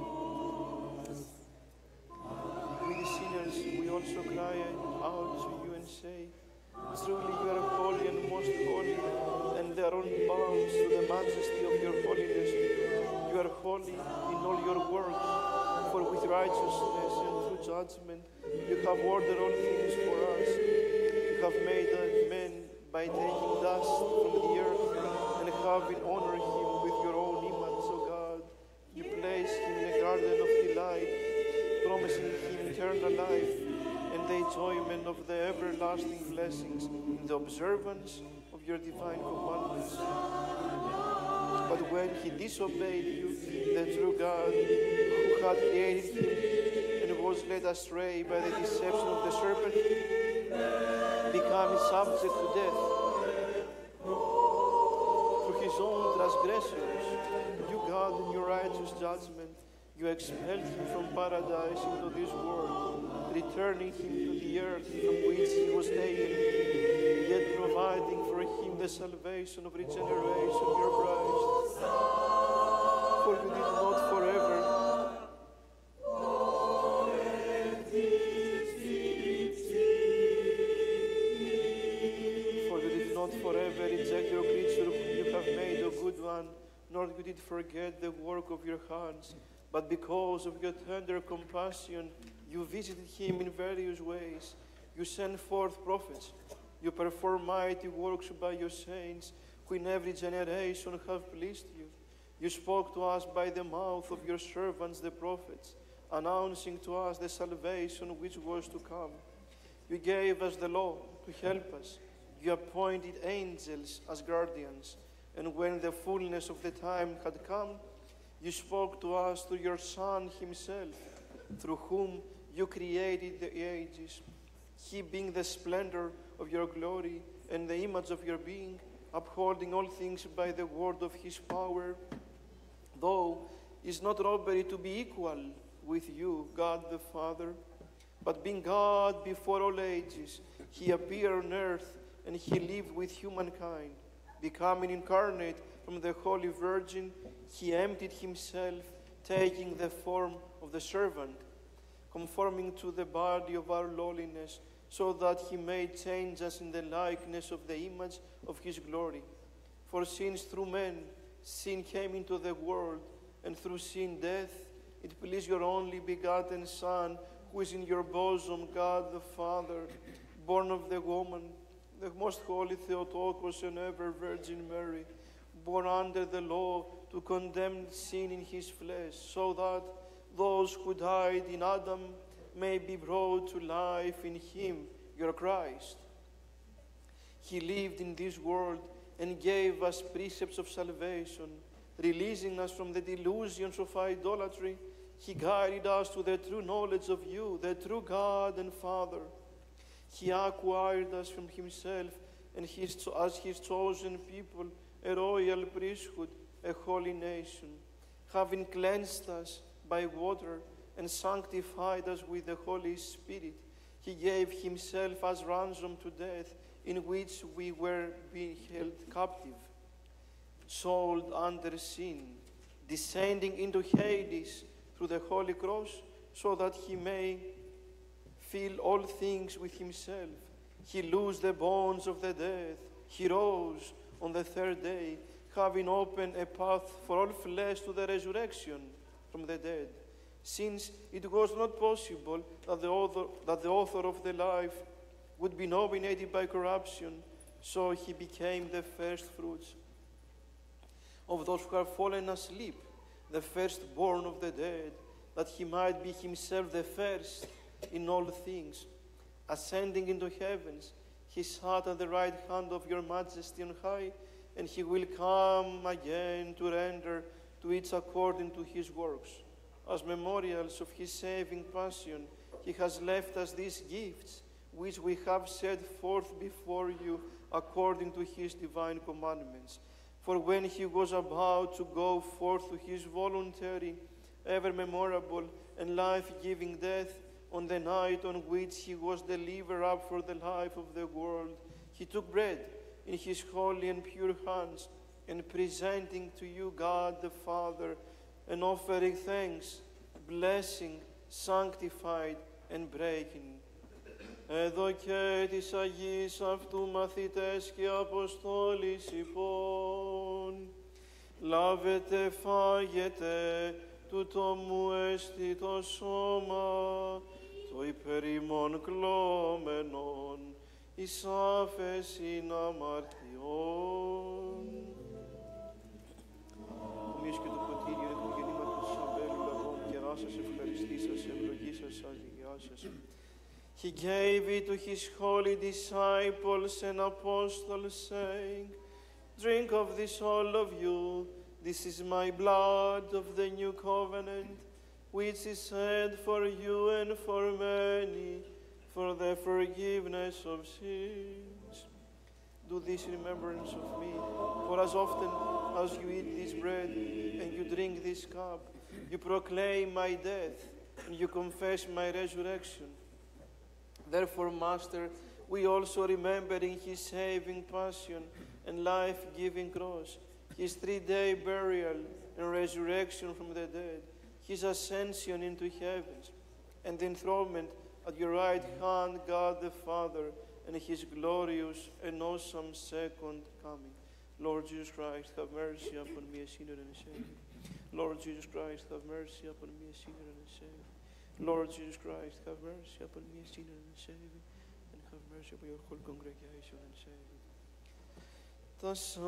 A: with the sinners, we also cry out to you and say, truly you are holy and most holy, and there are only bounds to the majesty of your holiness. You are holy in all your works, for with righteousness and through judgment you have ordered all things for us. You have made us men by taking dust from the earth and having honored him with your own image, O God. us in him eternal life and the enjoyment of the everlasting blessings in the observance of your divine commandments. But when he disobeyed you, the true God, who had created him and was led astray by the deception of the serpent, becoming subject to death through his own transgressions, you, God, in your righteous judgment, you expelled him from paradise into this world, returning him to the earth from which he was taken, yet providing for him the salvation of regeneration, your Christ. For you did not forever For you did not forever reject your creature whom you have made a good one, nor you did forget the work of your hands. But because of your tender compassion, you visited him in various ways. You sent forth prophets. You perform mighty works by your saints, who in every generation have pleased you. You spoke to us by the mouth of your servants, the prophets, announcing to us the salvation which was to come. You gave us the law to help us. You appointed angels as guardians. And when the fullness of the time had come, you spoke to us through your Son himself, through whom you created the ages, he being the splendor of your glory and the image of your being, upholding all things by the word of his power, though it is not robbery to be equal with you, God the Father, but being God before all ages, he appeared on earth and he lived with humankind. Becoming incarnate from the Holy Virgin, he emptied himself, taking the form of the servant, conforming to the body of our lowliness, so that he may change us in the likeness of the image of his glory. For since through men sin came into the world, and through sin death, it pleased your only begotten Son, who is in your bosom, God the Father, born of the woman, the most holy Theotokos and ever Virgin Mary, born under the law to condemn sin in his flesh, so that those who died in Adam may be brought to life in him, your Christ. He lived in this world and gave us precepts of salvation, releasing us from the delusions of idolatry. He guided us to the true knowledge of you, the true God and Father. He acquired us from himself and his, as his chosen people, a royal priesthood, a holy nation, having cleansed us by water and sanctified us with the Holy Spirit. He gave himself as ransom to death, in which we were being held captive, sold under sin, descending into Hades through the Holy Cross, so that he may fill all things with himself. He loosed the bonds of the death. He rose on the third day, having opened a path for all flesh to the resurrection from the dead, since it was not possible that the author, that the author of the life would be nominated by corruption, so he became the first fruits of those who have fallen asleep, the firstborn of the dead, that he might be himself the first in all things. Ascending into heavens, he sat at the right hand of your majesty on high, and he will come again to render to each according to his works. As memorials of his saving passion, he has left us these gifts, which we have set forth before you according to his divine commandments. For when he was about to go forth to his voluntary, ever memorable, and life-giving death, on the night on which he was delivered up for the life of the world, he took bread in his holy and pure hands, and presenting to you God the Father, and offering thanks, blessing, sanctified, and breaking. Εδώ και της Αγίας αυτού μαθητές και Αποστόλης υπόν, λάβετε φάγετε, τούτο μου έστι το σώμα, το υπερήμων κλώμενον, εις άφεσιν αμαρτιών. Ομοίως και το ποτήριο εκ του γεννήματος της Αμπέλου λαβών, καιρά σας ευχαριστήσας, ευλογήσασα, verses. He gave it to his holy disciples and apostles, saying, "Drink of this, all of you. This is my blood of the new covenant, which is shed for you and for many for the forgiveness of sins. Do this in remembrance of me. For as often as you eat this bread and you drink this cup, you proclaim my death and you confess my resurrection. Therefore, Master, we also remembering his saving passion and life-giving cross, his three-day burial and resurrection from the dead, his ascension into heavens, and the enthronement at your right hand, God the Father, and his glorious and awesome second coming. Lord Jesus Christ, have mercy upon me, a sinner and a Savior. Lord Jesus Christ, have mercy upon me, a sinner and a Savior. Lord Jesus Christ, have mercy upon me, a sinner and a Savior, and have mercy upon your whole congregation and Savior. Τας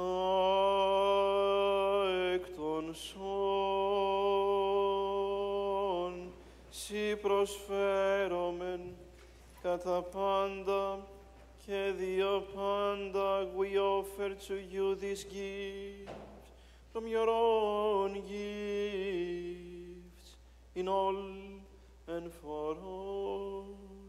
A: εκ των σών σοι προσφέρομεν κατά πάντα και δια πάντα we offer to you this gift from your own gifts in all and for all.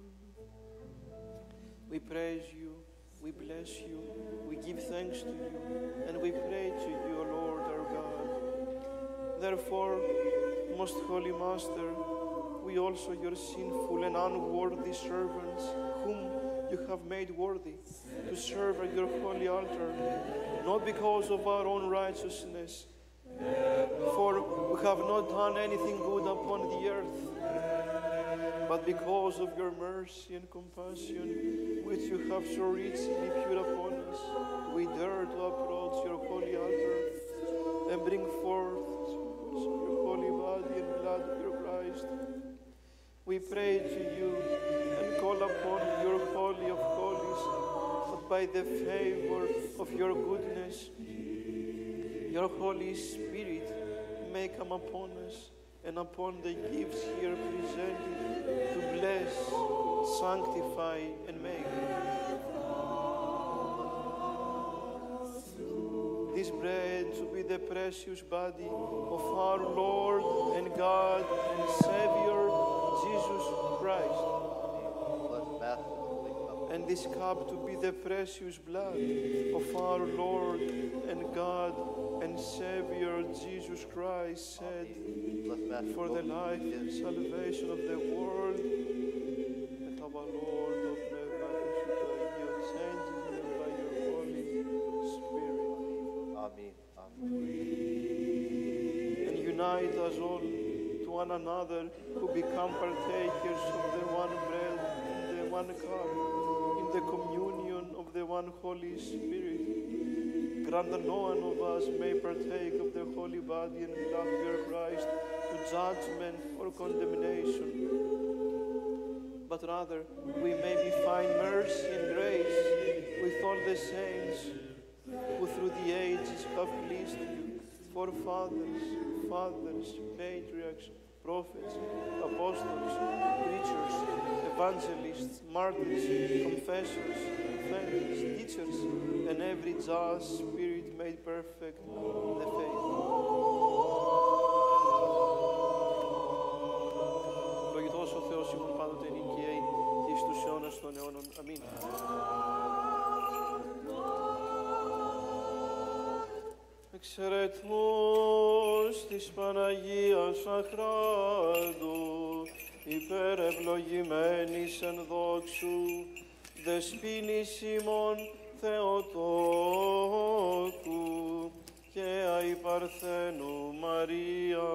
A: We praise you, we bless you, we give thanks to you, and we pray to you, O Lord our God. Therefore, most holy Master, we also, your sinful and unworthy servants, whom you have made worthy to serve at your holy altar, not because of our own righteousness, for we have not done anything good upon the earth, but because of your mercy and compassion, which you have so richly poured upon us, we dare to approach your holy altar and bring forth your holy body and blood of your Christ. We pray to you and call upon your Holy of Holies, that by the favor of your goodness, your Holy Spirit may come upon us and upon the gifts here presented to bless, sanctify, and make. This bread to be the precious body of our Lord and God and Savior, Jesus Christ. And this cup to be the precious blood of our Lord and God and Savior, Jesus Christ, said, for the life and salvation of the world, that our Lord of never you changes them by your Holy Spirit.
F: Amen. Amen.
A: And unite us all to one another, who become partakers of the one bread and the one cup, in the communion of the one Holy Spirit. Grant that no one of us may partake of the holy body and blood of your Christ to judgment or condemnation, but rather we may be find mercy and grace with all the saints who through the ages have pleased you, forefathers, fathers, patriarchs, prophets, apostles, preachers, evangelists, martyrs, confessors, defenders, teachers, and every just spirit made perfect in the faith. Λογητός ο Θεός ημών πάντοτε νικαίοι και εις τους αιώνας των αιώνων. Αμήν. Εξαιρετούς της Παναγίας Αχράντου, υπερευλογημένης εν δόξου, δεσποίνης ημών Θεοτόκου και αϊπαρθένου Μαρία.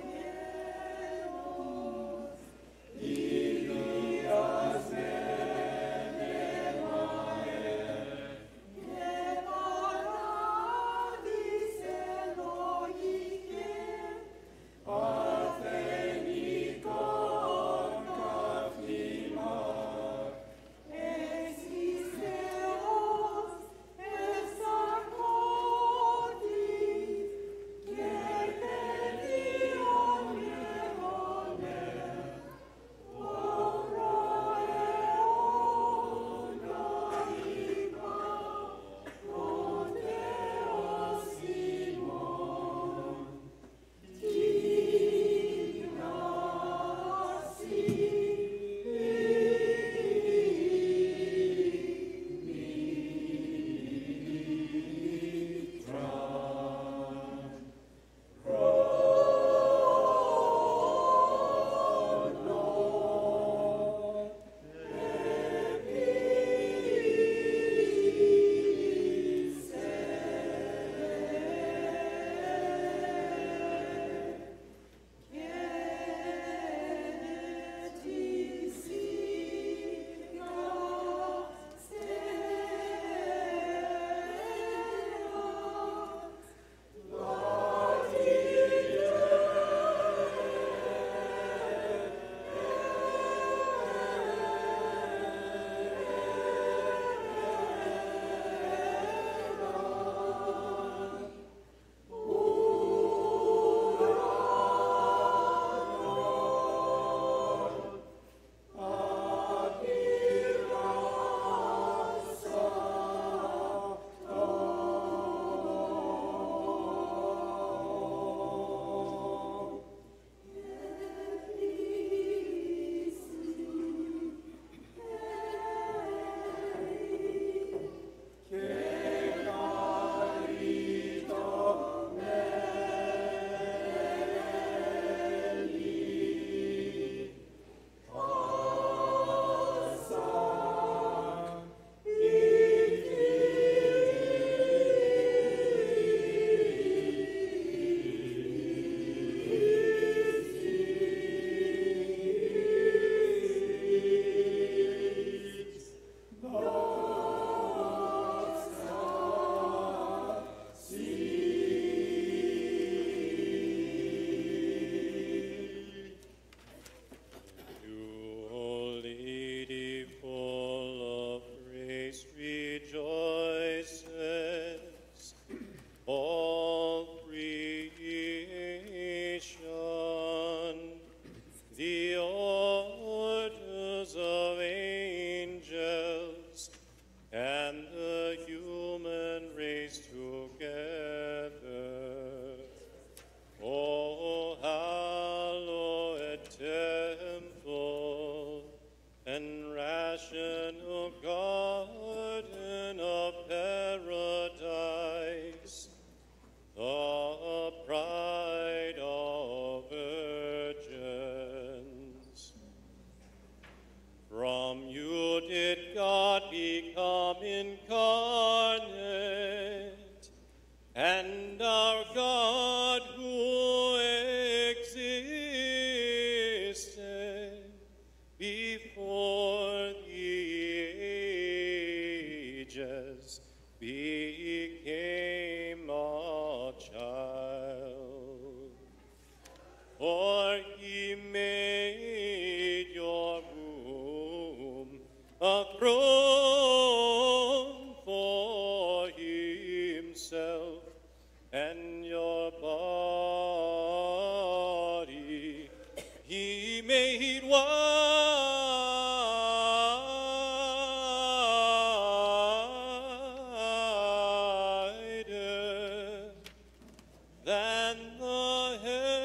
J: Ilias
G: compassion, O garden of paradise, the pride of virgins. From you did God become incarnate, and our God who existed before the ages became a child. For he made your womb a throne for himself, and your body he made whiter than the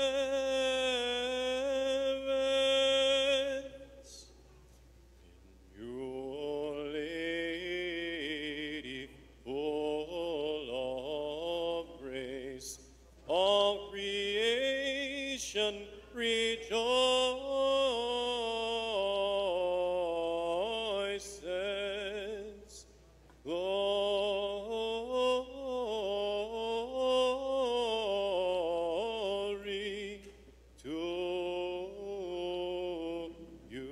G: heavens. In you, Lady, full of grace, all creation rejoices. Glory to you.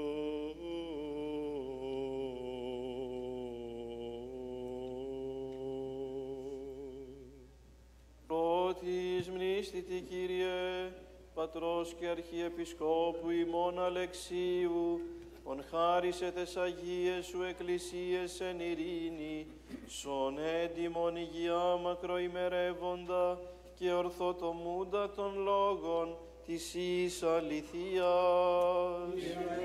A: Πρώτης μνήστητη Κύριε, Πατρός και Αρχιεπισκόπου ημών Αλεξίου, ον χάρισε τες Αγίες σου εκκλησίες εν ειρήνη, σον έντιμον υγειά μακροημερεύοντα και ορθοτομούντα των λόγων της εις αληθείας.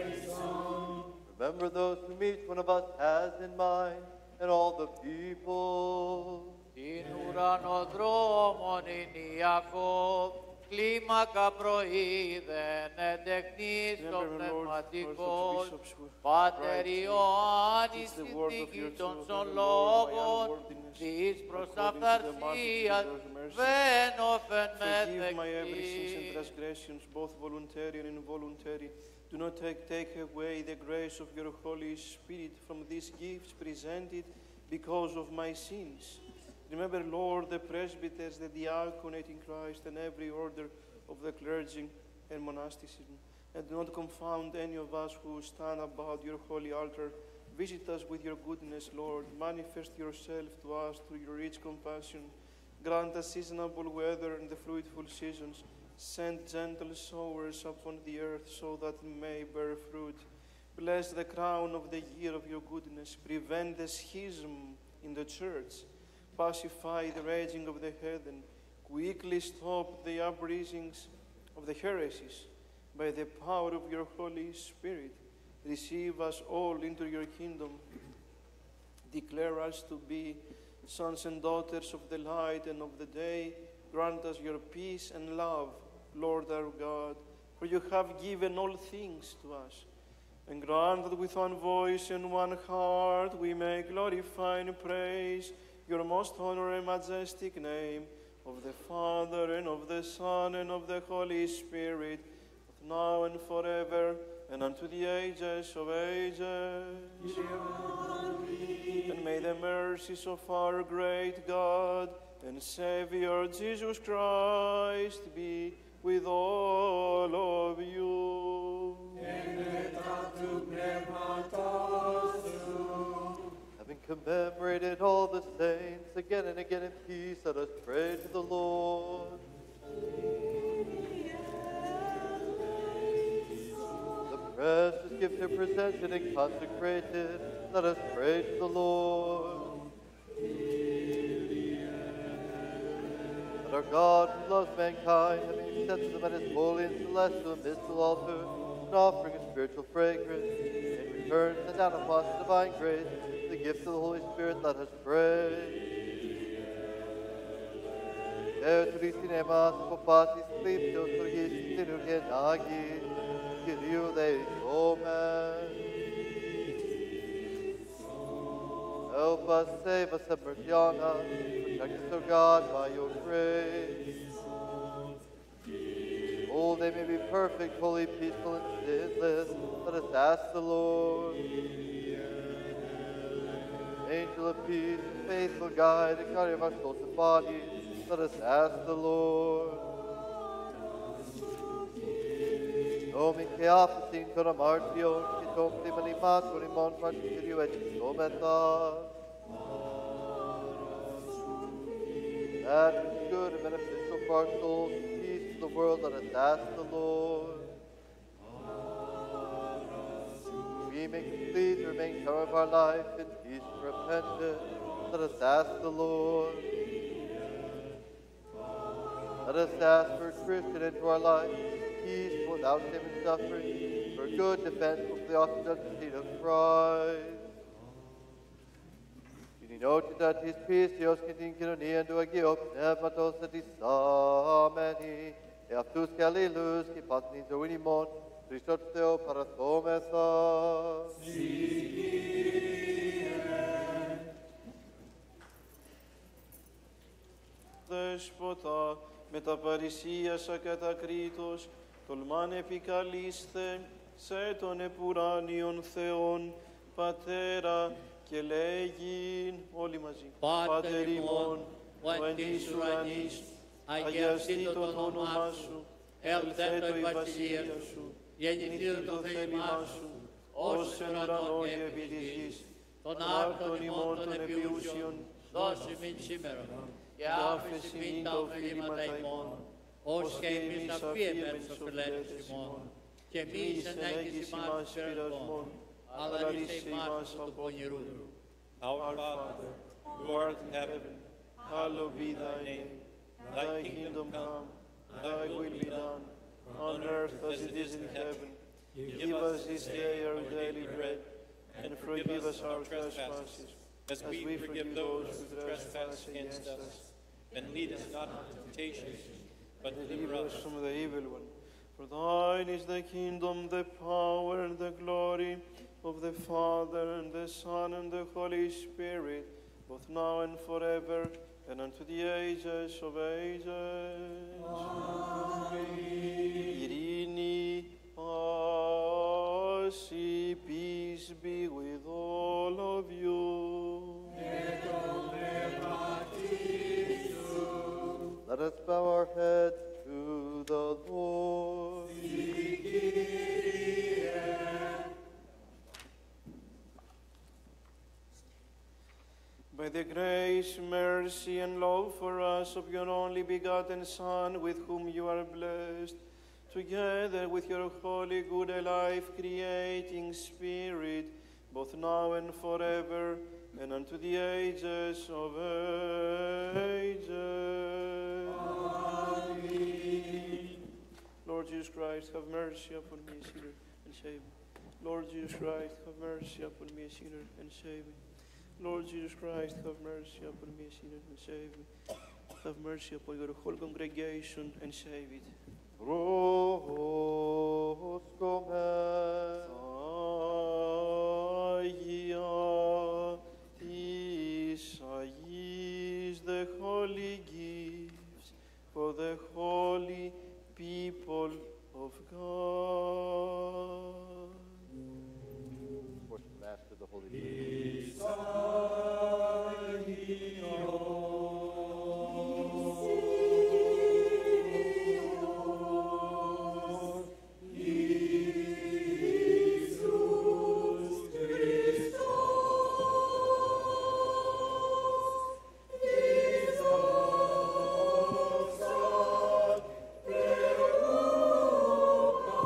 F: Remember those whom each one of us has in mind, and all the people.
C: Την ουρανοδρόμων Ιακώβ, κλίμακα προείδεν, εντεχνής ο πνευματικός, Πάτερ Ιωάννης την τύχη των σων λόγων, της προς αυθαρσίας, βένοφεν
A: Forgive my every sins and
C: μεθεκτής.
A: transgressions, both voluntary and involuntary. Do not take, take away the grace of your Holy Spirit from these gifts presented because of my sins. Remember, Lord, the presbyters, the diaconate in Christ, and every order of the clergy and monasticism. And do not confound any of us who stand about your holy altar. Visit us with your goodness, Lord. Manifest yourself to us through your rich compassion. Grant us seasonable weather and the fruitful seasons. Send gentle showers upon the earth so that it may bear fruit. Bless the crown of the year of your goodness. Prevent the schism in the church. Pacify the raging of the heathen. Quickly stop the uprisings of the heresies. By the power of your Holy Spirit, receive us all into your kingdom. Declare us to be sons and daughters of the light and of the day. Grant us your peace and love, Lord our God, for you have given all things to us. And grant that with one voice and one heart we may glorify and praise your most honored and majestic name, of the Father, and of the Son, and of the Holy Spirit, now and forever, and unto the ages of ages. And may the mercies of our great God and Savior Jesus Christ be with all of you.
F: Having commemorated all the saints again and again in peace, let us pray to the Lord. The precious gift are presented and consecrated, let us pray to the Lord. That our God, who loves mankind, having accepted them at his holy and celestial and mystical altar, an offering of spiritual fragrance, in return send down upon us divine grace, the gift of the Holy Spirit, let us pray. Εωτρήσιν εμάς από πάσης κλήψεως οργής στην ουρκενάγη, Κυρίου δεηθόμεν. us, save us, have mercy on us. Protect us, O God, by your grace. Oh, they may be perfect, holy, peaceful, and sinless. Let us ask the Lord. Angel of peace, faithful guide, and guardian of our souls and bodies, let us ask the Lord. Nomen che afsin con amartion, che tom primanimatur in mon martirio et someta. That is good and beneficial for our souls, and peace to the world, let us ask the Lord. We may complete the remaining term of our life in peace and repentance. Let us ask the Lord. Let us ask for a Christian into our life, peace without shame and suffering, for good defense of the authenticity of Christ. Inotitatis Christios in Kironia do Agio Pneumatos et Isameni, e aftus Galilus, qui patnis oinimon, Christos Theo parathomesa.
A: Δέσποτα, με τα παρησίασα κατακρίτως, τολμάν επικαλείστε σε τον επουράνιον Θεόν, Πατέρα, και λέγειν όλοι μαζί. Πάτερ ημών, ο εν της ουρανής, αγιαστήτω το όνομά σου, ελθέτω η βασιλεία σου, γεννηθήτω το θέλημά σου, ως εν ουρανό και επί της γης, των άρτων ημών των επιούσιων,
B: δώσει μην σήμερα, και άφηση μην τα οφείληματα ημών, ως και εμείς αφίεμεν τους οφειλέτες ημών, και εμείς εν έγκυση μας πειρασμών, αλλά ρίσε ημάς από πονηρού.
L: Our Father, who art in heaven, hallowed be thy name. Thy kingdom come, thy will be done, on earth as it is in heaven. Give us this day our daily bread, and forgive us our trespasses, as we forgive those who trespass against us. And lead us not into temptation, but deliver us
A: from the evil one. For thine is the kingdom, the power, and the glory of the Father, and the Son, and the Holy Spirit, both now and forever, and unto the ages of ages. Amen. Ειρήνη, πάση, peace be with all of you.
F: Let us bow our heads to the Lord.
A: By the grace, mercy, and love for us of your only begotten Son, with whom you are blessed, together with your holy, good, life-creating Spirit, both now and forever, and unto the ages of ages. Amen. Lord Jesus Christ, have mercy upon me, a sinner, and save me. Lord Jesus Christ, have mercy upon me, a sinner, and save me. Lord Jesus Chrisst, have mercy upon me, a sinner, and save me. Have mercy upon your whole congregation, and save it. Αγία της Αγής, the holy gifts for the holy people of God.
F: Worship Mass to the Holy Spirit.
J: Christus,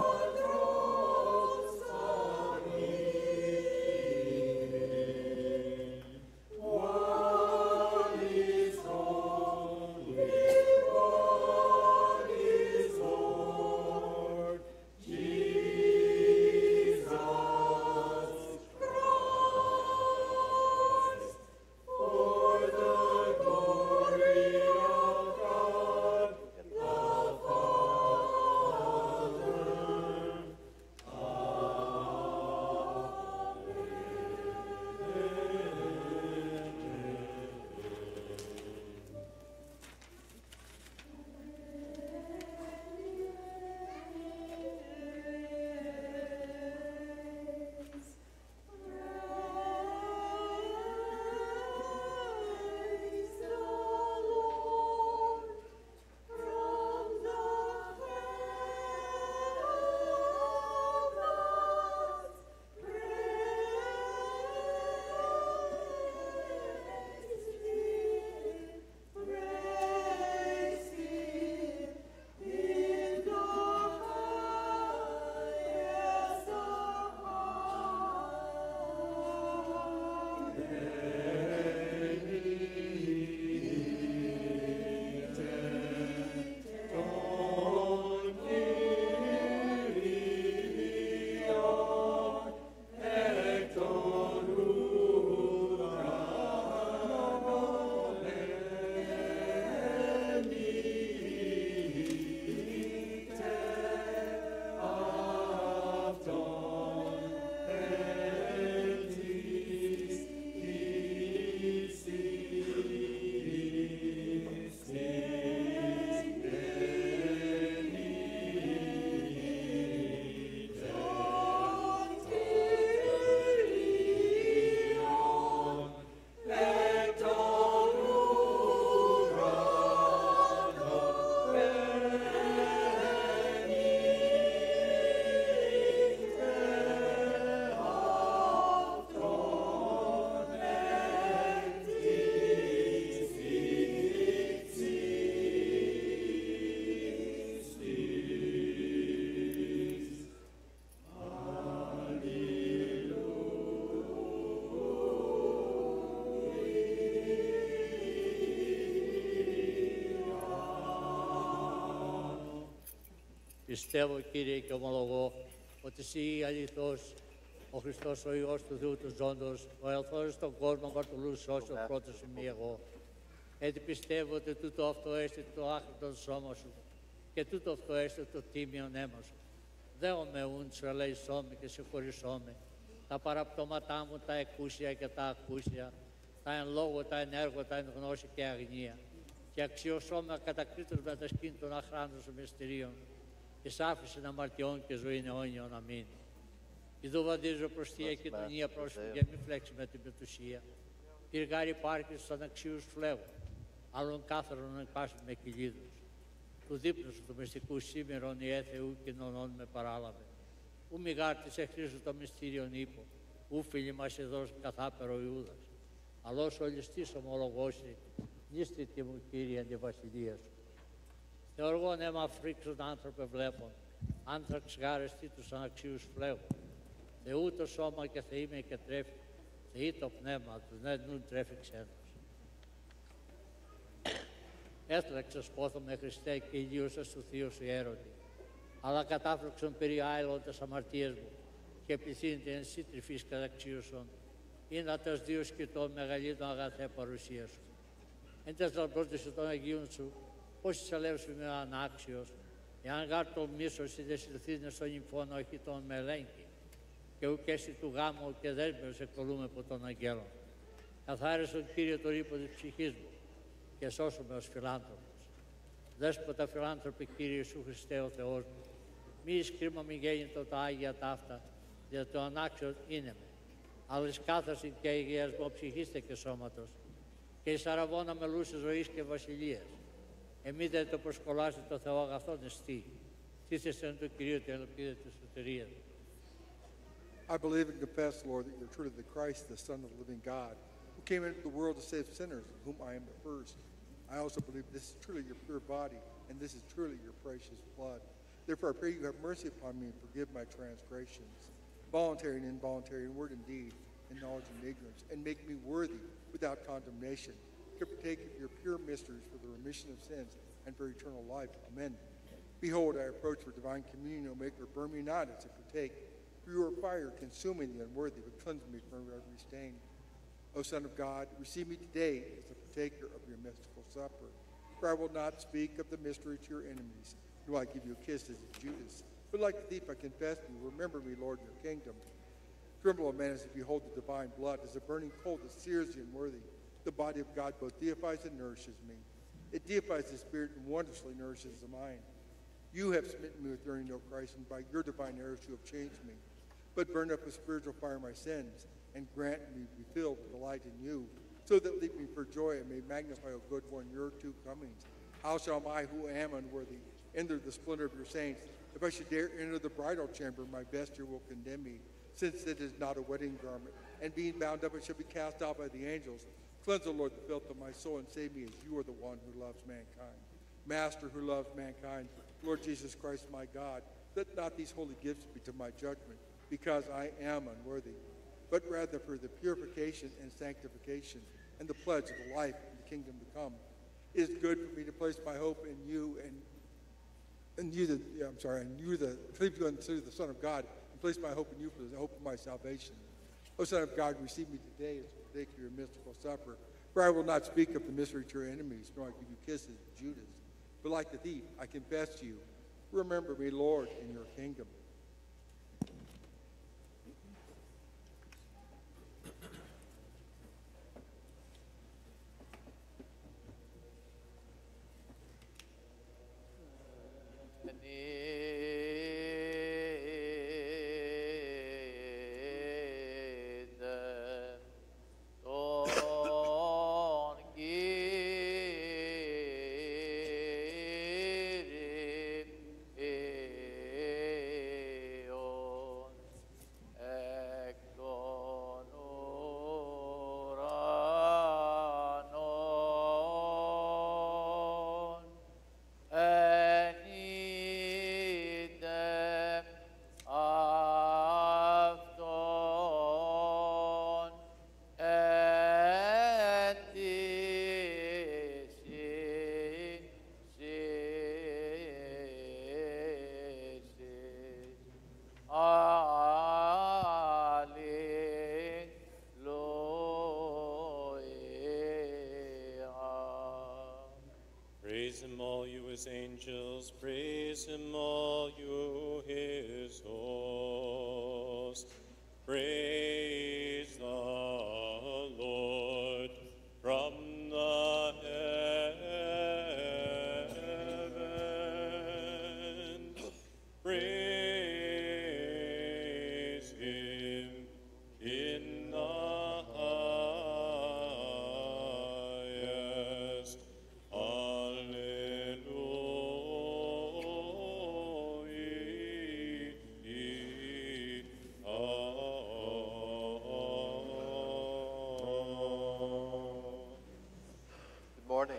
B: Πιστεύω, Κύριε, και ομολογώ ότι Εσύ αληθώς, ο Χριστός ο Υιός του Θεού του Ζώντος, ο ελθόρης στον κόσμο παρτουλούς σώσεων πρώτος ημί εγώ. Έτσι πιστεύω ότι τούτο αυτό έστε το άχρητο σώμα Σου και τούτο αυτό έστε το τίμιον αίμα Σου. Δέομαι ούν Σου ελεησόμαι και συγχωρησόμαι τα παραπτώματά μου, τα εκούσια και τα ακούσια, τα εν λόγω, τα εν έργο, τα εν γνώση και αγνία. Και αξιωσόμαι ακατακρίτως με τα σκήνη των αχράντων Σου μυστηρίων, της άφησης αμαρτιών και ζωήν αιώνιον. Αμήν. Ιδού βαδίζω προς Θεία κοινωνία πρόσφυγε και μη φλέξει με την πετουσία. Πυργάρι υπάρχει στους αναξίους φλέγου, άλλων κάθαρον εκπάσουν με κυλίδους. Του δείπνου Σου του μυστικού σήμερον η έθεου κοινωνών με παράλαβε. Ου μηγάρτης εχρήσου το μυστήριον ύπο, ου φίλοι μας εδώς καθάπερο Ιούδας. Αλλός ο ληστής ομολογώσει, νίστητη μου Κύριε εν τη βασιλεία Σου. Θεοργών αίμα φρίξουν άνθρωπε βλέπων, άνθραξ γάρες τι τους αναξίους φλέγουν. Θεού το σώμα και θεήμε και τρέφει, θεή το πνεύμα του ναι νουν τρέφει ξένος. Έθλεξες πόθο με Χριστέ και ηλίωσες του Θείου Σου έρωτη, αλλά κατάφλεξον περί άειλοντες αμαρτίες μου και πληθύνεται εν Σύ τρυφής καταξίωσον, ή να τας δύο σκητών μεγαλύτερον αγαθέ παρουσία Σου. Εν τες λαμπρότες των Αγίων Σου, πώς εισαλεύσου με ανάξιος, εάν γάρ το μίσος ή δε συλληθήνε στον νυμφόνο οχητών με ελέγχει, και ουκέστη του γάμου και δέσμεως εκκολούμε από τον αγγέλων. Καθάρισον Κύριε το ρήπο της ψυχής μου και σώσουμε ως φιλάνθρωπος. Δέσποτα φιλάνθρωπε Κύριε Ιησού Χριστέ ο Θεός μου, μη εις κρίμα μη γέννητο τα Άγια ταύτα, διότι το ανάξιος είναι με. Αλλά εις κάθαρση και αγιασμό ψυχήστε και σώματος, και εις αραβώνα μελούσε ζωής και βασιλείας. Εμείς δεν το προσκολάστε το Θεό αγαθόν εστί. Στήθεστε εν το Κυρίο την ελπίδα της σωτηρίας.
M: I believe and confess, Lord, that you're truly the Christ, the Son of the living God, who came into the world to save sinners, of whom I am the first. I also believe this is truly your pure body, and this is truly your precious blood. Therefore, I pray you have mercy upon me and forgive my transgressions, voluntary and involuntary, in word and deed, in knowledge and ignorance, and make me worthy, without condemnation, to partake of your pure mysteries for the remission of sins and for eternal life. Amen. Behold, I approach for divine communion, O Maker, burn me not as I partake. For your fire consuming the unworthy, but cleanse me from every stain. O Son of God, receive me today as a partaker of your mystical supper. For I will not speak of the mystery to your enemies, nor I give you a kiss as a Judas. But like the thief I confess to you, remember me, Lord, in your kingdom. Tremble, O man, as you behold the divine blood, as a burning coal that sears the unworthy. The body of God both deifies and nourishes me. It deifies the spirit and wondrously nourishes the mind. You have smitten me with yearning, O Christ, and by your divine errors you have changed me. But burn up with spiritual fire my sins, and grant me to be filled with delight in you, so that leaping for joy I may magnify, O good one, your two comings. How shall I, who am unworthy, enter the splendor of your saints? If I should dare enter the bridal chamber, my vesture will condemn me, since it is not a wedding garment. And being bound up, it shall be cast out by the angels. Cleanse, O Lord, the filth of my soul, and save me, as you are the one who loves mankind. Master who loves mankind, Lord Jesus Christ, my God, let not these holy gifts be to my judgment, because I am unworthy, but rather for the purification and sanctification and the pledge of the life and the kingdom to come. It is good for me to place my hope in you and and you the yeah, I'm sorry, and you the believe you unto the Son of God, and place my hope in you for the hope of my salvation. O Son of God, receive me today as I take your mystical supper. For I will not speak of the mystery to your enemies, nor I give you kisses of Judas. But like the thief, I confess to you, remember me, Lord, in your kingdom.
C: Τον Κύριε
G: Praise him, all you his host. Praise the Lord from the heavens. Praise him in the highest.
F: Good morning.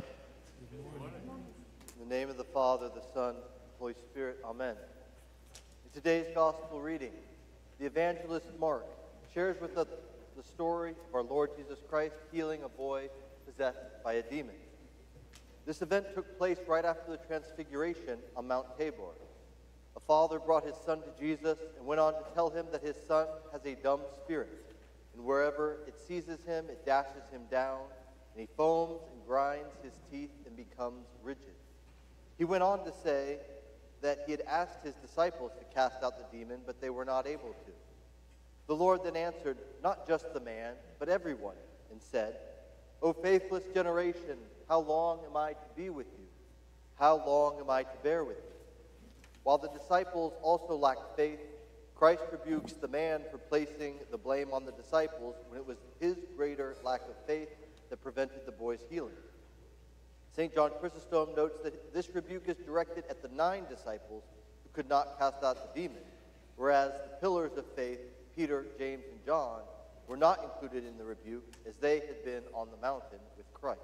F: In the name of the Father, the Son, the Holy Spirit, amen. In today's gospel reading, the evangelist Mark shares with us the story of our Lord Jesus Christ healing a boy possessed by a demon. This event took place right after the Transfiguration on Mount Tabor. A father brought his son to Jesus and went on to tell him that his son has a dumb spirit, and wherever it seizes him, it dashes him down, and he foams and grinds his teeth and becomes rigid. He went on to say that he had asked his disciples to cast out the demon, but they were not able to. The Lord then answered, not just the man, but everyone, and said, O faithless generation, how long am I to be with you? How long am I to bear with you? While the disciples also lacked faith, Christ rebukes the man for placing the blame on the disciples when it was his greater lack of faith that prevented the boy's healing. Saint John Chrysostom notes that this rebuke is directed at the nine disciples who could not cast out the demon, whereas the pillars of faith, Peter, James, and John, were not included in the rebuke as they had been on the mountain with Christ.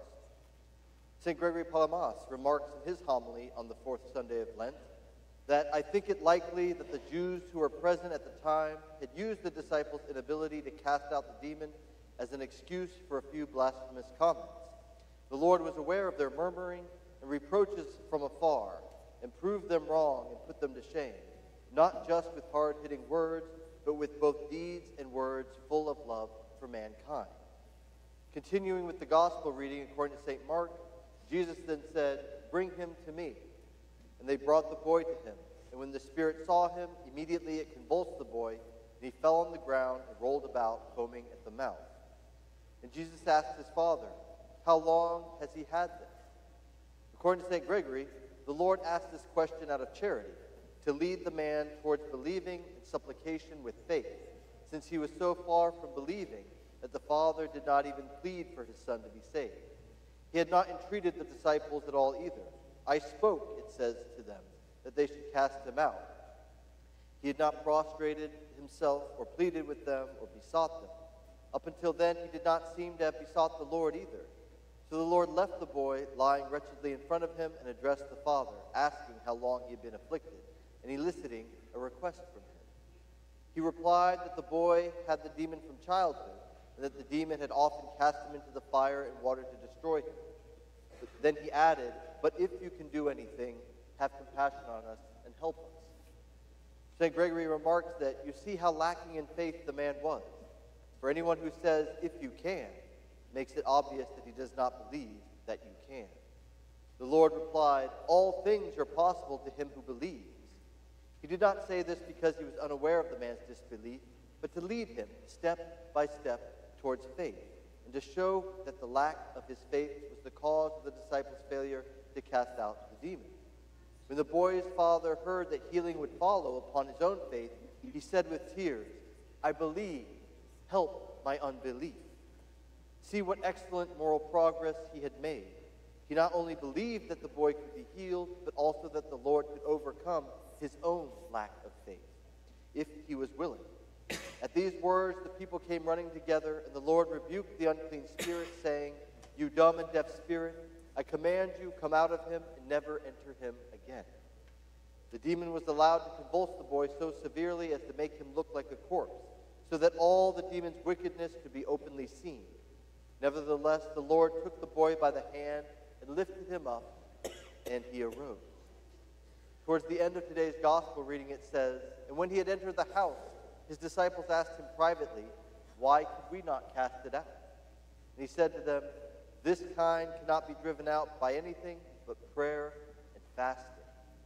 F: Saint Gregory Palamas remarks in his homily on the fourth Sunday of Lent that I think it likely that the Jews who were present at the time had used the disciples' inability to cast out the demon as an excuse for a few blasphemous comments. The Lord was aware of their murmuring and reproaches from afar, and proved them wrong and put them to shame, not just with hard-hitting words, but with both deeds and words full of love for mankind. Continuing with the gospel reading according to Saint Mark, Jesus then said, bring him to me. And they brought the boy to him. And when the spirit saw him, immediately it convulsed the boy, and he fell on the ground and rolled about, foaming at the mouth. And Jesus asked his father, how long has he had this? According to Saint Gregory, the Lord asked this question out of charity, to lead the man towards believing and supplication with faith, since he was so far from believing that the father did not even plead for his son to be saved. He had not entreated the disciples at all either. I spoke, it says to them, that they should cast him out. He had not prostrated himself or pleaded with them or besought them. Up until then, he did not seem to have besought the Lord either. So the Lord left the boy lying wretchedly in front of him and addressed the father, asking how long he had been afflicted, and eliciting a request from him. He replied that the boy had the demon from childhood, and that the demon had often cast him into the fire and water to destroy him. But then he added, but if you can do anything, have compassion on us and help us. Saint Gregory remarks that you see how lacking in faith the man was. For anyone who says, if you can, makes it obvious that he does not believe that you can. The Lord replied, all things are possible to him who believes. He did not say this because he was unaware of the man's disbelief, but to lead him step by step towards faith, and to show that the lack of his faith was the cause of the disciples' failure to cast out the demon. When the boy's father heard that healing would follow upon his own faith, he said with tears, I believe, help my unbelief. See what excellent moral progress he had made. He not only believed that the boy could be healed, but also that the Lord could overcome his own lack of faith, if he was willing. At these words, the people came running together, and the Lord rebuked the unclean spirit, saying, you dumb and deaf spirit, I command you, come out of him and never enter him again. The demon was allowed to convulse the boy so severely as to make him look like a corpse, so that all the demon's wickedness could be openly seen. Nevertheless, the Lord took the boy by the hand and lifted him up, and he arose. Towards the end of today's gospel reading, it says, and when he had entered the house, his disciples asked him privately, why could we not cast it out? And he said to them, this kind cannot be driven out by anything but prayer and fasting.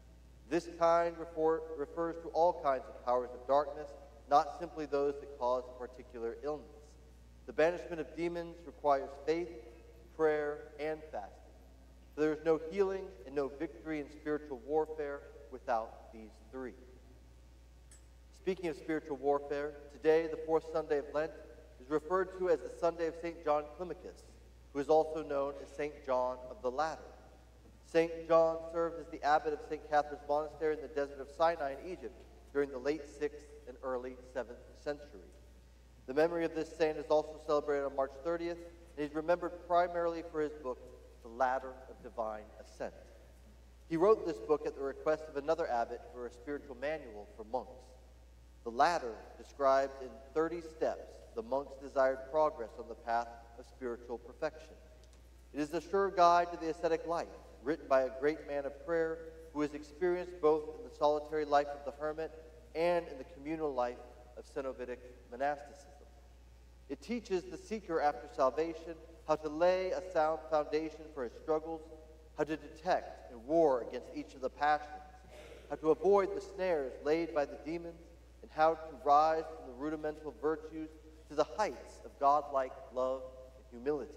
F: This kind refer, refers to all kinds of powers of darkness, not simply those that cause a particular illness. The banishment of demons requires faith, prayer, and fasting. There is no healing and no victory in spiritual warfare without these three. Speaking of spiritual warfare, today, the fourth Sunday of Lent, is referred to as the Sunday of Saint John Climacus, who is also known as Saint John of the Ladder. Saint John served as the abbot of Saint Catherine's Monastery in the desert of Sinai in Egypt during the late sixth and early seventh century. The memory of this saint is also celebrated on March thirtieth, and he's remembered primarily for his book, The Ladder of Divine Ascent. He wrote this book at the request of another abbot for a spiritual manual for monks. The Ladder describes in thirty steps the monk's desired progress on the path of spiritual perfection. It is a sure guide to the ascetic life, written by a great man of prayer who has experienced both in the solitary life of the hermit and in the communal life of Cenobitic monasticism. It teaches the seeker after salvation how to lay a sound foundation for his struggles, how to detect and war against each of the passions, how to avoid the snares laid by the demons, and how to rise from the rudimental virtues to the heights of godlike love and humility.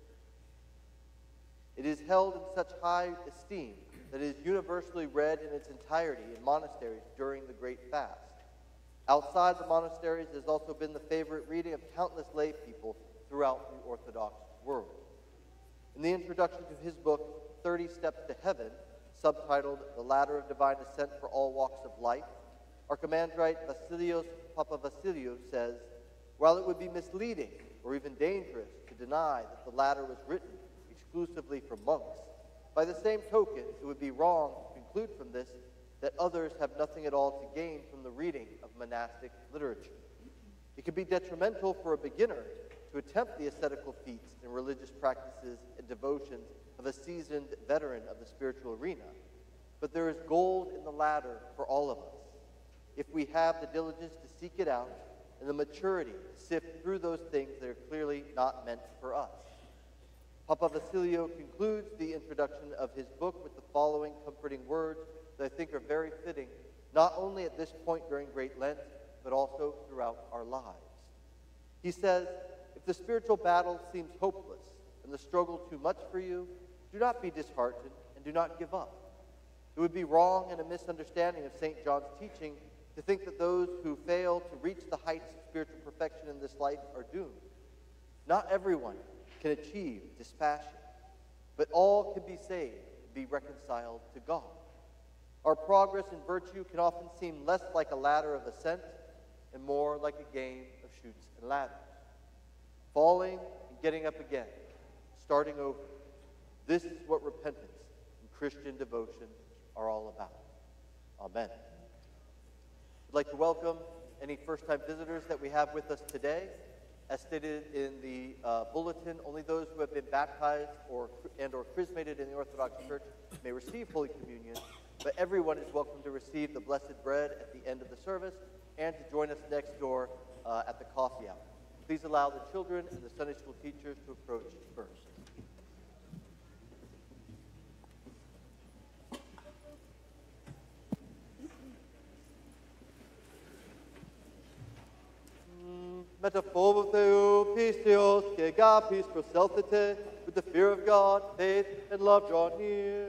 F: It is held in such high esteem that it is universally read in its entirety in monasteries during the Great Fast. Outside the monasteries, it has also been the favorite reading of countless lay people throughout the Orthodox world. In the introduction to his book, thirty steps to Heaven, subtitled The Ladder of Divine Ascent for All Walks of Life, Archimandrite Vasilios Papavasiliou says, while it would be misleading or even dangerous to deny that the ladder was written exclusively for monks, by the same token, it would be wrong to conclude from this that others have nothing at all to gain from the reading of monastic literature. It could be detrimental for a beginner to attempt the ascetical feats and religious practices and devotions of a seasoned veteran of the spiritual arena, but there is gold in the ladder for all of us, if we have the diligence to seek it out and the maturity to sift through those things that are clearly not meant for us. Papavasiliou concludes the introduction of his book with the following comforting words that I think are very fitting, not only at this point during Great Lent, but also throughout our lives. He says, if the spiritual battle seems hopeless and the struggle too much for you, do not be disheartened and do not give up. It would be wrong and a misunderstanding of Saint John's teaching to think that those who fail to reach the heights of spiritual perfection in this life are doomed. Not everyone can achieve dispassion, but all can be saved and be reconciled to God. Our progress in virtue can often seem less like a ladder of ascent and more like a game of chutes and ladders. Falling and getting up again, starting over. This is what repentance and Christian devotion are all about. Amen. I'd like to welcome any first-time visitors that we have with us today. As stated in the uh, bulletin, only those who have been baptized or and or chrismated in the Orthodox Church may receive Holy Communion, but everyone is welcome to receive the blessed bread at the end of the service and to join us next door uh, at the coffee hour. Please allow the children and the Sunday school teachers to approach first. Metaphoboteu pistios, que agapis proselthete, with the fear of God, faith, and love draw near.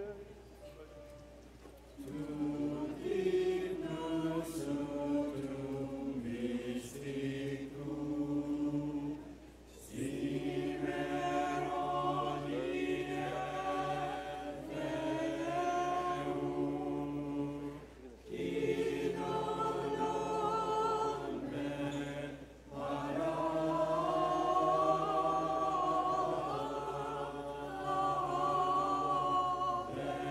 J: Amen.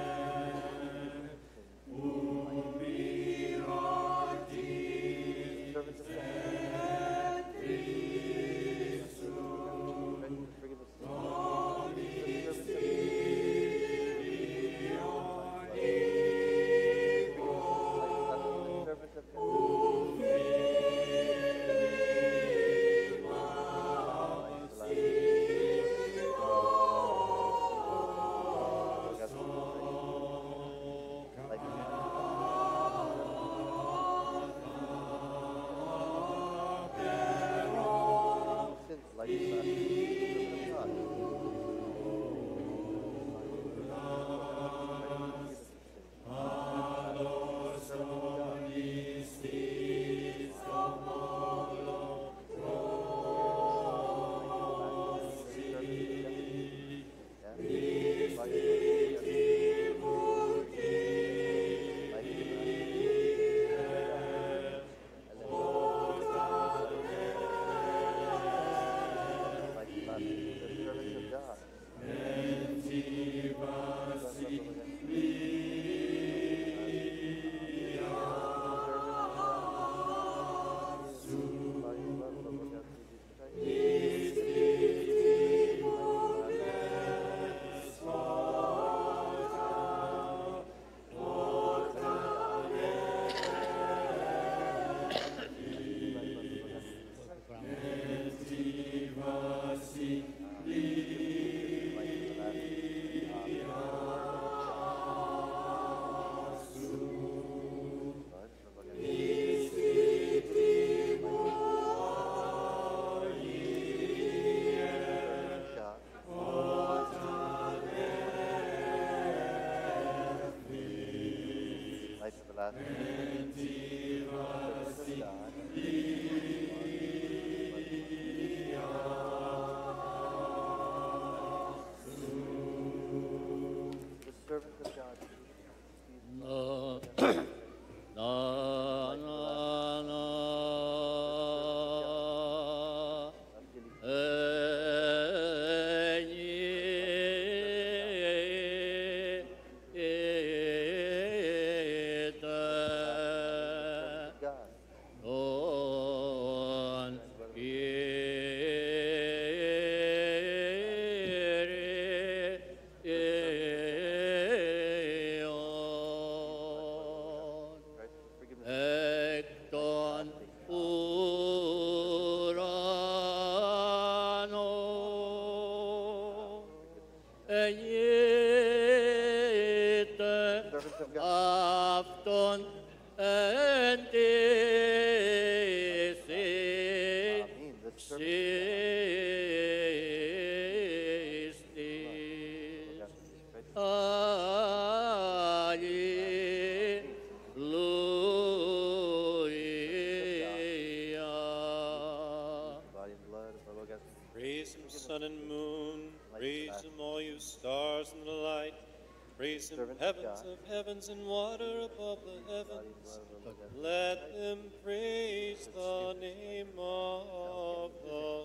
L: Praise him, sun and moon. Praise him, all you stars in the light. Praise him, heavens of heavens and water above the heavens. Let them praise the name of the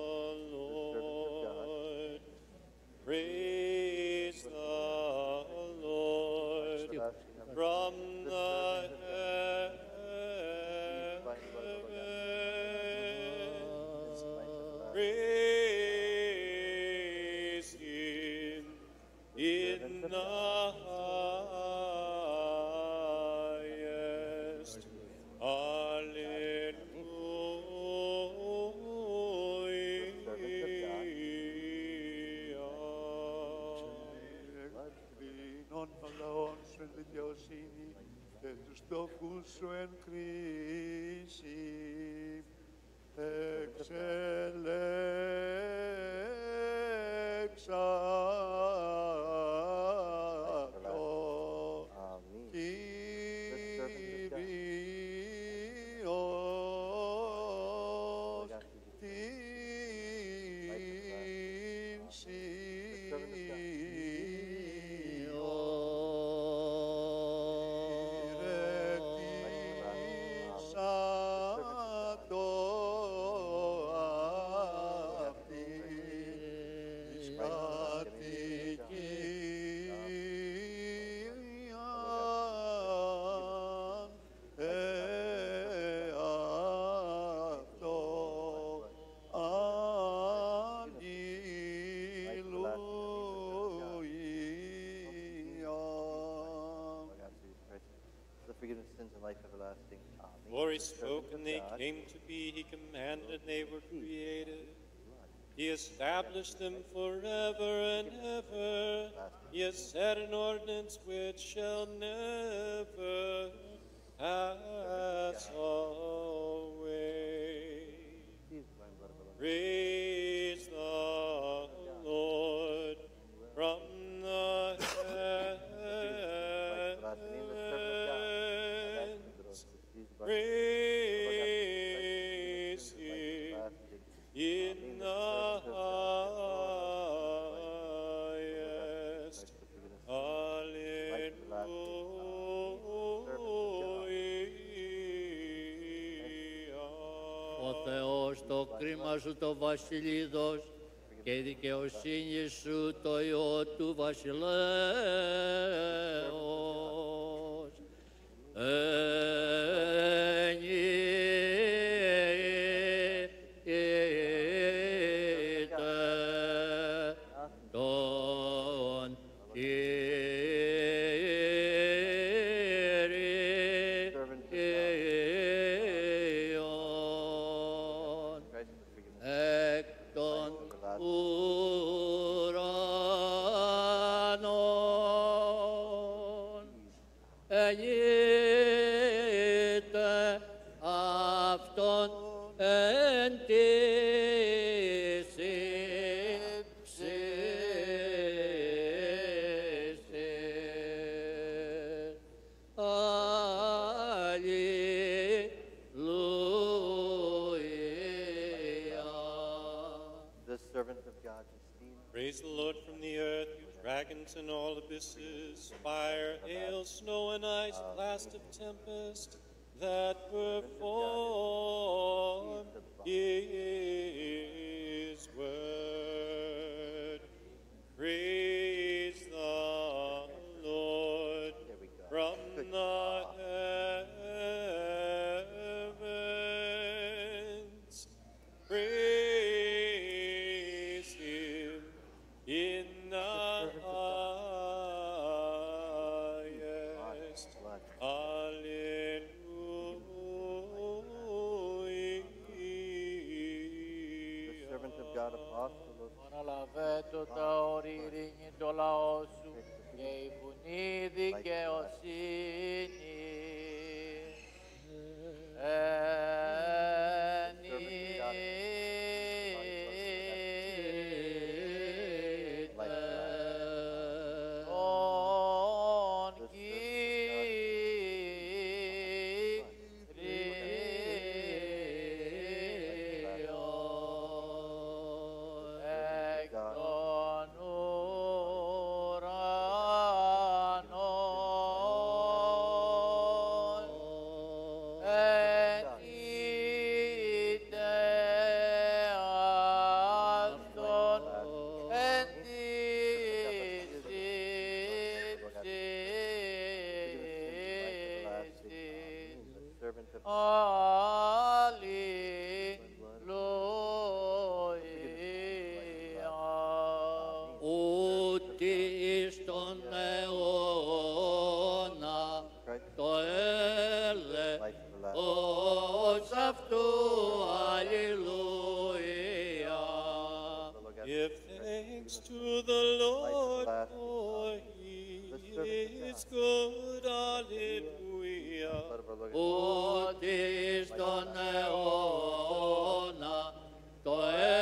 L: Lord. Praise the Lord from the heavens. Praise him in the highest.
E: Εκκλίνων των λαών σου εν δικαιοσύνη και τους φτωχούς σου εν κρίση. Εξελέξατο Κύριος
L: For he spoke and they came to be, he commanded and they were created. He established them forever and ever. He has set an ordinance which shall never pass away. Praise the Lord from the heavens. Praise him in the highest.
B: Ο Θεός το κρίμα σου το βασιλίδος και η δικαιοσύνη σου το ιό του βασιλέως. Ενιείται τον Κύριον εκ των ουρανών. Ενιείται αυτόν εν της ύψης της.
F: servant of God, Justine.
G: Praise the Lord from the earth, you dragons and all abysses, fire, hail, snow, and ice, blast of tempest, that perform his word. Praise the Lord from the heavens. Praise him in the highest. Hallelujah.
F: The servant of God, Apostolos.
C: Αναλαβέτω τα ορειρήνη το λαό σου και η βουνή δικαιοσύνη.
B: Ότι στον αιώνα το έλεος αυτού, αλληλούια.
G: Give thanks to the Lord, for he is good. Hallelujah.
B: Ότι στον αιώνα το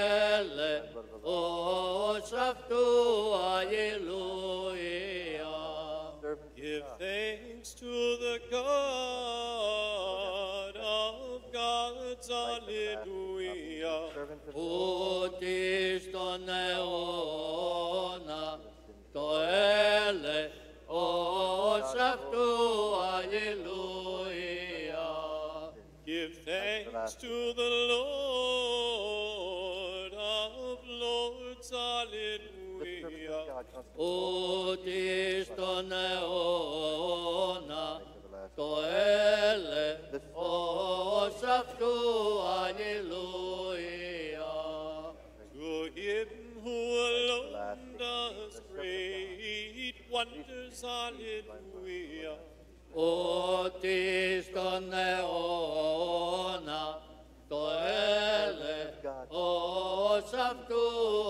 B: έλεος αυτού, αλληλούια.
G: Give thanks to the God of gods. Hallelujah.
B: Ότι στον αιώνα το έλεος αυτού, αλληλούια.
G: Give thanks to the Lord of lords. Hallelujah.
B: Ότι στον αιώνα το έλεος αυτού, αλληλούια.
G: To him who alone does great wonders. Hallelujah.
B: Ότι στον αιώνα το έλεος αυτού,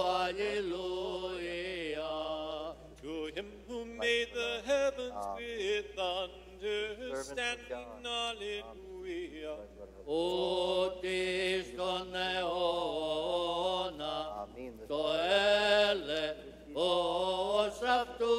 B: αλληλούια.
G: To him who made the heavens with understanding. Hallelujah.
B: Ότι στον αιώνα το έλεος αυτού,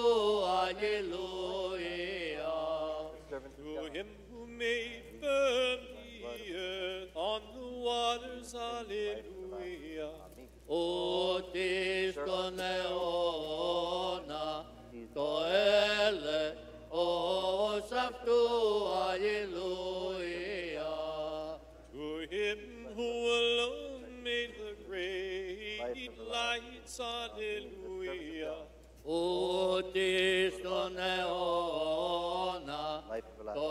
B: αλληλούια.
G: To him who made firm the earth on the waters. Hallelujah.
B: Ότι στον αιώνα το έλεος αυτού, αλληλούια.
G: To him who alone made the great lights. Hallelujah.
B: Ότι στον αιώνα το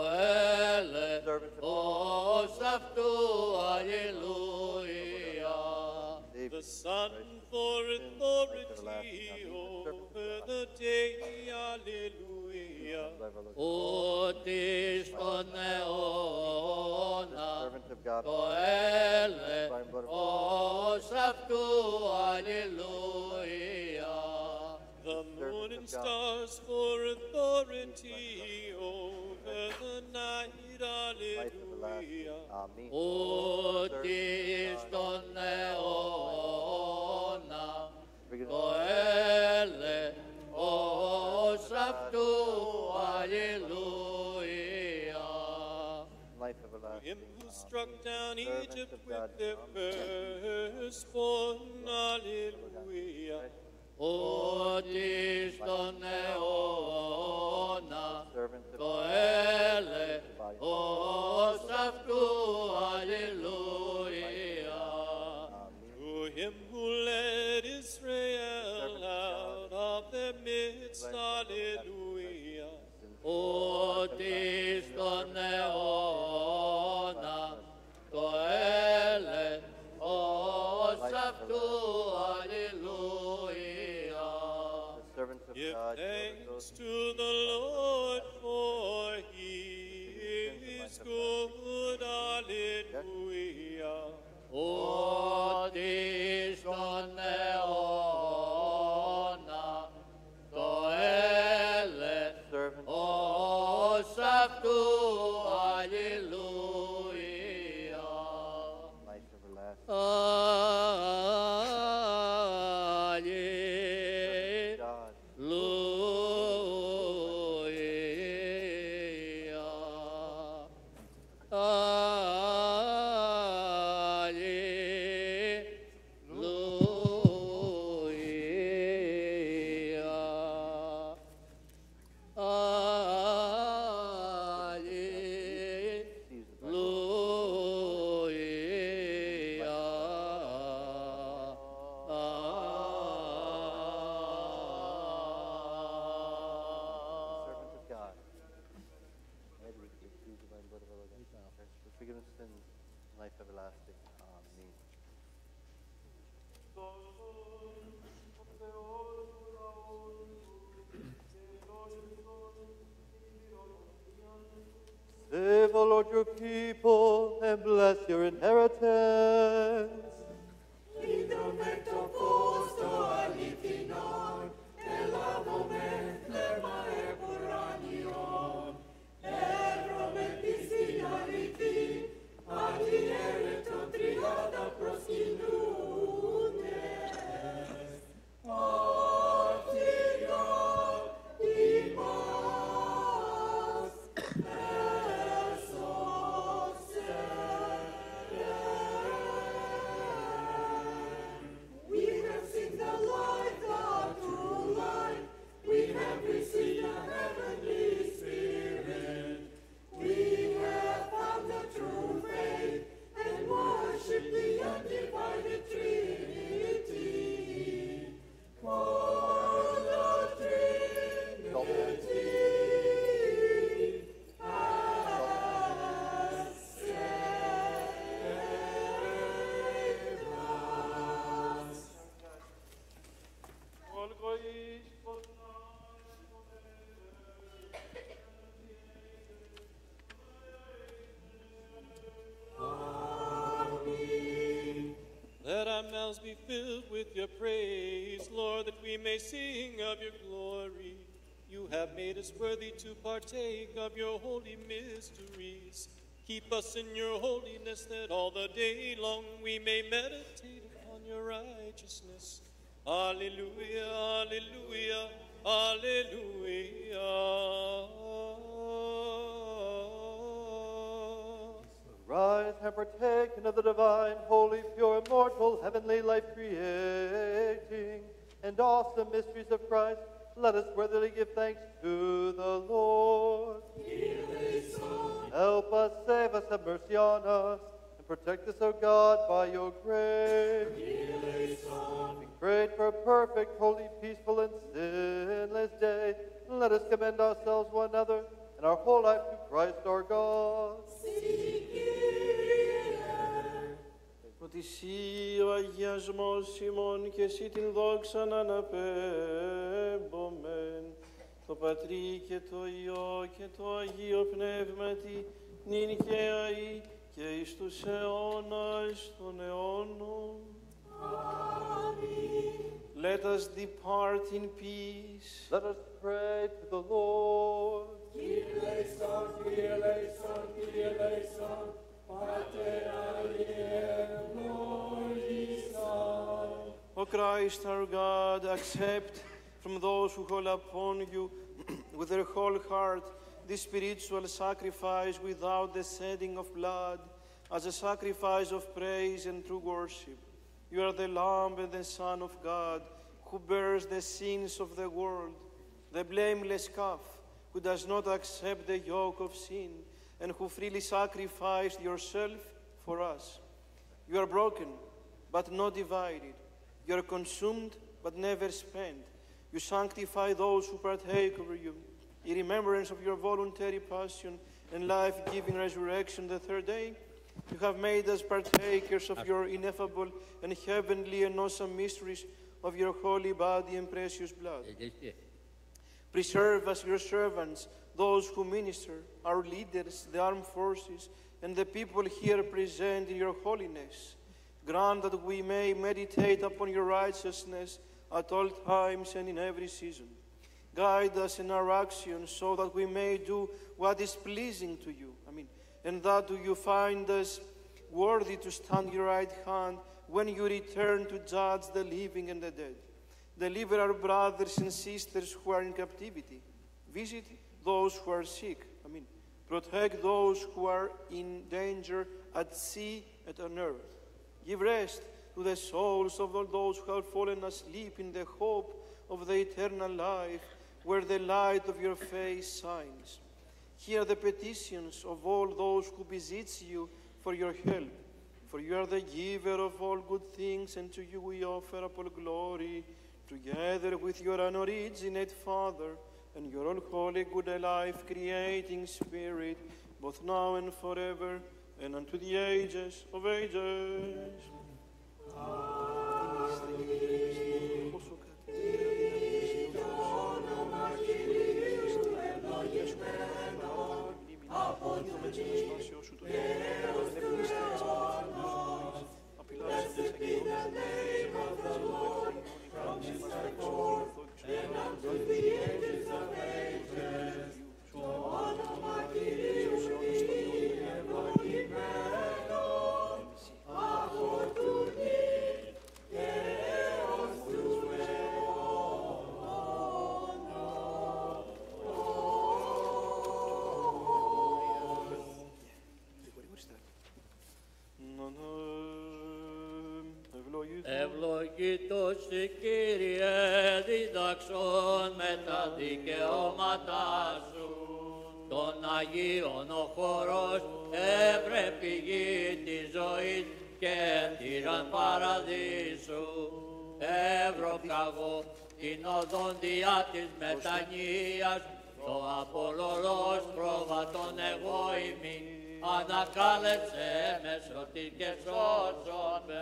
B: έλεος αυτού, αλληλούια.
G: The sun for authority over the day. Hallelujah.
B: Ότι στον αιώνα το έλεος αυτού, αλληλούια.
G: The moon and stars for authority over the night. Hallelujah.
B: Ότι στον αιώνα το έλεος αυτού, αλληλούια.
G: To him who struck down Egypt with their firstborn. Hallelujah.
C: ότι στον αιώνα το έλεος αυτού, αλληλούια.
G: To him who led Israel out of their midst, hallelujah.
C: Ότι στον αιώνα το έλεος αυτού, αλληλούια.
G: Give thanks to the Lord, for he is good, hallelujah.
C: Ότι στον αιώνα το έλεος αυτού, αλληλούια.
F: Forgiveness of sins, life everlasting. Amen. Save, O Lord, your people, and bless your inheritance.
G: Let our mouths be filled with your praise, Lord, that we may sing of your glory. You have made us worthy to partake of your holy mysteries. Keep us in your holiness, that all the day long we may meditate upon your righteousness. Alleluia, alleluia, alleluia.
F: Rise and partake of the divine, holy, pure, immortal, heavenly, life-creating, and awesome mysteries of Christ. Let us worthily give thanks to the Lord. Help us, save us, have mercy on us, and protect us, O God, by your grace. We pray for a perfect, holy, peaceful, and sinless day. Let us commend ourselves one another and our whole life to Christ our God.
A: Ότι εσύ ο αγιασμός ημών και εσύ την δόξαν αναπέμπομεν, το Πατρί και το Υιό και το Αγίο Πνεύματι, νυν και αεί και εις τους αιώνας των αιώνων. Let us depart in peace.
F: Let us pray to the Lord.
J: Kyrie eleison, Kyrie eleison, Kyrie eleison, Pater aliem glorison.
A: O Christ our God, accept from those who call upon you with their whole heart this spiritual sacrifice without the shedding of blood, as a sacrifice of praise and true worship. You are the Lamb and the Son of God, who bears the sins of the world, the blameless calf, who does not accept the yoke of sin, and who freely sacrificed yourself for us. You are broken, but not divided. You are consumed, but never spent. You sanctify those who partake of you, in remembrance of your voluntary passion and life-giving resurrection the third day. You have made us partakers of your ineffable and heavenly and awesome mysteries of your holy body and precious blood. Preserve us, your servants, those who minister, our leaders, the armed forces, and the people here present in your holiness. Grant that we may meditate upon your righteousness at all times and in every season. Guide us in our actions so that we may do what is pleasing to you. I mean, and that do you find us worthy to stand at your right hand when you return to judge the living and the dead. Deliver our brothers and sisters who are in captivity. Visit those who are sick. I mean, protect those who are in danger at sea and on earth. Give rest to the souls of all those who have fallen asleep in the hope of the eternal life, where the light of your face shines. Hear the petitions of all those who beseech you for your help. For you are the giver of all good things, and to you we offer up all glory, together with your unoriginate Father and your all holy, good, life-creating Spirit, both now and forever, and unto the ages of ages.
B: Ευλογητός η Κύριε, διδάξον με τα δικαιώματά σου. Τον Αγίον ο χώρος έβρε πηγή της ζωής και θύραν παραδείσου. Εύρωκαγω την οδόν διά της μετανοίας, το απολωρός πρόβατον εγώ ημί, ανακάλεψε με σωτήρ και σώσον με.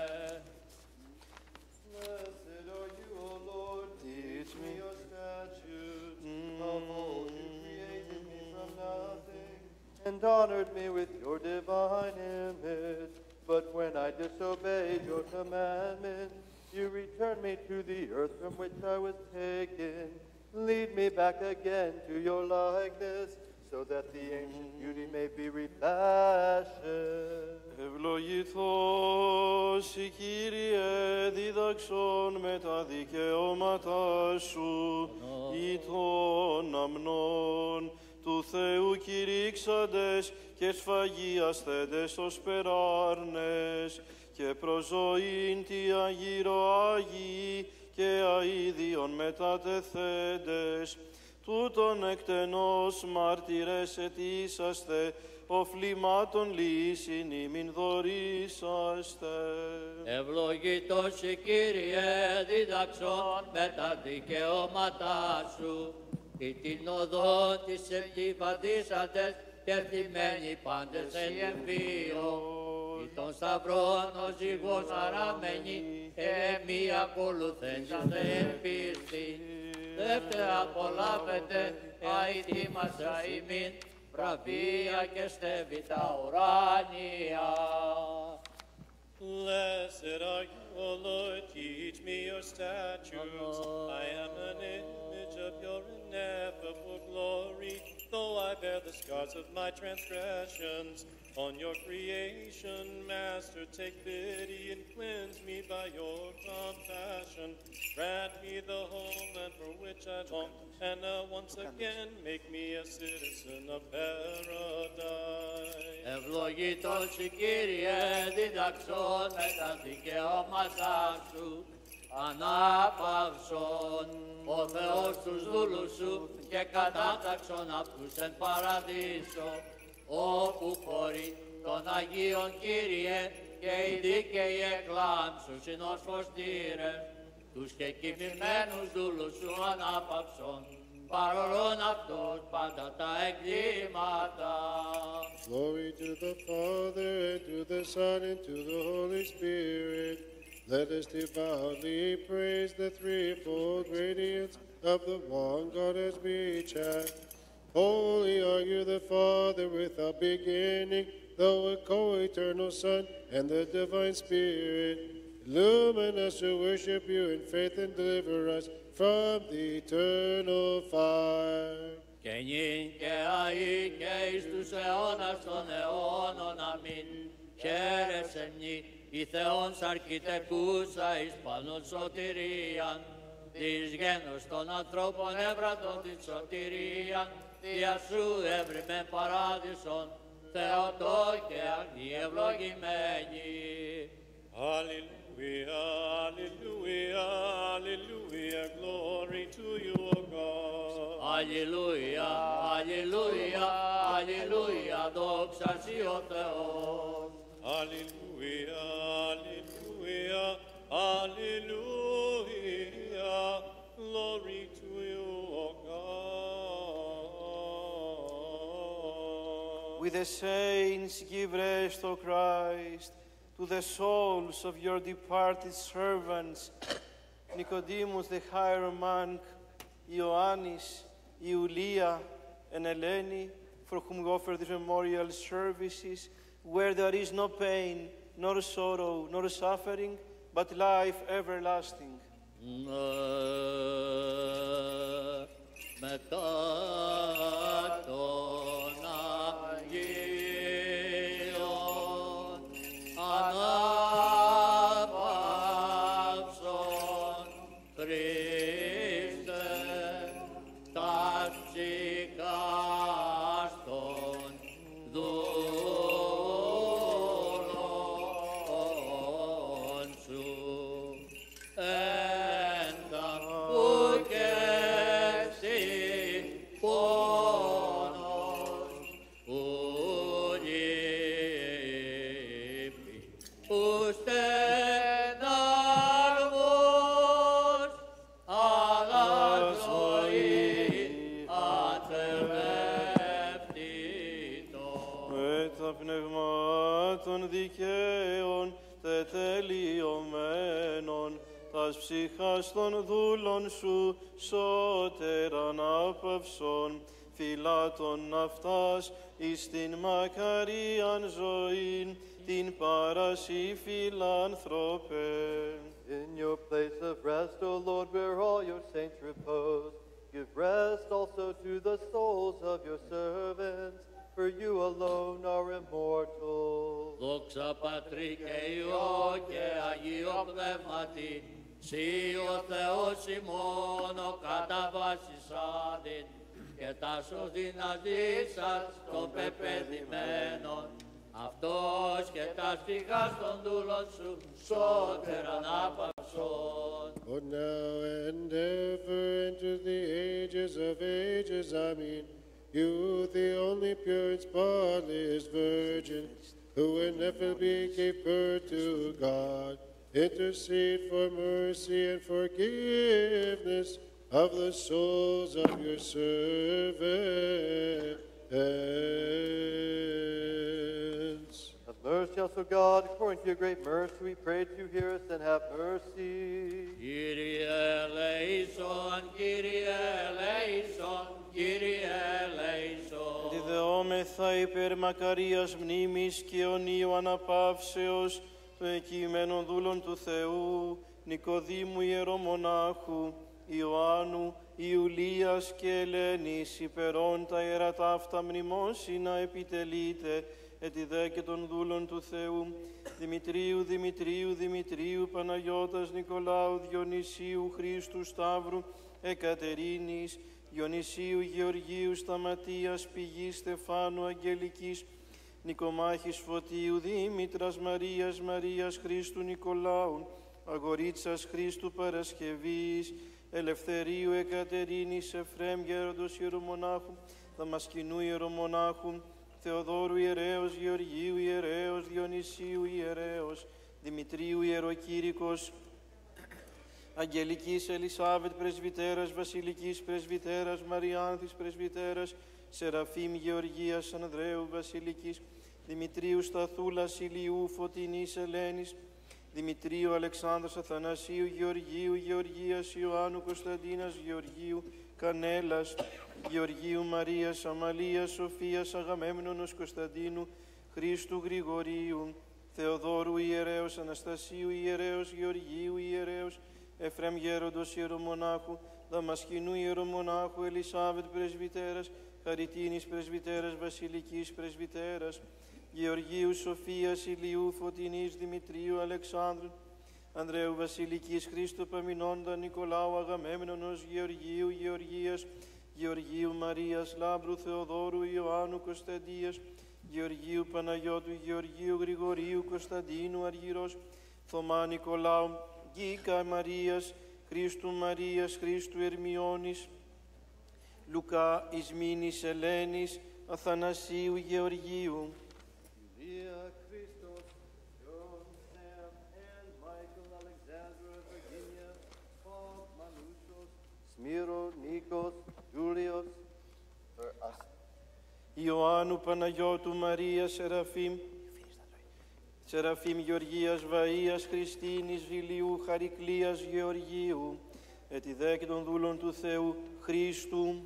F: Blessed are you, O Lord, teach me your statutes. Of old you created me from nothing, and honored me with your divine image. But when I disobeyed your commandments, you returned me to the earth from which I was taken. Lead me back again to your likeness, so that the ancient beauty may be refashioned.
A: Ευλογηθώς η Κύριε, δίδαξον με τα δικαιώματά σου, ή των αμνών του Θεού κηρύξαντες και σφαγίασθέντες ως περάρνες, και προζωήν τη αγύρο Άγιοι και αΐδιον μετατεθέντες, τούτον εκτενώς μάρτυρες ετήσαστε, οφλημάτων λύσιν ημιν δωρήσαστε.
B: Ευλογητός η Κύριε, διδαξόν με τα δικαιώματά σου, ή την οδό της επτυφαντήσαντες και θυμμένοι πάντες εν εμβίο. Ή των σταυρών ο ζυγός αραμένη, εμεί ακολουθέντατε εν πίστη. Δεύτερα απολαύεται, αητήμασα ημίν, βραβεία και στέβη τα ουράνια.
G: Blessed are you, O Lord, teach me your statutes. I am an image of your ineffable glory, though I bear the scars of my transgressions. On your creation, Master, take pity and cleanse me by your compassion. Grant me the homeland for which I long, and uh, once again make me a citizen of paradise.
B: Ευλογητός η Κύριε, διδαξόν με τα δικαιώματά σου, ανάπαυσον, ο Θεός τους δούλους σου και κατάταξον απ' τους εν παραδείσο, όπου χωρί των Αγίων Κύριε και οι δίκαιοι εκλάμψουσιν ως φωστήρες, τους και κοιμημένους δούλους σου ανάπαυσον, παρολών αυτούς πάντα τα εγκλήματα.
D: Glory to the Father, and to the Son, and to the Holy Spirit. Let us devoutly praise the threefold radiance of the one God as we chant. Holy are you, the Father, without beginning, the co-eternal Son, and the divine Spirit. Illumine us to worship you in faith and deliver us from the eternal fire.
B: Και νυν και αεί και εις τους αιώνας των αιώνων, αμήν. Χαίρεσαι μνη, η Θεός αρχιτεκούσα εις πανών σωτηρίαν, της γένος των ανθρώπων έβρατον την σωτηρίαν, δια σου έβριμεν παράδεισον, Θεοτό και αγνή ευλογημένη.
G: Hallelujah, hallelujah, hallelujah, glory to you, O God.
B: Αλληλούια, αλληλούια, αλληλούια, δόξα σοι ο Θεός.
G: Hallelujah, hallelujah, hallelujah, glory to you, O God.
A: With the saints give rest, O Christ, to the souls of your departed servants, Nicodemus the hieromonk, Ioannis, Iulia, and Eleni, for whom we offer these memorial services, where there is no pain, nor sorrow, nor suffering, but life everlasting.
B: Μετά των Αγίων ανάπαυσον, Χριστέ, τα ψυχάς των δούλων σου, εν τα ουκεύσει πόνος, ου λείπει, ου στεναρμός, αλλά ζωή ατρεπτήτω.
A: Με τα πνευμάτων δικαίων τετελειωμένων, τας ψυχάς των δούλων σου σώτερα ανάπαυσον, φυλάτων αυτάς εις την μακαρίαν ζωήν, την παρασύ φιλάνθρωπε.
F: In your place of rest, O Lord, where all your saints repose, give rest also to the souls of your servants, for you alone are immortal.
B: Δόξα Πατρί και Υιό και Αγίο Πνεύματι, Συ ο Θεός ημών ο κατά βάσης άδειν, και τάσος δυνατήσας των πεπαιδημένων, αυτός και τα στιχάς των δούλων σου σώτερα ανάπαυσον.
D: For now and ever into the ages of ages, Amen. You, the only pure and spotless Virgin, who ineffably gave birth to God, intercede for mercy and forgiveness of the souls of your servants.
F: Have mercy also, God, according to your great mercy, we pray that you hear us and have mercy.
B: Kyrie eleison, Kyrie eleison, Kyrie eleison.
A: Διδεόμεθα υπέρ μακαρίας μνήμης και αιωνίου αναπαύσεως των εκειμένων δούλων του Θεού, Νικοδήμου ιερομονάχου, Ιωάννου, Ιουλίας και Ελένης, υπερών τα ιερατά αυτά μνημόσυνα επιτελείται, ετι δε και των δούλων του Θεού, Δημητρίου, Δημητρίου, Δημητρίου, Παναγιώτας, Νικολάου, Διονυσίου, Χρήστου, Σταύρου, Εκατερίνης, Διονυσίου, Γεωργίου, Σταματίας, Πηγής, Στεφάνου, Αγγελικής, Νικομάχης, Φωτίου, Δήμητρας, Μαρίας, Μαρίας, Χρήστου, Νικολάου, Αγορίτσας Χρήστου Παρασκευής, Ελευθερίου Εκατερίνης Εφρέμ Γέροντος Ιερομονάχου, Δαμασκηνού Ιερομονάχου, Θεοδόρου Ιερέως, Γεωργίου Ιερέως, Διονυσίου Ιερέως, Δημητρίου Ιεροκήρυκος, Αγγελικής Ελισάβετ Πρεσβυτέρας, Βασιλικής Πρεσβυτέρας, Μαριάνθης Πρεσβυτέρας, Σεραφείμ Γεωργίας Ανδρέου Βασιλικής, Δημητρίου Σταθούλας Ηλιού Φωτεινής Ελένης, Δημητρίου Αλεξάνδρας Αθανασίου, Γεωργίου Γεωργίας Ιωάννου Κωνσταντίνας, Γεωργίου Κανέλας, Γεωργίου Μαρίας Αμαλίας Σοφίας Αγαμέμνονος Κωνσταντίνου, Χρήστου Γρηγορίου, Θεοδόρου Ιερέως, Αναστασίου Ιερέως, Γεωργίου Ιερέως, Εφρέμ Γέροντος Ιερομονάχου, Δαμασκηνού Ιερομονάχου, Ελισάβετ Πρεσβυτέρας, Χαριτίνης Πρεσβυτέρας, Βασιλικής Πρεσβυτέρας, Γεωργίου Σοφίας Ηλιού Φωτεινής, Δημητρίου Αλεξάνδρου, Ανδρέου Βασιλικής, Χρήστο Παμινώντα, Νικολάου Αγαμέμνονος, Γεωργίου Γεωργίας, Γεωργίου Μαρίας Λάμπρου, Θεοδόρου Ιωάννου Κωνσταντίας, Γεωργίου Παναγιώτου, Γεωργίου Γρηγορίου Κωνσταντίνου Αργυρός, Θωμά Νικολάου, Γκίκα Μαρίας, Χρήστου Μαρίας, Χρήστου Ερμιώνης, Λουκά Ισμήνης Ελένης, Αθανασίου Γεωργίου.
F: Leah, Christos, John, Sam, and Michael, Alexandra, Virginia, Paul, Manusos, Smiro, Nikos, Julius, for us.
A: Ιωάννου Παναγιώτου Μαρία Σεραφείμ, Σεραφείμ Γεωργίας Βαΐας, Χριστίνης Βιλιού, Χαρικλίας Γεωργίου, ετι δε και των δούλων του Θεού Χρήστου,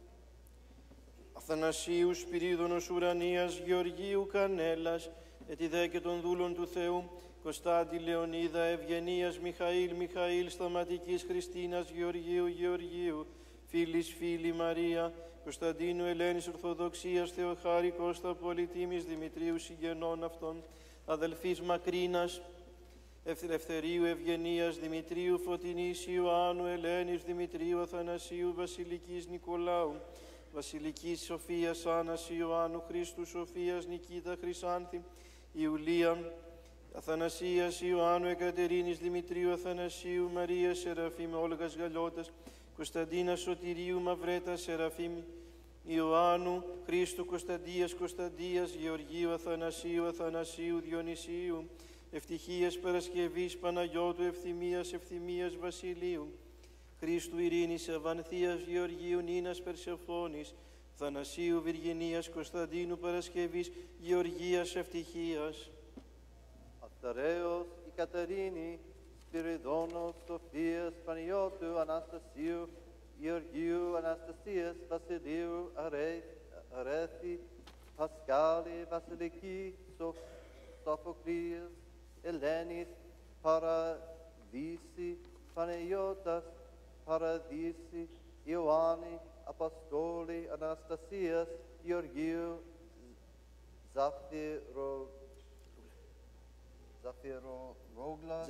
A: Αθανασίου Σπυρίδωνος Ουρανίας, Γεωργίου Κανέλας, ετι δε και των δούλων του Θεού Κωνστάντη Λεωνίδα, Ευγενίας Μιχαήλ, Μιχαήλ Σταματικής Χριστίνας, Γεωργίου Γεωργίου, Φίλης Φίλη Μαρία, Κωνσταντίνου Ελένης Ορθοδοξίας, Θεοχάρη Κώστα Πολυτήμης, Δημητρίου συγγενών αυτών, αδελφής Μακρίνας, Ελευθερίου Ευγενίας, Δημητρίου Φωτεινής, Ιωάννου Ελένης, Δημητρίου Αθανασίου, Βασιλικής Νικολάου, Βασιλικής Σοφίας Άννας, Ιωάννου Χρήστου Σοφίας, Νικήτα Χρυσάνθη, Ιουλία Αθανασίας, Ιωάννου Εκατερίνης, Δημητρίου Αθανασίου, Μαρία Σεραφείμ, Όλγας Γαλιώτας, Κωνσταντίνα Σωτηρίου Μαυρέτα Σεραφείμ, Ιωάννου Χρήστου Κωνσταντίας Κωνσταντίας, Γεωργίου Αθανασίου Αθανασίου, Διονυσίου, Ευτυχίας Παρασκευής, Παναγιώτου Ευθυμίας Ευθυμίας Βασιλείου, Χρήστου Ειρήνης Αβανθίας, Γεωργίου Νίνας Περσεφώνης, Θανασίου Βυργινίας Κωνσταντίνου Παρασκευής, Γεωργίας Ευτυχίας.
F: Αυταρέως, η Κατερίνη, Σπυριδόνος, Σοφίας, Παναγιώτου, Αναστασίου, Γεωργίου, Αναστασίας, Βασιλείου, Αρέθη, Πασκάλη, Βασιλική, Σοφοκλίας, Ελένης, Παραδείση, Παναγιώτας, Παραδείση, Ιωάννη, Αποστόλη, Αναστασίας, Γεωργίου, Ζαφυρο, Ζαφυρογλας,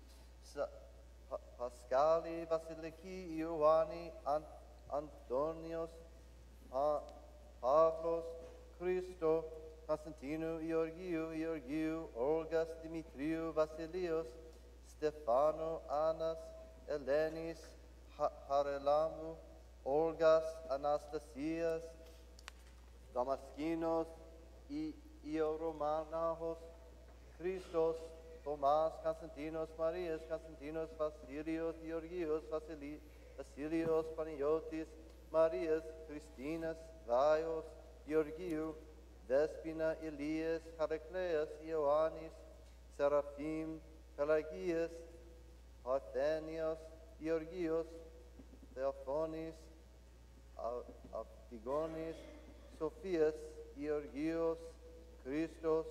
F: Πασκάλη, Βασιλική, Ιωάννη, Αν, Αντώνιος, Πα, Παύλος, Χρήστο, Κωνσταντίνου, Γεωργίου, Γεωργίου, Όλγας, Δημητρίου, Βασιλείος, Στεφάνου, Άννας, Ελένης, Χαρελάμου, Όλγας, Αναστασίας, Δαμασκήνος, Ιερομάναχος, Χριστός, Θωμάς, Κωνσταντίνος, Μαρίας, Κωνσταντίνος, Βασίλειος, Γεωργίος, Βασιλή, Βασίλειος, Παναγιώτης, Μαρίας, Χριστίνας, Βάιος, Γεωργίου, Δέσποινα, Ηλίας, Χαρεκλέας, Ιωάννης, Σεραφείμ, Πελαγίας, Παρθένιος, Γεωργίος, Θεοφώνης, Αυτιγόνης, Σοφίας, Γεωργίος, Χριστός,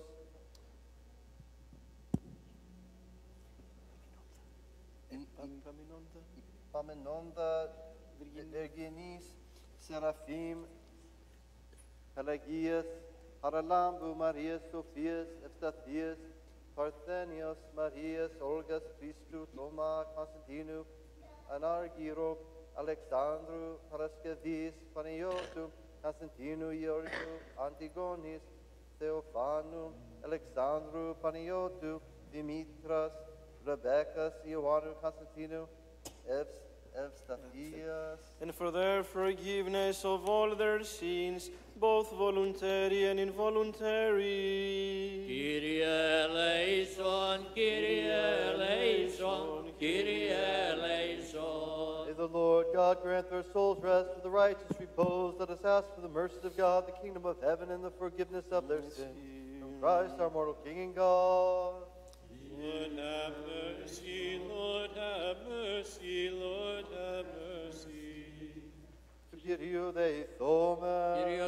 F: Παμενόντα, Βεργενής, Σεραφείμ, Πελαγίας, Χαραλάμπου, Μαρίας, Σοφίας, Ευσταθίας, Παρθένιος, Μαρίας, Όλγας, Χριστού, Θωμά, Κωνσταντίνου, Ανάργυρο, Αλεξάνδρου, Παρασκευής, Παναγιώτου, Κωνσταντίνου, Γεωργίου, Αντιγόνης, Θεοφάνου, Αλεξάνδρου, Παναγιώτου, Δημήτρας, Rebecca, Ioannou, Constantino, Evs, Evstathias,
A: and for their forgiveness of all their sins, both voluntary and involuntary.
B: Kyrie eleison, Kyrie eleison, Kyrie eleison.
F: May the Lord God grant their souls rest for the righteous repose. Let us ask for the mercies of God, the kingdom of heaven, and the forgiveness of their sins. Through Christ, our mortal King and God.
G: Lord have mercy, Lord have mercy, Lord have mercy.
F: Kyrie eleison.
B: Kyrie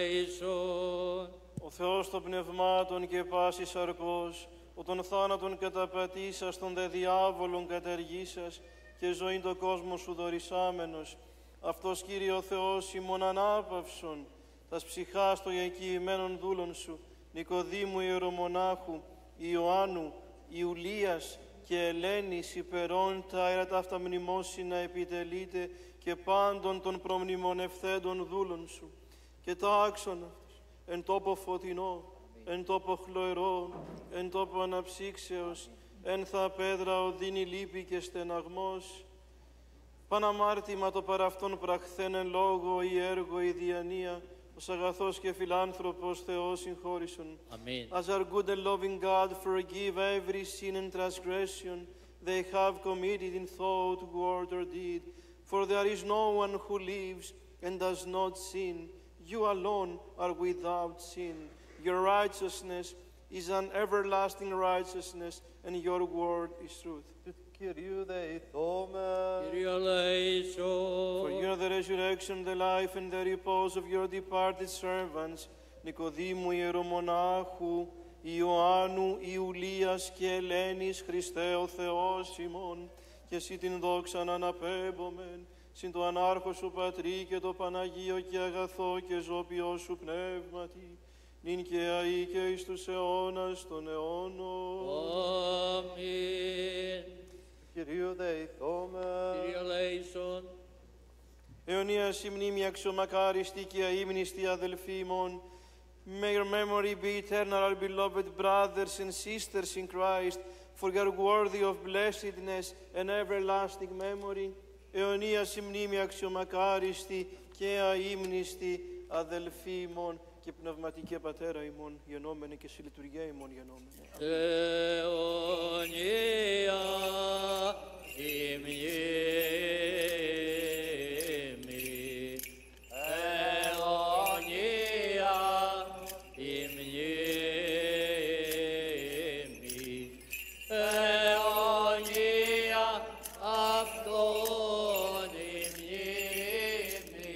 B: eleison.
A: Ο Θεός των πνευμάτων και πάσης σαρκός, ο των θάνατων καταπατήσας, των δε διάβολων καταργήσας και ζωήν το κόσμο σου δωρησάμενος, αυτός Κύριε ο Θεός ημών ανάπαυσον, τας ψυχάς των εγκυημένων δούλων σου, Νικοδήμου ιερομονάχου, Ιωάννου, Ιουλίας και Ελένης υπερών τα αέρα αυτά μνημόσυνα επιτελείται και πάντων των προμνημονευθέντων δούλων σου και τα άξονα εν τόπο φωτεινό, εν τόπο χλωερό, εν τόπο αναψύξεως, εν θα πέδρα οδύνη λύπη και στεναγμός. Παναμάρτημα το παραυτόν πραχθέν εν λόγω ή έργο ή διανία, ως αγαθός και φιλάνθρωπος Θεός συγχώρησον.
B: Amen.
A: As our good and loving God, forgive every sin and transgression they have committed in thought, word, or deed. For there is no one who lives and does not sin. You alone are without sin. Your righteousness is an everlasting righteousness, and your word is truth.
F: Kyrie eleison.
B: Kyrie eleison.
A: For you are the resurrection, the life, and the repose of your departed servants, Νικοδήμου ιερομονάχου, Ιωάννου, Ιουλίας και Ελένης, Χριστέ ο Θεός ημών, και εσύ την δόξαν αναπέμπομεν, συν το ανάρχο σου Πατρί και το Παναγίο και αγαθό και ζώπιό σου πνεύματι, νυν και αεί και εις τους αιώνας των αιώνων.
B: Αμήν.
F: Kyrie eleison.
B: Kyrie eleison.
A: Αιωνίας η μνήμη αξιομακάριστη και αείμνηστη αδελφοί ημών, may your memory be eternal, our beloved brothers and sisters in Christ, for you are worthy of blessedness and everlasting memory. Αιωνίας η μνήμη αξιομακάριστη και αείμνηστη αδελφοί ημών και πνευματικέ πατέρα ημών, γενόμενε και σε λειτουργία ημών γενόμενε.
B: Αιωνία η μνήμη, αιωνία η μνήμη, αιωνία αυτόν η μνήμη.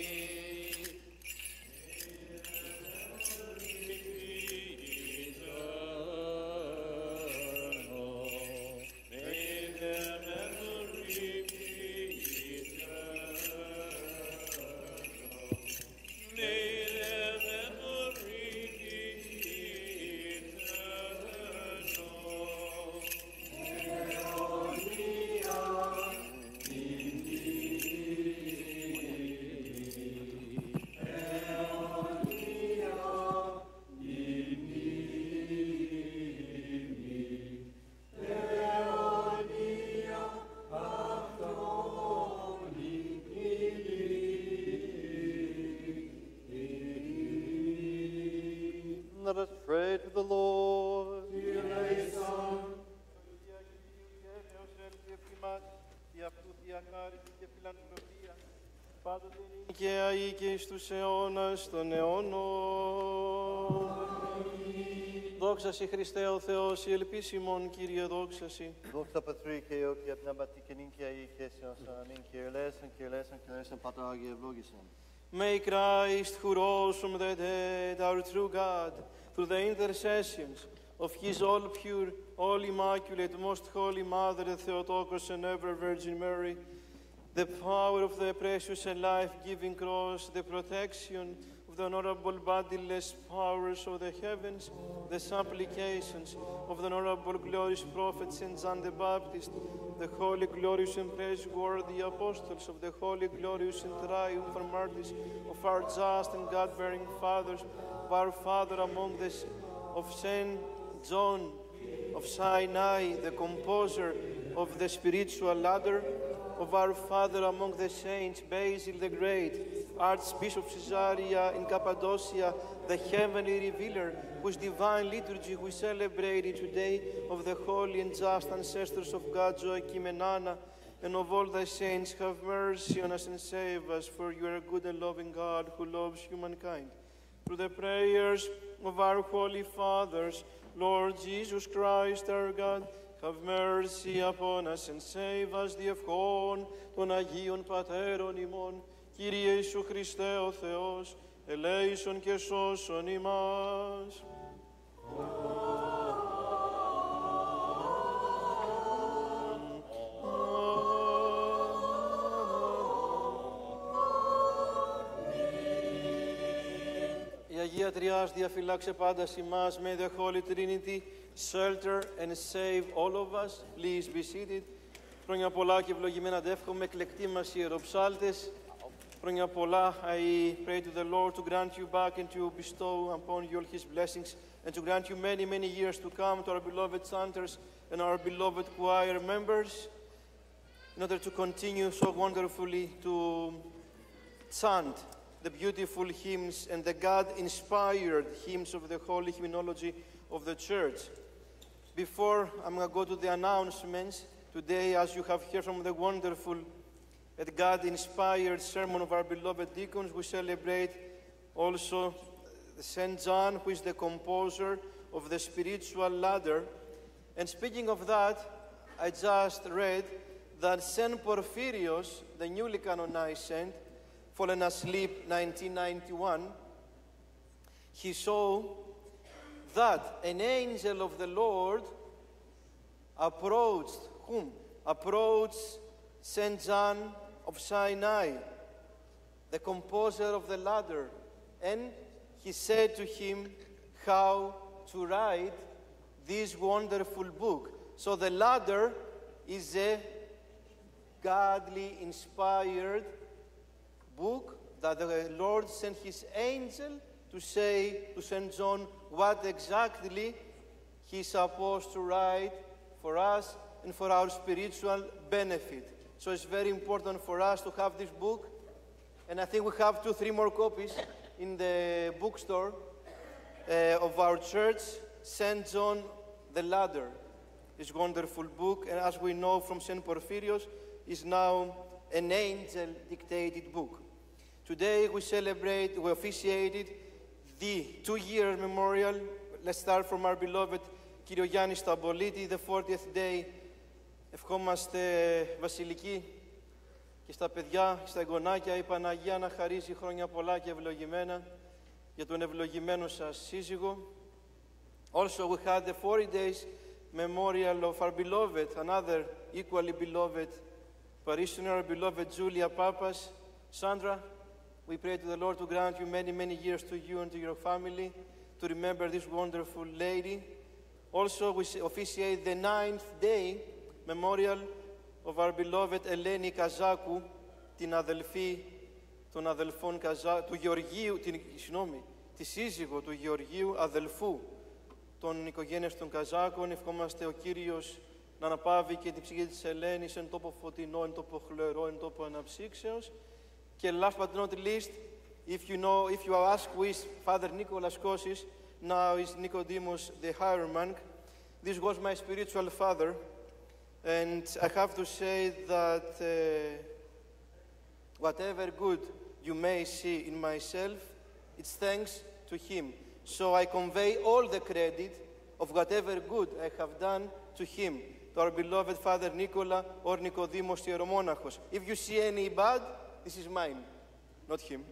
F: Let us pray to the Lord.
A: Και αεί και εις τους αιώνας των αιώνων. Δόξα σοι Χριστέ ο Θεός, η ελπίσιμον Κύριε, δόξα σοι.
F: Δόξα Πατρί και Υιό και Πνεύματι και νυν και αεί και αισιον νυν και ελέσον και ελέσον και ελέσον Πατρά Άγιε ευλόγησον.
A: May Christ, who rose from the dead, our true God, through the intercessions of His all pure, all immaculate, most holy Mother, the Theotokos and ever Virgin Mary, the power of the precious and life-giving cross, the protection of the honorable bodiless powers of the heavens, the supplications of the honorable glorious prophet Saint John the Baptist, the holy, glorious, and praiseworthy apostles of the holy, glorious, and triumphant martyrs of our just and God-bearing fathers, of our Father among the of Saint John, of Sinai, the composer of the spiritual ladder, of our Father among the saints, Basil the Great, Archbishop Caesarea in Cappadocia, the heavenly revealer, whose divine liturgy we celebrated today, of the holy and just ancestors of God, Joachim and Anna, and of all thy saints, have mercy on us and save us, for you are a good and loving God who loves humankind. Through the prayers of our holy fathers, Lord Jesus Christ, our God, have mercy upon us and save us, διευχών των Αγίων Πατέρων ημών, Κύριε Ιησού Χριστέ ο Θεός, ελέησον και σώσον ημάς. Η Αγία Τριάς διαφυλάξε πάντα ημάς, may the Holy Trinity shelter and save all of us. Please be seated. Χρόνια πολλά και ευλογημένα δεύχομαι, εκλεκτοί μας ιεροψάλτες. Χρόνια πολλά, I pray to the Lord to grant you back and to bestow upon you all His blessings and to grant you many, many years to come, to our beloved chanters and our beloved choir members, in order to continue so wonderfully to chant the beautiful hymns and the God-inspired hymns of the Holy Hymnology of the Church. Before I'm going to go to the announcements, today, as you have heard from the wonderful and God-inspired sermon of our beloved deacons, we celebrate also Saint John, who is the composer of the spiritual ladder. And speaking of that, I just read that Saint Porphyrios, the newly canonized saint, fallen asleep nineteen ninety-one, he saw that an angel of the Lord approached whom? Approached Saint John of Sinai, the composer of the ladder, and he said to him how to write this wonderful book. So the ladder is a godly inspired book that the Lord sent his angel to say to Saint John what exactly he's supposed to write for us and for our spiritual benefit. So it's very important for us to have this book, and I think we have two, three more copies in the bookstore uh, of our church. Saint John the Ladder is a wonderful book, and as we know from Saint Porphyrios, is now an angel-dictated book. Today we celebrate, we officiated the two-year memorial. Let's start from our beloved Κύριο Γιάννη Σταμπολίτη, the fortieth day. Ευχόμαστε βασιλική και στα παιδιά, στα εγγονάκια, η Παναγία να χαρίσει χρόνια πολλά και ευλογημένα για τον ευλογημένο σας σύζυγο. Also, we had the forty days memorial of our beloved, another equally beloved parishioner, our beloved Julia Papas. Sandra, we pray to the Lord to grant you many, many years to you and to your family, to remember this wonderful lady. Also, we officiate the ninth day memorial of our beloved Eleni Kazakou, την αδελφή των αδελφών Καζά, του Γεωργίου, την, συγγνώμη, τη σύζυγο του Γεωργίου, αδελφού των οικογένειας των Καζάκων. Ευχόμαστε ο Κύριος να αναπαύει και την ψυχή της Ελένης εν τόπο φωτεινό, εν τόπο χλωρό, εν τόπο αναψύξεως. Και last but not least, if you know, if you ask who is Father Nicholas Kosis, now is Nicodemus the hieromonk. This was my spiritual father, and I have to say that uh, whatever good you may see in myself, it's thanks to him. So I convey all the credit of whatever good I have done to him, to our beloved Father Nicola or Nicodemus Hieromonachos. If you see any bad, this is mine, not him.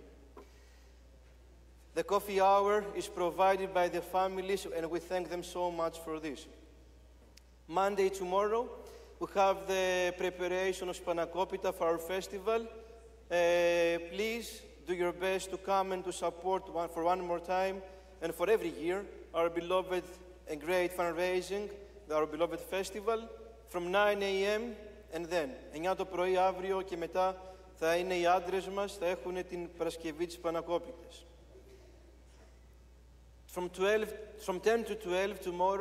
A: The coffee hour is provided by the families, and we thank them so much for this. Monday, tomorrow, we have the preparation of Spanakopita for our festival. Uh, please do your best to come and to support one, for one more time and for every year our beloved and great fundraising, our beloved festival, from nine a m and then. εννιά το πρωί αύριο και μετά θα είναι οι άντρες μας, θα έχουν την Παρασκευή της Πανακόπιτας. From, twelve, from ten to twelve tomorrow,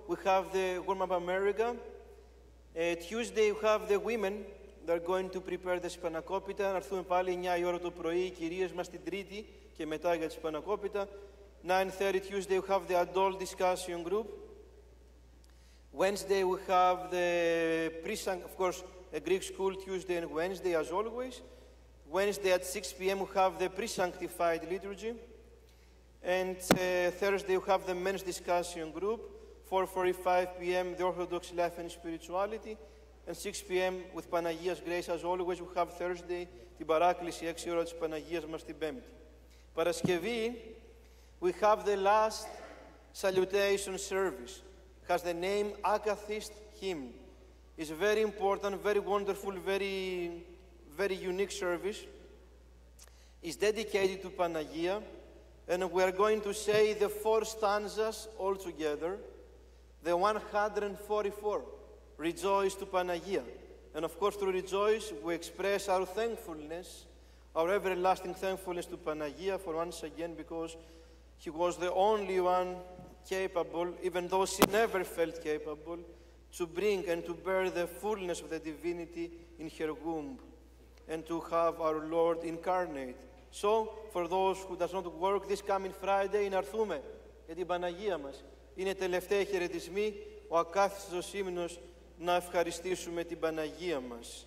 A: we have the Warm Up America. Uh, Tuesday, we have the women. They're going to prepare the Spanakopita. Να έρθουμε πάλι εννιά η ώρα το πρωί, οι κυρίες μας την Τρίτη και μετά για τη Spanakopita. nine thirty Tuesday, we have the adult discussion group. Wednesday, we have the pre-sanct, of course, a Greek school Tuesday and Wednesday, as always. Wednesday at six p m we have the pre-sanctified liturgy. And uh, Thursday, we have the men's discussion group. four forty-five p m the Orthodox life and spirituality. And six p m with Παναγίας Grace, as always, we have Thursday, την παράκληση έξι ώρα της Παναγίας μας την Πέμπτη. Παρασκευή, we have the last salutation service. It has the name Akathist Hymn. It's very important, very wonderful, very, very unique service. It's dedicated to Panagia, and we are going to say the four stanzas all together. The one hundred forty-four, Rejoice to Panagia. And of course, through Rejoice, we express our thankfulness, our everlasting thankfulness to Panagia for once again, because she was the only one capable, even though she never felt capable, to bring and to bear the fullness of the divinity in her womb and to have our Lord incarnate. So, for those who does not work this coming Friday, να έρθουμε για την Παναγία μας. Είναι τελευταίοι χαιρετισμοί, ο ακάθιστος ύμνος να ευχαριστήσουμε την Παναγία μας.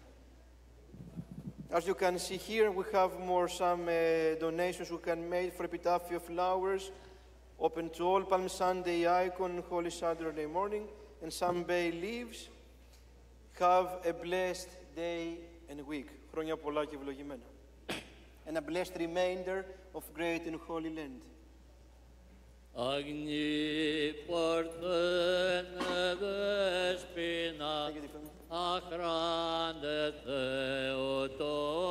A: As you can see here, we have more some uh, donations we can make for epitaph flowers, open to all, Palm Sunday icon, Holy Saturday morning, and some bay leaves. Have a blessed day and week. Χρόνια πολλά και ευλογημένα. And a blessed remainder of great and holy land.
B: Agni portene vespina, achrande Theotokos.